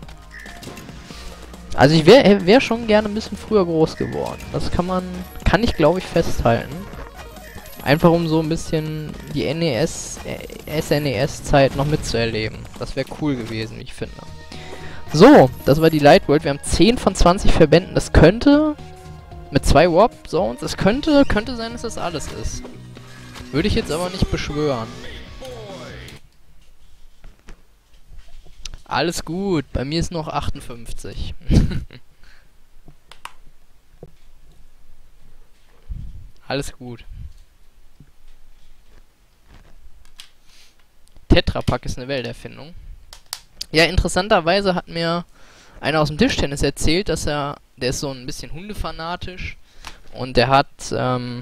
S1: Also ich wär schon gerne ein bisschen früher groß geworden. Das kann ich glaube ich festhalten. Einfach um so ein bisschen die SNES-Zeit noch mitzuerleben. Das wäre cool gewesen, wie ich finde. So, das war die Light World. Wir haben 10 von 20 Verbänden. Das könnte, mit 2 Warp Zones, das könnte sein, dass das alles ist. Würde ich jetzt aber nicht beschwören. Alles gut, bei mir ist noch 58. Alles gut. Tetra Pak ist eine Welterfindung. Ja, interessanterweise hat mir einer aus dem Tischtennis erzählt, dass der ist so ein bisschen hundefanatisch und der hat so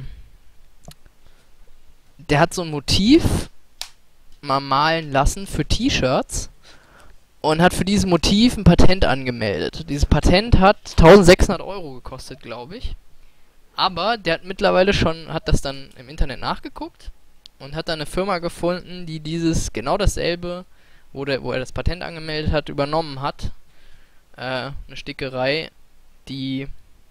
S1: ein Motiv mal malen lassen für T-Shirts und hat für dieses Motiv ein Patent angemeldet. Dieses Patent hat 1600 € gekostet, glaube ich. Aber der hat mittlerweile hat das dann im Internet nachgeguckt und hat dann eine Firma gefunden, die genau dasselbe, wo er das Patent angemeldet hat, übernommen hat. Eine Stickerei, die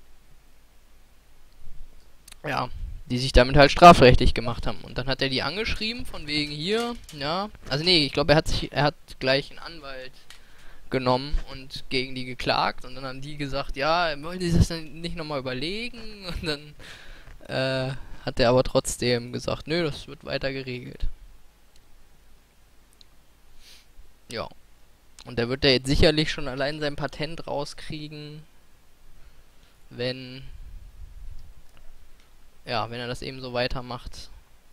S1: sich damit halt strafrechtlich gemacht haben. Und dann hat er die angeschrieben, von wegen hier, ja. Also nee, ich glaube, er hat gleich einen Anwalt genommen und gegen die geklagt. Und dann haben die gesagt, ja, wollen Sie das denn nicht nochmal überlegen? Und dann hat er aber trotzdem gesagt, nö, das wird weiter geregelt. Ja. Und der wird ja jetzt sicherlich schon allein sein Patent rauskriegen, wenn er das eben so weitermacht.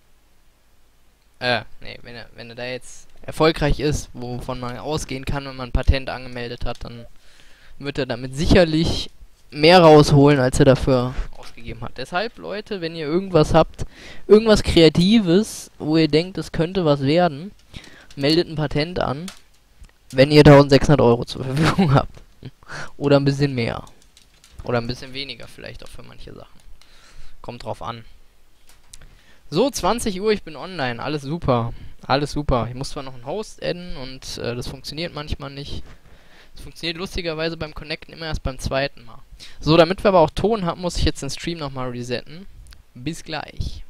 S1: Nee, wenn er da jetzt erfolgreich ist, wovon man ausgehen kann, wenn man ein Patent angemeldet hat, dann wird er damit sicherlich mehr rausholen, als er dafür ausgegeben hat. Deshalb, Leute, wenn ihr irgendwas habt, irgendwas Kreatives, wo ihr denkt, es könnte was werden, meldet ein Patent an, wenn ihr 1600 € zur Verfügung habt. Oder ein bisschen mehr. Oder ein bisschen weniger vielleicht auch für manche Sachen. Kommt drauf an. So, 20 Uhr, ich bin online. Alles super. Alles super. Ich muss zwar noch einen Host adden und das funktioniert manchmal nicht. Das funktioniert lustigerweise beim Connecten immer erst beim zweiten Mal. So, damit wir aber auch Ton haben, muss ich jetzt den Stream nochmal resetten. Bis gleich.